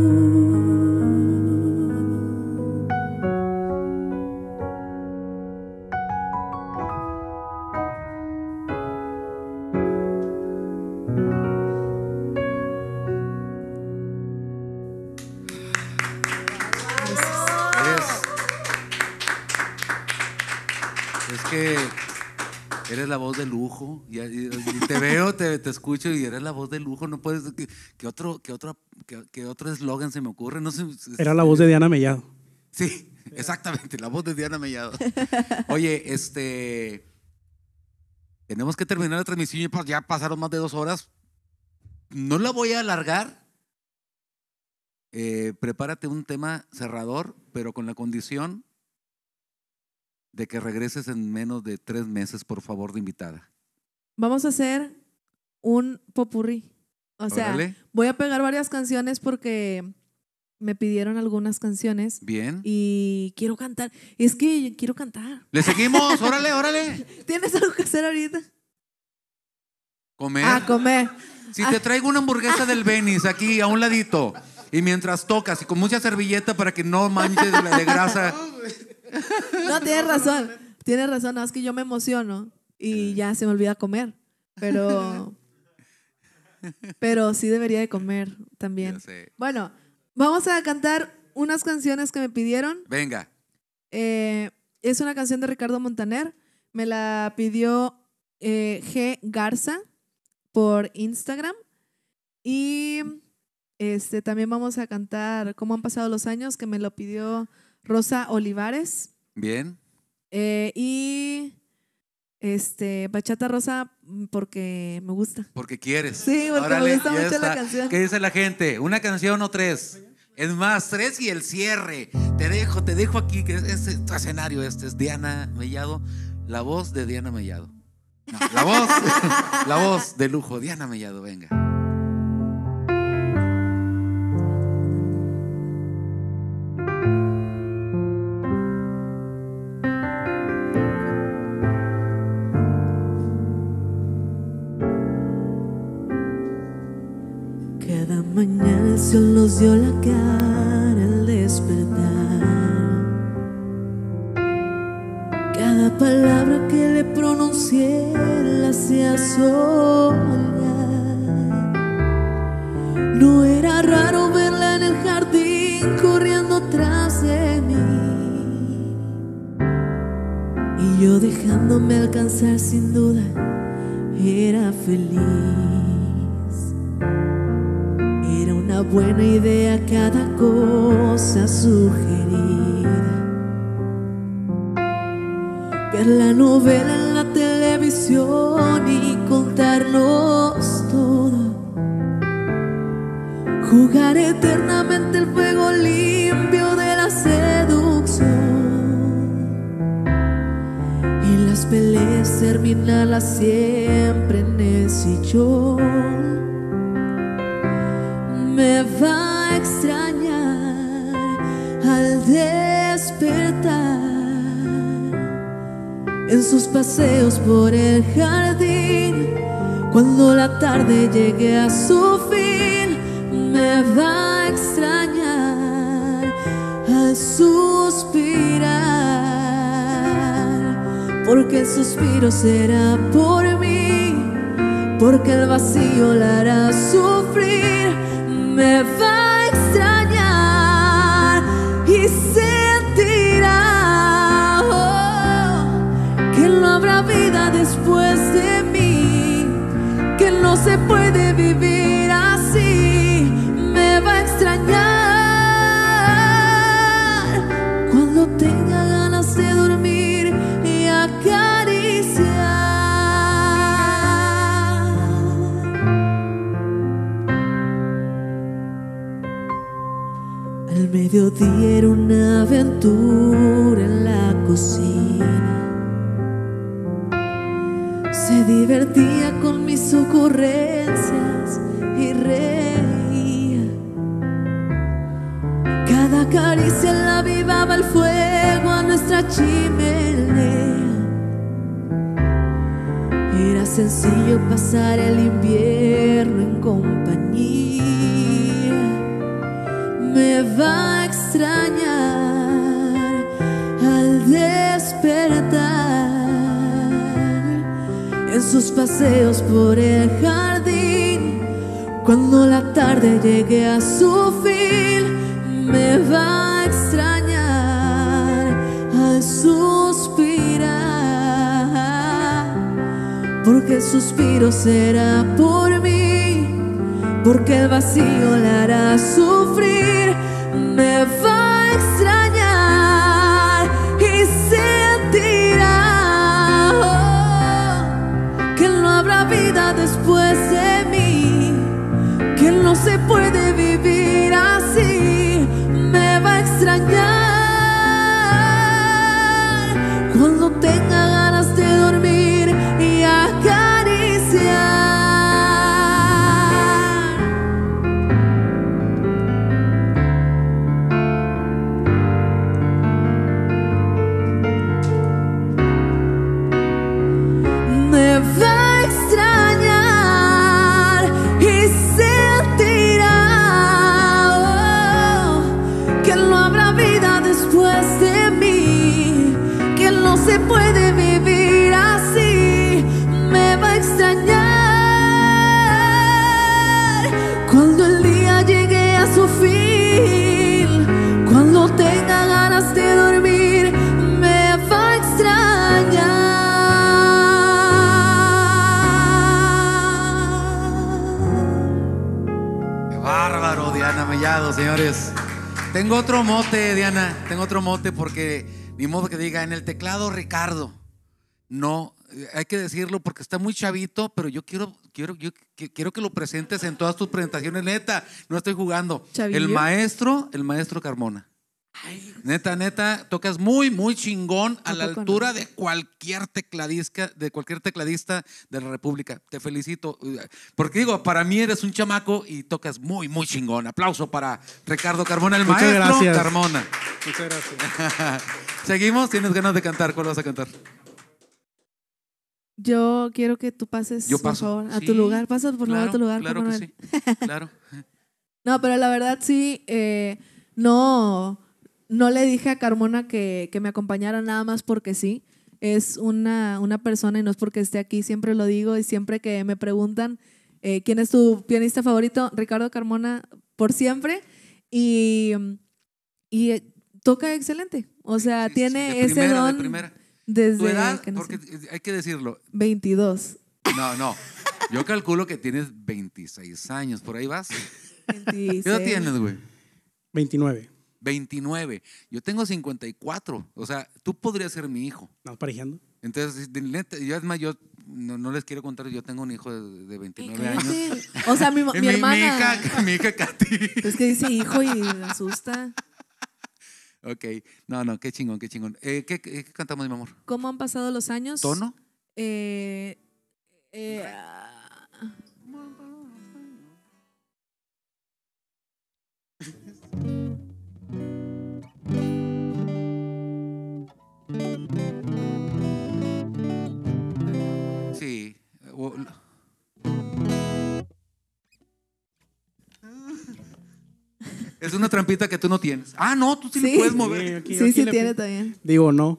Es que eres la voz de lujo. Y, y- y te veo, te, te escucho y eres la voz de lujo. No puedes. ¿Qué, qué otro, qué otro, qué, qué otro eslogan se me ocurre? No sé. Era la voz de Diana Mellado. Sí, exactamente, la voz de Diana Mellado. Oye, este. Tenemos que terminar la transmisión. Ya ya pasaron más de dos horas. No la voy a alargar. Eh, prepárate un tema cerrador, pero con la condición de que regreses en menos de tres meses, por favor, de invitada. Vamos a hacer un popurrí. O sea, Órale. voy a pegar varias canciones porque me pidieron algunas canciones Bien. y quiero cantar. Es que quiero cantar. ¿Le seguimos? Órale, órale. ¿Tienes algo que hacer ahorita? Comer. Ah, comer. Si te traigo una hamburguesa del Venice aquí a un ladito y mientras tocas y con mucha servilleta para que no manches de, la de grasa. No, tienes razón. Tienes razón. No, es que yo me emociono y ya se me olvida comer. Pero, pero sí debería de comer también. Ya sé. Bueno, vamos a cantar unas canciones que me pidieron. Venga. Eh, es una canción de Ricardo Montaner. Me la pidió eh, G. Garza por Instagram. Y este, también vamos a cantar Cómo han pasado los años, que me lo pidió Rosa Olivares. Bien. Eh, y este, Bachata Rosa porque me gusta. Porque quieres. Sí, porque Órale, me gusta ya mucho la está. canción. ¿Qué dice la gente? ¿Una canción o tres? Es más, tres y el cierre. Te dejo, te dejo aquí, que es, es tu escenario este. Es Diana Mellado, la voz de Diana Mellado. No, la voz, la voz de lujo, Diana Mellado, venga. Cada mañana el sol nos dio la cara al despertar. Cada palabra que le pronuncié la hacía soñar. No era raro verla en el jardín corriendo tras de mí. Y yo dejándome alcanzar sin duda era feliz. Era una buena idea cada cosa sugerida. Ver la novela en la tele perdición y contarnos todo. Jugar eternamente el fuego limpio de la seducción. Y las peleas terminarlas siempre en el sillón. Me va a extrañar al despertar en sus paseos por el jardín. Cuando la tarde llegue a su fin, me va a extrañar al suspirar, porque el suspiro será por mí, porque el vacío la hará sufrir. Me va a extrañar y sentirá oh, que no habrá vida después de mí, que no se puede vivir así. Me va a extrañar cuando tenga ganas de dormir y acariciar. Al mediodía era una aventura en la cocina. Se divertía con mis ocurrencias y reía. Cada caricia la avivaba el fuego a nuestra chimenea. Era sencillo pasar el invierno en compañía. Me va a extrañar al despertar en sus paseos por el jardín. Cuando la tarde llegue a su fin, me va a extrañar al suspirar, porque el suspiro será por mí, porque el vacío la hará sufrir. Me va a extrañar y sentirá oh, que no habrá vida después de mí, que no se puede vivir así. Me va a extrañar cuando tenga ganas de dormir y acariciar. Me va a extrañar y sentirá oh, que no habrá vida después de mí, que no se puede vivir así. Me va a extrañar cuando el día llegue a su fin, cuando tenga ganas de dormir. Me va a extrañar. Bárbaro, Diana Mellado, señores. Tengo otro mote, Diana. Tengo otro mote porque ni modo que diga en el teclado Ricardo. No, hay que decirlo porque está muy chavito, pero yo quiero, quiero, yo que- quiero que lo presentes en todas tus presentaciones. Neta, no estoy jugando. ¿Chavillo? El maestro, el maestro Carmona. Neta, neta, tocas muy, muy chingón a ¿A la poco altura no? de cualquier tecladista, de cualquier tecladista de la República. Te felicito. Porque digo, para mí eres un chamaco y tocas muy, muy chingón. Aplauso para Ricardo Carmona, el Muchas maestro gracias. Carmona. Muchas gracias. Seguimos, tienes ganas de cantar. ¿Cuál vas a cantar? Yo quiero que tú pases, Yo por paso. favor, a Sí, tu lugar. Pasa por favor a tu lugar. Claro Juan que Manuel. sí. Claro. No, pero la verdad sí, eh, no, no le dije a Carmona que, que me acompañara nada más porque sí. Es una, una persona y no es porque esté aquí, siempre lo digo y siempre que me preguntan eh, quién es tu pianista favorito, Ricardo Carmona, por siempre. Y, y eh, toca excelente. O sea, Sí, tiene sí, de ese primera, de don primera. desde Tu edad, que no porque sé, hay que decirlo. veintidós. No, no. Yo calculo que tienes veintiséis años. ¿Por ahí vas? ¿Qué edad veintiséis. tienes, güey? veintinueve. veintinueve. Yo tengo cincuenta y cuatro. O sea, tú podrías ser mi hijo. ¿Estamos parejando? Entonces, de neta, yo es más, yo no, no les quiero contar, yo tengo un hijo de, de veintinueve años. Cállate. O sea, mi, mi, mi, hermana. mi hija, mi hija Katy. Es que dice hijo y me asusta. Ok, no, no, qué chingón, qué chingón. Eh, ¿qué, qué, ¿Qué cantamos, mi amor? ¿Cómo han pasado los años? ¿Tono? Eh, eh, Sí. o- Es una trampita que tú no tienes. Ah, no, tú sí, Sí. lo puedes Sí, mover. aquí- sí, aquí sí le tiene pi- también. Digo no.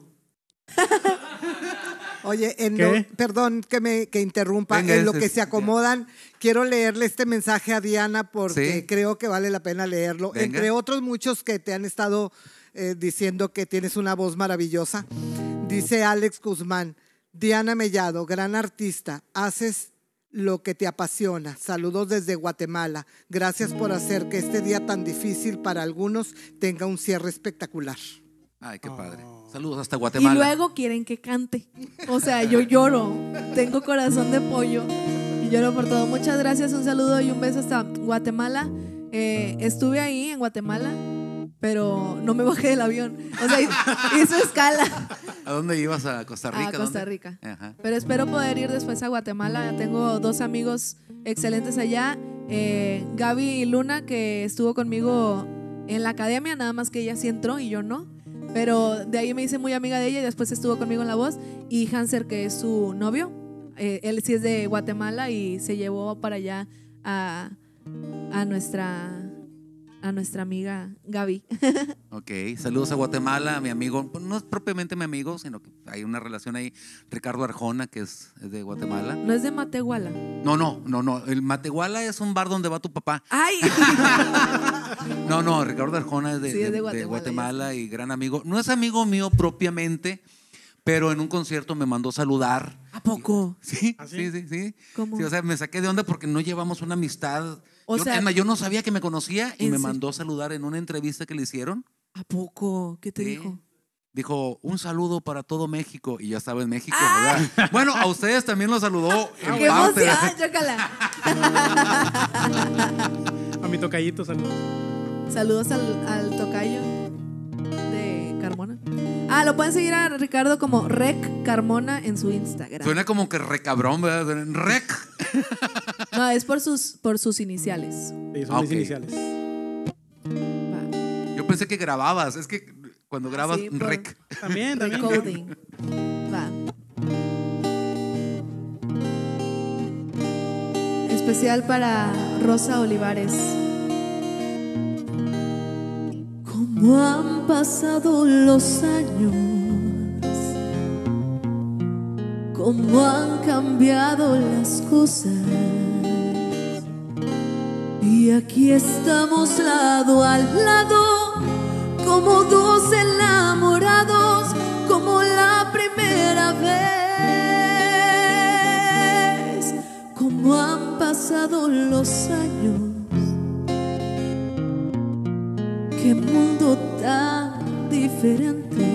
Oye, en ¿Qué? lo- perdón que me que interrumpa, Venga, en lo es- que es- se acomodan, quiero leerle este mensaje a Diana porque Sí. creo que vale la pena leerlo. Venga. Entre otros muchos que te han estado eh, diciendo que tienes una voz maravillosa. Dice Alex Guzmán, Diana Mellado, gran artista, haces lo que te apasiona. Saludos desde Guatemala. Gracias por hacer que este día tan difícil para algunos tenga un cierre espectacular. Ay, qué padre. Oh. Saludos hasta Y Guatemala. luego quieren que cante. O sea, yo lloro. Tengo corazón de pollo. Y lloro por todo. Muchas gracias, un saludo y un beso hasta Guatemala. Eh, estuve ahí en Guatemala, pero no me bajé del avión. O sea, hizo escala ¿A dónde ibas? ¿A Costa Rica? a Costa ¿Dónde? Rica. Ajá. Pero espero poder ir después a Guatemala. Tengo dos amigos excelentes allá. Eh, Gaby y Luna, que estuvo conmigo en la academia, nada más que ella sí entró y yo no. Pero de ahí me hice muy amiga de ella y después estuvo conmigo en La Voz. Y Hanser, que es su novio, eh, él sí es de Guatemala y se llevó para allá a, a nuestra a nuestra amiga Gaby. Ok, saludos a Guatemala, a mi amigo, pues, no es propiamente mi amigo, sino que hay una relación ahí, Ricardo Arjona, que es, es de Guatemala. No es de Matehuala. No, no, no, no, el Matehuala es un bar donde va tu papá. ¡Ay! No, no, Ricardo Arjona es de, Sí, es de de- de Guatemala, Guatemala y gran amigo. No es amigo mío propiamente, pero en un concierto me mandó saludar. ¿A poco? Sí, ¿Ah, sí? sí, sí, sí. ¿Cómo? Sí, o sea, me saqué de onda porque no llevamos una amistad. O yo, sea- es más, yo no sabía que me conocía y ¿En me serio? mandó saludar en una entrevista que le hicieron. ¿A poco? ¿Qué te Sí. dijo? Dijo, un saludo para todo México. Y ya estaba en México, ¡Ah! ¿verdad? Bueno, a ustedes también los saludó en ¡Qué parte. emoción! ¡Chócala! A mi tocallito, saludos. Saludos al, al tocayo de Carmona. Ah, lo pueden seguir a Ricardo como Rec Carmona en su Instagram. Suena como que recabrón, ¿verdad? Rec. No, es por sus, por sus iniciales. Sí, son Ah, mis ok. iniciales. Va. Yo pensé que grababas. Es que cuando grabas, sí, por- rec. También, también. Recoding. Va. Especial para Rosa Olivares. Cómo han pasado los años, cómo han cambiado las cosas. Y aquí estamos lado al lado, como dos enamorados, como la primera vez. Cómo han pasado los años, qué mundo tan diferente.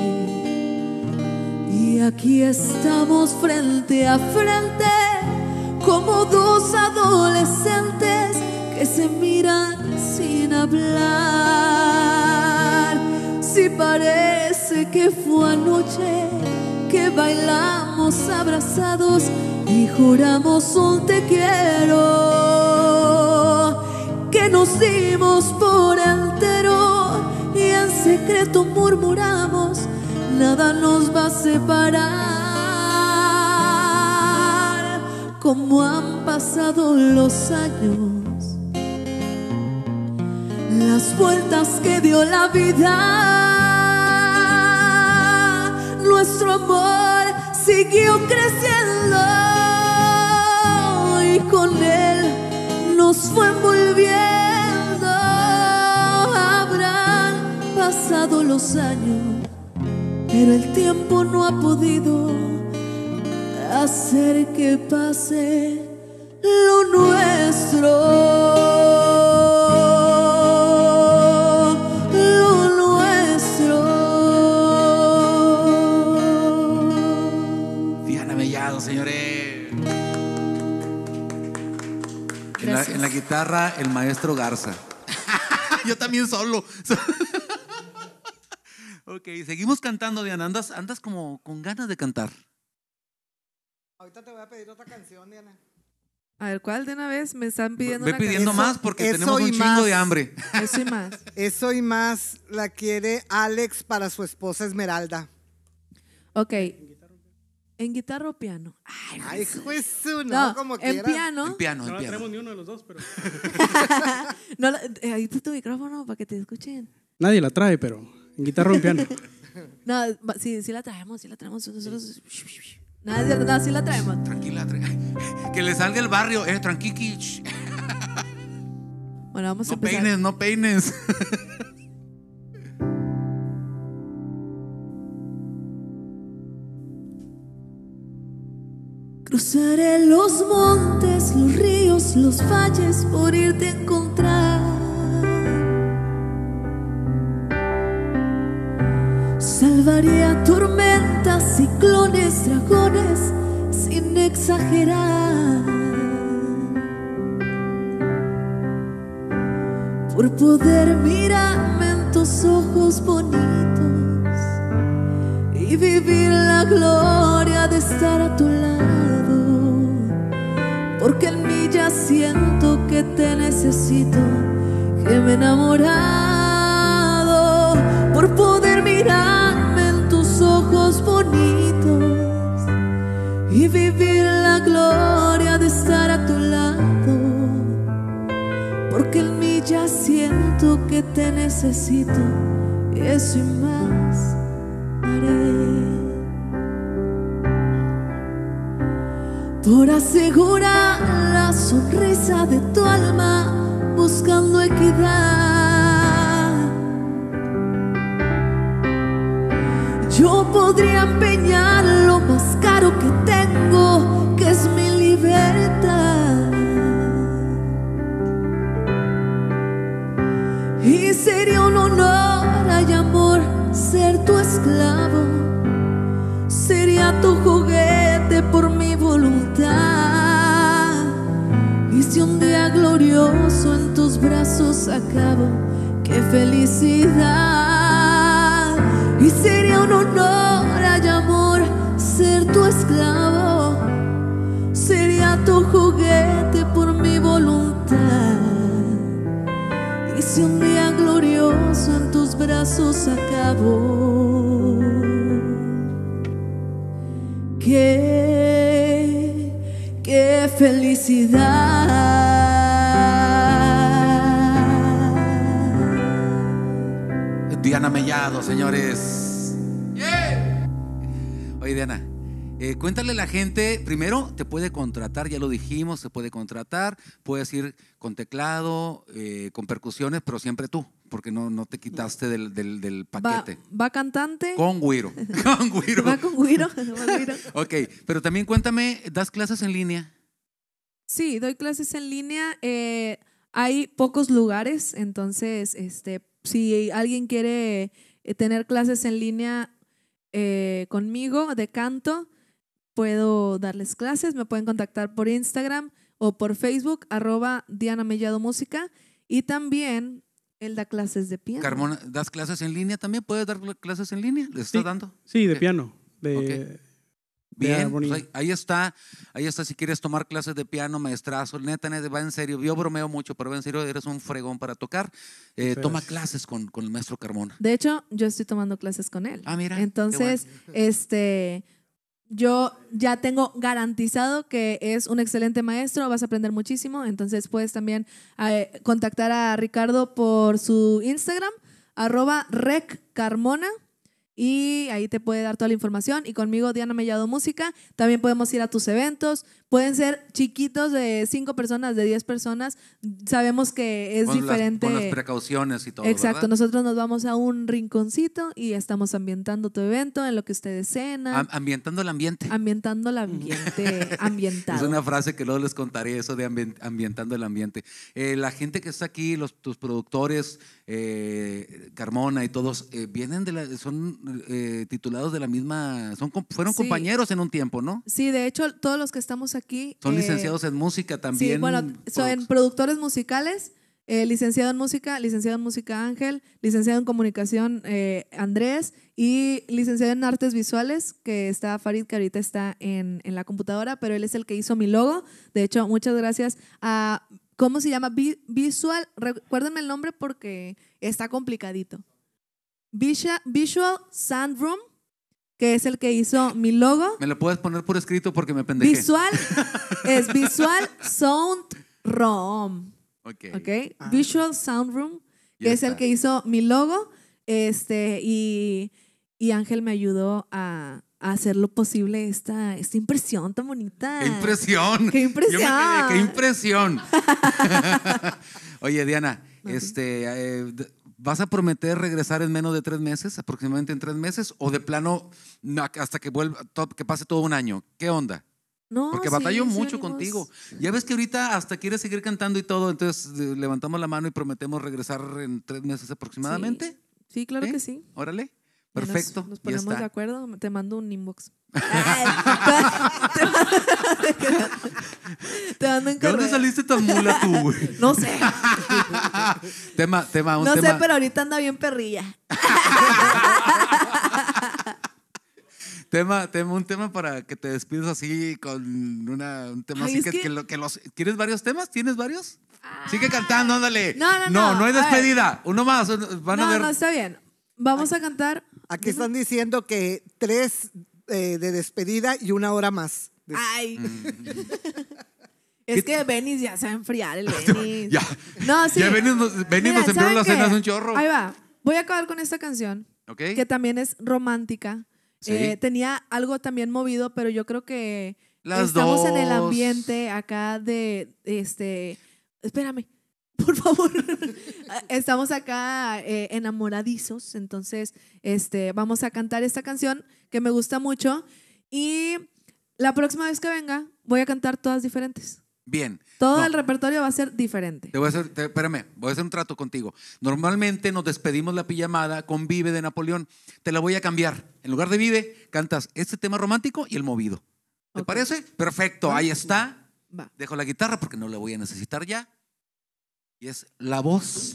Y aquí estamos frente a frente, como dos adolescentes que se miran sin hablar. Si parece que fue anoche que bailamos abrazados y juramos un te quiero, que nos dimos por entero y en secreto murmuramos, nada nos va a separar. Como han pasado los años, las vueltas que dio la vida, nuestro amor siguió creciendo y con él nos fue envolviendo. Habrán pasado los años, pero el tiempo no ha podido hacer que pase lo nuestro. Lo nuestro. Diana Mellado, señores. En la, Gracias. en la guitarra, el maestro Garza. Yo también solo. Ok, seguimos cantando, Diana. Andas, andas como con ganas de cantar. Ahorita te voy a pedir otra canción, Diana. A ver, ¿cuál de una vez? Me están pidiendo Ve una pidiendo Eso- más porque eso tenemos un y chingo más. de hambre. canción. Eso y más. Eso y más la quiere Alex para su esposa Esmeralda. Ok. ¿En guitarra o piano? Ay, Ay, pues no, no, como en quieras. piano. En piano, No en la piano. traemos ni uno de los dos, pero. No, la- eh, ahí está tu micrófono para que te escuchen. Nadie la trae, pero en guitarra o en piano. No, va- sí, sí la traemos, sí la traemos. Nosotros. No, es cierto, no, sí la traemos. Tranquila, tra- que le salga el barrio. Eh, tranquiqui. Shh. Bueno, vamos a No empezar. peines, no peines. Cruzaré los montes, los ríos, los valles por irte a encontrar. Salvaría tormentas, ciclones, dragones, sin exagerar. Por poder mirarme en tus ojos bonitos y vivir la gloria de estar a tu lado, porque en mí ya siento que te necesito, que me he enamorado, por poder mirarme en tus ojos bonitos y vivir la gloria de estar a tu lado, porque en mí ya siento que te necesito, eso y más haré por asegurar la sonrisa de tu alma, buscando equidad. Yo podría empeñar lo más caro que tengo, que es mi libertad, y sería un honor y amor ser tu esclavo, sería tu juguete por mi voluntad. Y si un día glorioso en tus brazos acabo, qué felicidad. Y sería un honor y amor ser tu esclavo, sería tu juguete por mi voluntad. Y si un día glorioso en tus brazos acabo, qué, qué felicidad. Diana Mellado, señores. Yeah. Oye, Diana, eh, cuéntale a la gente, primero te puede contratar, ya lo dijimos, se puede contratar, puedes ir con teclado, eh, con percusiones, pero siempre tú, porque no, no te quitaste del, del, del Va, paquete. va cantante. Con güiro, con güiro. Va con güiro. va güiro. Ok, pero también cuéntame, ¿das clases en línea? Sí, doy clases en línea. eh, hay pocos lugares, entonces, este, si alguien quiere eh, tener clases en línea eh, conmigo de canto, puedo darles clases. Me pueden contactar por Instagram o por Facebook, arroba Diana Mellado Música. Y también él da clases de piano. Carmona, ¿das clases en línea también? ¿Puedes dar clases en línea? ¿Les estás Sí. dando? Sí, de Ok. piano. De, Ok. de Bien, armonía. pues ahí, ahí está, ahí está, si quieres tomar clases de piano, maestrazo, neta, neta, va en serio, yo bromeo mucho, pero va en serio, eres un fregón para tocar, eh, Muchas toma gracias. clases con, con el maestro Carmona. De hecho, yo estoy tomando clases con él. Ah, mira, qué Entonces, este, yo ya tengo garantizado que es un excelente maestro, vas a aprender muchísimo. Entonces, puedes también eh, contactar a Ricardo por su Instagram, arroba reccarmona. Y ahí te puede dar toda la información. Y conmigo, Diana Mellado Música. También podemos ir a tus eventos. Pueden ser chiquitos de cinco personas, de diez personas. Sabemos que es con diferente. Las, con las precauciones y todo, Exacto, ¿verdad? nosotros nos vamos a un rinconcito y estamos ambientando tu evento en lo que ustedes cenan, Am- ambientando el ambiente. ambientando el ambiente ambientado. Es una frase que luego les contaré, eso de ambien- ambientando el ambiente. Eh, la gente que está aquí, los, tus productores, eh, Carmona y todos, eh, vienen de la, son eh, titulados de la misma, son, com- fueron Sí. compañeros en un tiempo, ¿no? Sí, de hecho, todos los que estamos aquí. Son eh, licenciados en música también. Sí, bueno, son Produ- productores musicales, eh, licenciado en música, licenciado en música Ángel, licenciado en comunicación eh, Andrés y licenciado en artes visuales, que está Farid, que ahorita está en, en la computadora, pero él es el que hizo mi logo. De hecho, muchas gracias a, ¿cómo se llama? Vi- Visual, recuérdenme el nombre porque está complicadito. Visual, Visual Sound Room, que es el que hizo mi logo. ¿Me lo puedes poner por escrito porque me pendejé? Visual es Visual Sound Room. Ok. ¿Ok? Visual Sound Room, que Ya es el está. que hizo mi logo. Este, y, y Ángel me ayudó a, a hacer lo posible esta, esta impresión tan bonita. ¡Qué impresión! ¡Qué impresión! Yo me quedé, ¡qué impresión! Oye, Diana, este, eh, d- ¿vas a prometer regresar en menos de tres meses, aproximadamente en tres meses, o de plano na- hasta que vuelva, to- que pase todo un año? ¿Qué onda? No, Porque sí, batallo sí mucho venimos. contigo. Ya ves que ahorita hasta quieres seguir cantando y todo, entonces eh, levantamos la mano y prometemos regresar en tres meses aproximadamente. Sí, claro ¿Eh? que sí. Órale, Ya nos- perfecto. Nos, ya ponemos de está. acuerdo. Te mando un inbox. Ay, te mando un ¿De dónde correo. saliste tan mula tú, güey? No sé. tema, tema, un No tema. sé, pero ahorita anda bien perrilla. Tema, tema, un tema para que te despides así con una, un tema Ay, así es que, que- que lo- que los. ¿Quieres varios temas? ¿Tienes varios? Sigue cantando, ándale. No, no, No, no. no hay A ver. despedida. Uno más. uno- Van No, a ver. no, está bien. Vamos a cantar. Aquí están diciendo que tres eh, de despedida y una hora más. Ay. Mm. Es que Benis ya se va a enfriar el Benis. Ya. No, sí. Ya Benis nos- Benis nos Miren, enfrió ¿saben las qué? cenas un chorro. Ahí va. Voy a acabar con esta canción, ¿Ok? que también es romántica. Sí. Eh, tenía algo también movido, pero yo creo que Las estamos en el dos. ambiente acá de, este, espérame, por favor. Estamos acá eh, enamoradizos, entonces este, vamos a cantar esta canción que me gusta mucho y la próxima vez que venga voy a cantar todas diferentes. Bien. Todo No, el repertorio va a ser diferente. Te voy a hacer, te- espérame, voy a hacer un trato contigo. Normalmente nos despedimos la pijamada con Vive de Napoleón. Te la voy a cambiar. En lugar de Vive, cantas este tema romántico y el movido. ¿Te Ok. parece? Perfecto, ahí está. Va. Dejo la guitarra porque no la voy a necesitar ya. Y es la voz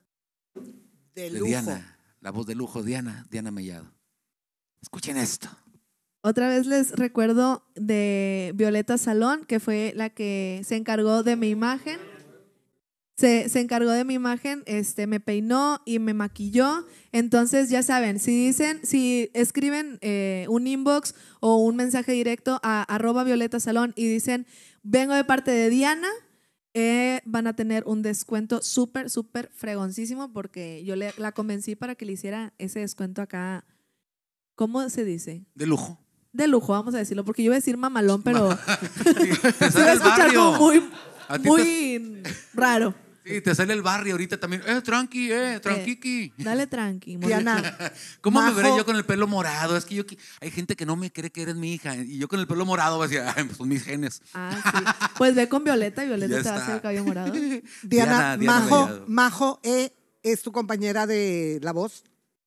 De de lujo. Diana. La voz de lujo, Diana, Diana Mellado. Escuchen esto. Otra vez les recuerdo de Violeta Salón, que fue la que se encargó de mi imagen. Se, se encargó de mi imagen, este, me peinó y me maquilló. Entonces, ya saben, si dicen, si escriben eh, un inbox o un mensaje directo a arroba Violeta Salón y dicen, vengo de parte de Diana, eh, van a tener un descuento súper, súper fregoncísimo porque yo le, la convencí para que le hiciera ese descuento acá. ¿Cómo se dice? De lujo. De lujo, vamos a decirlo, porque yo iba a decir mamalón, pero Te se iba sale a el escuchar barrio. como muy, A ti te- muy raro. Sí, te sale el barrio ahorita también. Eh, tranqui, eh, tranquiqui. Dale tranqui. amor. Diana, ¿Cómo me Majo- veré yo con el pelo morado? Es que yo qui- hay gente que no me cree que eres mi hija y yo con el pelo morado va a decir, "Ay, pues son mis genes." Ah, sí. Pues ve con Violeta y Violeta Ya te va a está. hacer el cabello morado. Diana, Diana, Diana Majo, Mellado. Majo E es tu compañera de La Voz.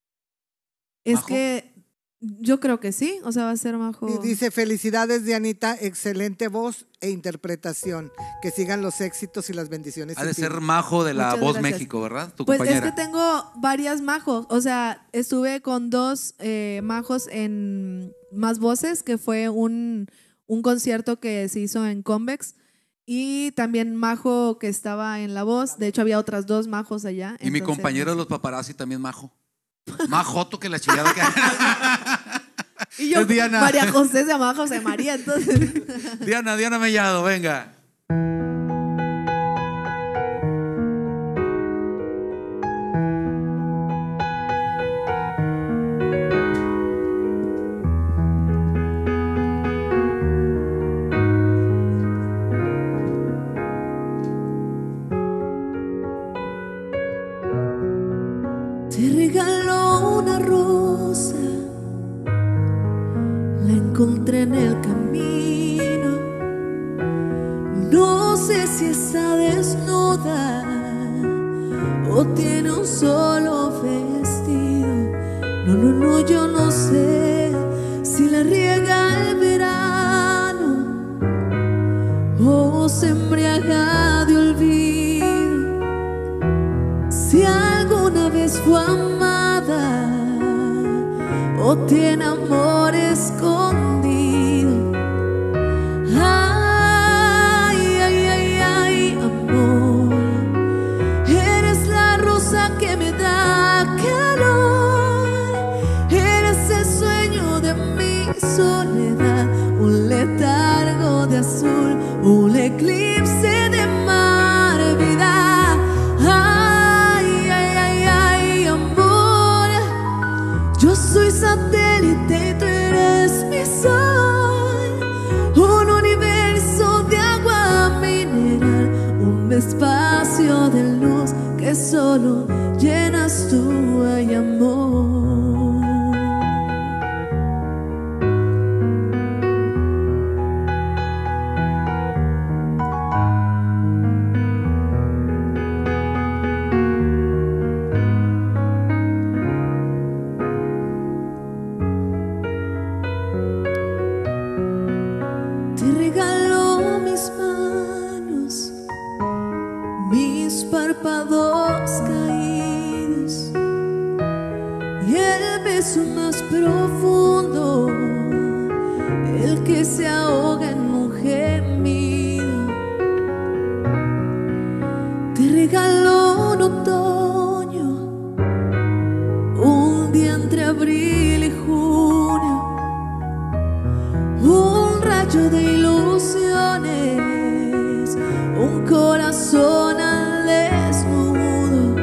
Es ¿Majo? que yo creo que sí, o sea, va a ser Majo. Y dice, felicidades Dianita, excelente voz e interpretación. Que sigan los éxitos y las bendiciones. Ha de en ti. ser Majo de la Muchas Voz gracias. México, ¿verdad? Tu Pues compañera. es que tengo varias majos, o sea, estuve con dos eh, majos en Más Voces, que fue un, un concierto que se hizo en Convex, y también majo que estaba en La Voz, de hecho había otras dos majos allá. Y mi entonces, compañero de los paparazzi también Majo. Más joto que la chingada que Y yo, es Diana. María José se llamaba José María, entonces. Diana, Diana Mellado, venga. Te regaló una rosa, la encontré en el camino. No sé si está desnuda o tiene un solo vestido. No, no, no, yo no sé si la riega el verano se embriaga de olvido, si alguna vez fue amada o tiene amor escondido. Ay, ay, ay, ay, amor, eres la rosa que me da calor, eres el sueño de mi soledad, un letargo de azul, un eclipse de mar, vida. Ay, ay, ay, ay, amor, yo soy satélite y tú eres mi sol, un universo de agua mineral, un espacio de luz que solo llenas tú, ay, amor. Te regalo mis manos, mis párpados caídos y el beso más profundo, el que se ahoga en un gemido. Te regalo un otoño, un día entre abril y junio, un rayo de ilusiones, un corazón al desnudo.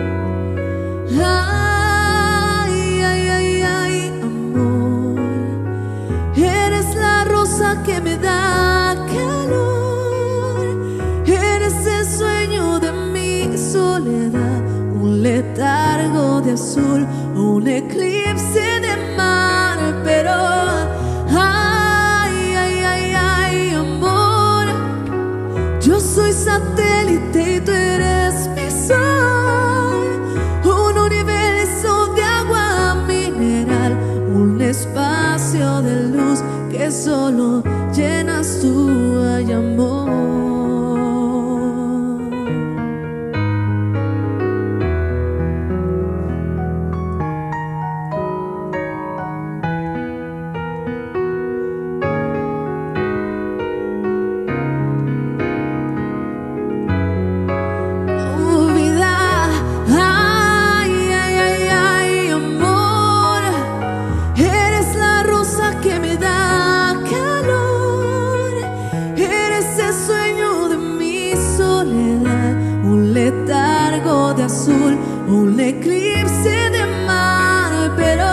Ay, ay, ay, ay, amor, eres la rosa que me da calor, eres el sueño de mi soledad, un letargo de azul, un eclipse de mar, pero ay, ay, ay, ay, amor, yo soy satélite y tú eres mi sol, un universo de agua mineral, un espacio de luz que solo llenas tú, ay, amor. Oh, vida, ay, ay, ay, ay, amor, eres la rosa que me da calor, eres el sueño de mi soledad, un letargo de azul, un eclipse de mar, pero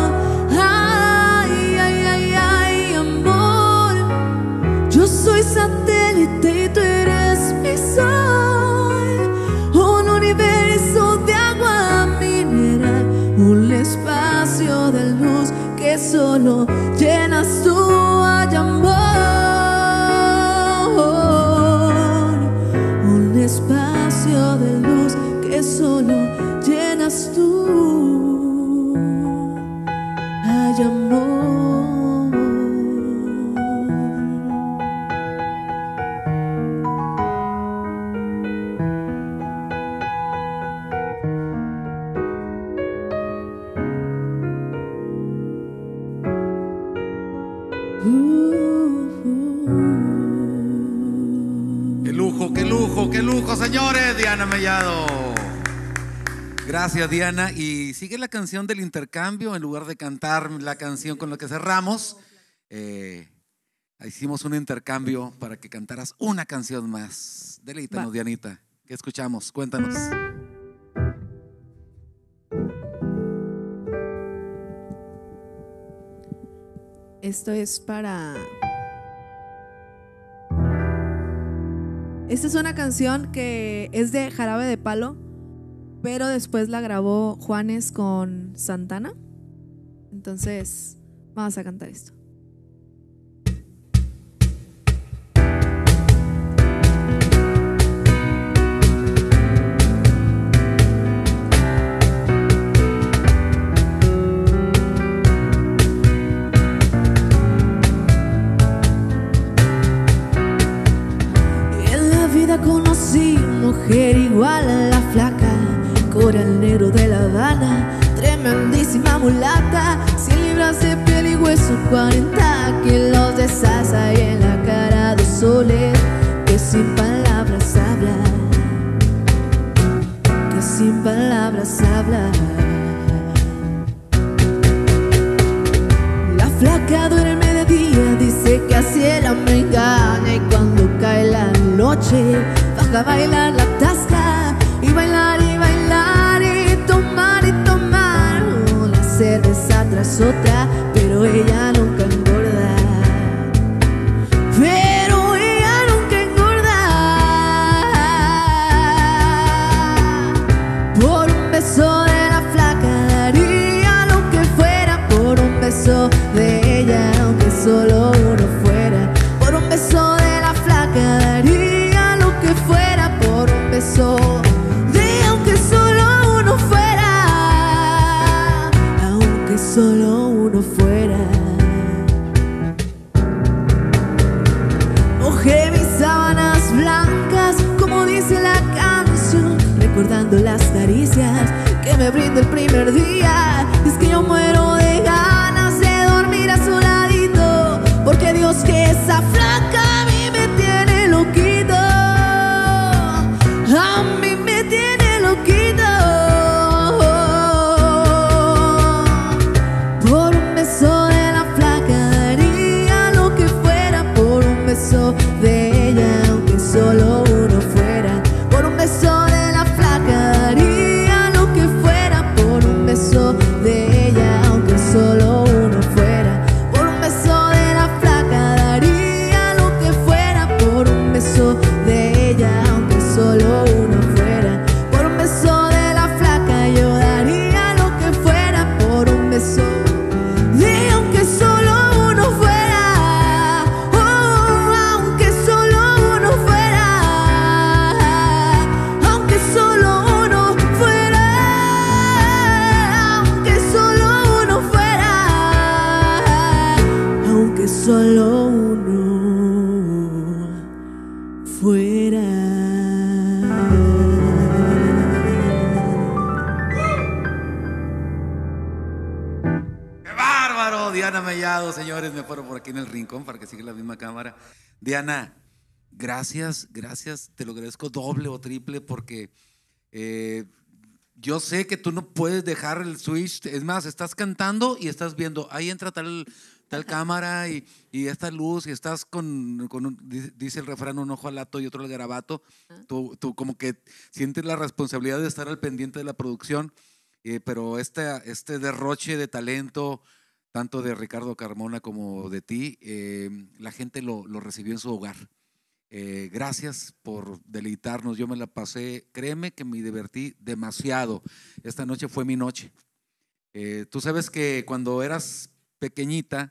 ay, ay, ay, ay, amor, yo soy satélite y tú eres mi sol, un universo de agua mineral, un espacio de luz que solo llenas tú, ay, amor, un espacio de luz que solo llenas tú, ay, amor. Qué lujo, qué lujo, qué lujo, señores. Diana Mellado. Gracias, Diana. Y sigue la canción del intercambio. En lugar de cantar la canción con la que cerramos, eh, hicimos un intercambio para que cantaras una canción más. Deleítanos, Va. Dianita. ¿Qué escuchamos? Cuéntanos. Esto es para... Esta es una canción que es de Jarabe de Palo, pero después la grabó Juanes con Santana. Entonces, vamos a cantar esto. En la vida conocí mujer igual a la flaca, coral negro de La Habana, tremendísima mulata, cien libras de piel y hueso, cuarenta kilos de salsa y en la cara dos soles que sin palabras habla, que sin palabras habla. La flaca duerme de día, dice que así ella me engaña, y cuando cae la noche baja a bailar la tasca, y bailar y bailar y tomar y tomar una cerveza tras otra, pero ella nunca engorda, pero ella nunca engorda. Por un beso de la flaca daría lo que fuera, por un beso de ella aunque solo uno fuera, por un beso de la flaca daría lo que fuera, por un beso de aunque solo uno fuera, aunque solo uno fuera. Mojé mis sábanas blancas, como dice la canción, recordando las caricias que me brindó el primer día. Y es que yo muero de ganas de dormir a su ladito, porque Dios que esa flaca a mí me tiene loquito, a mí me tiene loquito. Por un beso de la flaca daría lo que fuera, por un beso de ella aunque solo uno fuera, por un beso de la flaca daría lo que fuera, por un beso de ella aunque solo uno fuera, por un beso de la flaca daría lo que fuera, por un beso de ella aunque solo uno fuera, por un beso de la flaca yo daría lo que fuera, por un beso de aunque solo uno fuera, oh, aunque solo uno fuera, aunque solo uno fuera, aunque solo uno fuera, aunque solo uno fuera. ¡Qué bárbaro! Diana Mellado, señores, me paro por aquí en el rincón para que siga la misma cámara. Diana, gracias, gracias, te lo agradezco doble o triple porque eh, yo sé que tú no puedes dejar el switch, es más, estás cantando y estás viendo, ahí entra tal, tal cámara y, y esta luz y estás con, con un- di- dice el refrán, un ojo al lato y otro al garabato, tú, tú como que sientes la responsabilidad de estar al pendiente de la producción. Eh, pero este, este derroche de talento, tanto de Ricardo Carmona como de ti, eh, la gente lo, lo recibió en su hogar. Eh, gracias por deleitarnos, yo me la pasé, créeme que me divertí demasiado. Esta noche fue mi noche. Eh, tú sabes que cuando eras pequeñita,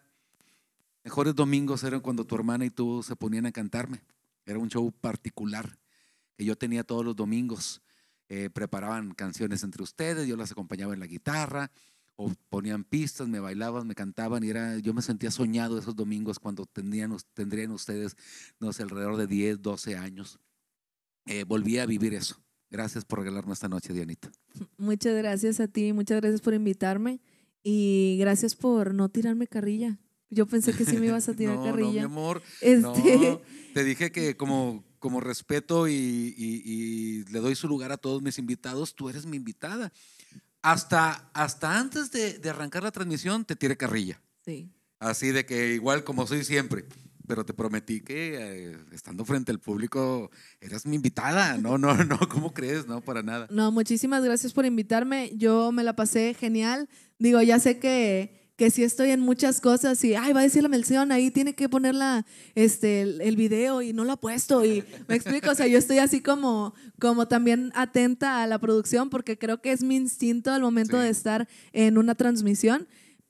mejores domingos eran cuando tu hermana y tú se ponían a cantarme. Era un show particular que yo tenía todos los domingos. Eh, preparaban canciones entre ustedes, yo las acompañaba en la guitarra, o ponían pistas, me bailaban, me cantaban, y era, yo me sentía soñado esos domingos cuando tendrían, tendrían ustedes, no sé, alrededor de diez, doce años. Eh, volví a vivir eso. Gracias por regalarme esta noche, Dianita. Muchas gracias a ti, muchas gracias por invitarme y gracias por no tirarme carrilla. Yo pensé que sí me ibas a tirar no, carrilla. No, mi amor. Este... No, te dije que como, como respeto y, y, y le doy su lugar a todos mis invitados, tú eres mi invitada. Hasta, hasta antes de, de arrancar la transmisión te tiré carrilla. Sí. Así de que igual como soy siempre. Pero te prometí que eh, estando frente al público eras mi invitada. No, no, no, ¿cómo crees? No, para nada. No, muchísimas gracias por invitarme. Yo me la pasé genial. Digo, ya sé que, que sí estoy en muchas cosas y, ay, va a decir la mención, ahí tiene que ponerla, este, el, el video y no lo ha puesto. Y me explico, o sea, yo estoy así como, como también atenta a la producción porque creo que es mi instinto al momento Sí. de estar en una transmisión.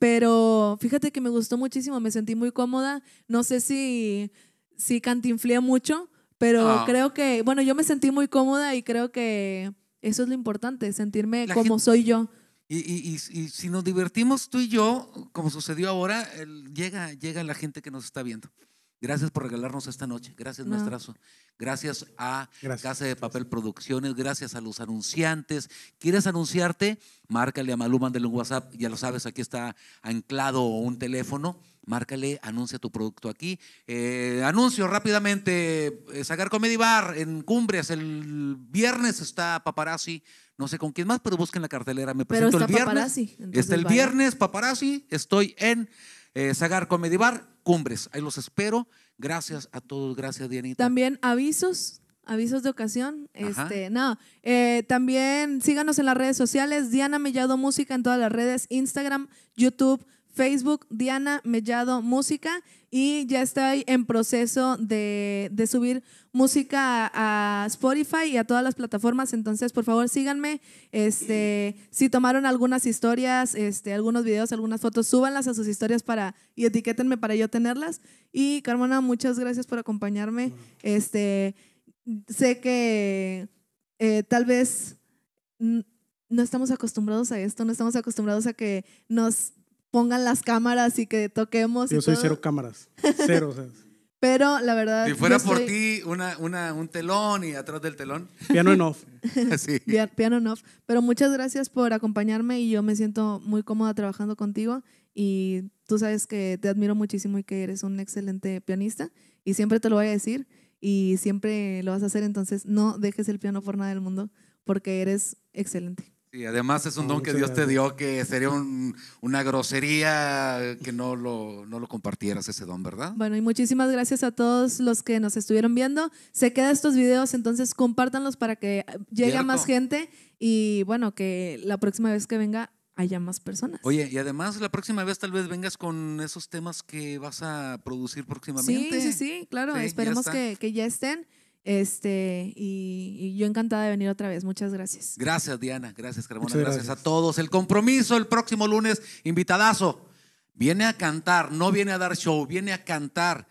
Pero fíjate que me gustó muchísimo, me sentí muy cómoda. No sé si, si cantinflé mucho, pero Ah. creo que, bueno, yo me sentí muy cómoda y creo que eso es lo importante, sentirme La como gente- soy yo. Y, y, y, y si nos divertimos tú y yo, como sucedió ahora, el- llega, llega la gente que nos está viendo. Gracias por regalarnos esta noche. Gracias, No. maestrazo. Gracias a Gracias. Casa de Papel Producciones. Gracias a los anunciantes. ¿Quieres anunciarte? Márcale a Malú, mándale un WhatsApp. Ya lo sabes, aquí está anclado un teléfono. Márcale, anuncia tu producto aquí. Eh, anuncio rápidamente. eh, Sagar Comedy Bar en Cumbres. El viernes está Paparazzi. No sé con quién más, pero busquen la cartelera. Me Pero presento está el viernes. Paparazzi, entonces Está el vaya. viernes Paparazzi. Estoy en eh, Sagar Comedy Bar, Cumbres. Ahí los espero. Gracias a todos. Gracias, Dianita. También avisos, avisos de ocasión. Ajá. Este, no, eh, también síganos en las redes sociales. Diana Mellado Música en todas las redes: Instagram, YouTube, Facebook, Diana Mellado Música. Y ya estoy en proceso de, de subir música a, a Spotify y a todas las plataformas. Entonces, por favor, síganme. Este, si tomaron algunas historias, este, algunos videos, algunas fotos, súbanlas a sus historias para, y etiquétenme para yo tenerlas. Y Carmona, muchas gracias por acompañarme. Este, sé que eh, tal vez mm, no estamos acostumbrados a esto, no estamos acostumbrados a que nos pongan las cámaras y que toquemos. y Yo soy todo. cero cámaras. Cero, o sea, Pero la verdad. Si fuera yo por estoy- ti, una, una, un telón y atrás del telón. piano en off. Sí. Pia- Piano en off. Pero muchas gracias por acompañarme y yo me siento muy cómoda trabajando contigo. Y tú sabes que te admiro muchísimo y que eres un excelente pianista. Y siempre te lo voy a decir y siempre lo vas a hacer. Entonces, no dejes el piano por nada del mundo porque eres excelente. Sí, además es un No, don que muchas Dios te gracias. dio que sería un- una grosería que no lo, no lo compartieras ese don, ¿verdad? Bueno, y muchísimas gracias a todos los que nos estuvieron viendo. Se quedan estos videos, entonces compártanlos para que llegue a Cierto. más gente y bueno, que la próxima vez que venga haya más personas. Oye, y además la próxima vez tal vez vengas con esos temas que vas a producir sí, próximamente. sí, sí, claro, Sí, ya esperemos está. que, que ya estén. Este, y, y yo encantada de venir otra vez. Muchas gracias. Gracias, Diana. Gracias, Carmona. Muchas Gracias. gracias. a todos. El compromiso el próximo lunes, invitadazo. Viene a cantar, no viene a dar show, viene a cantar.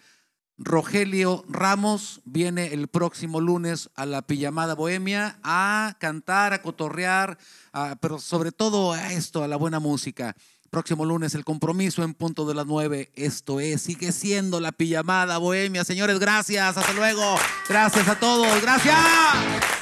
Rogelio Ramos viene el próximo lunes a la Pijamada Bohemia a cantar, a cotorrear, a- pero sobre todo a esto, a la buena música. Próximo lunes, el compromiso en punto de las nueve. Esto es, sigue siendo la Pijamada Bohemia. Señores, gracias. Hasta luego. Gracias a todos. Gracias.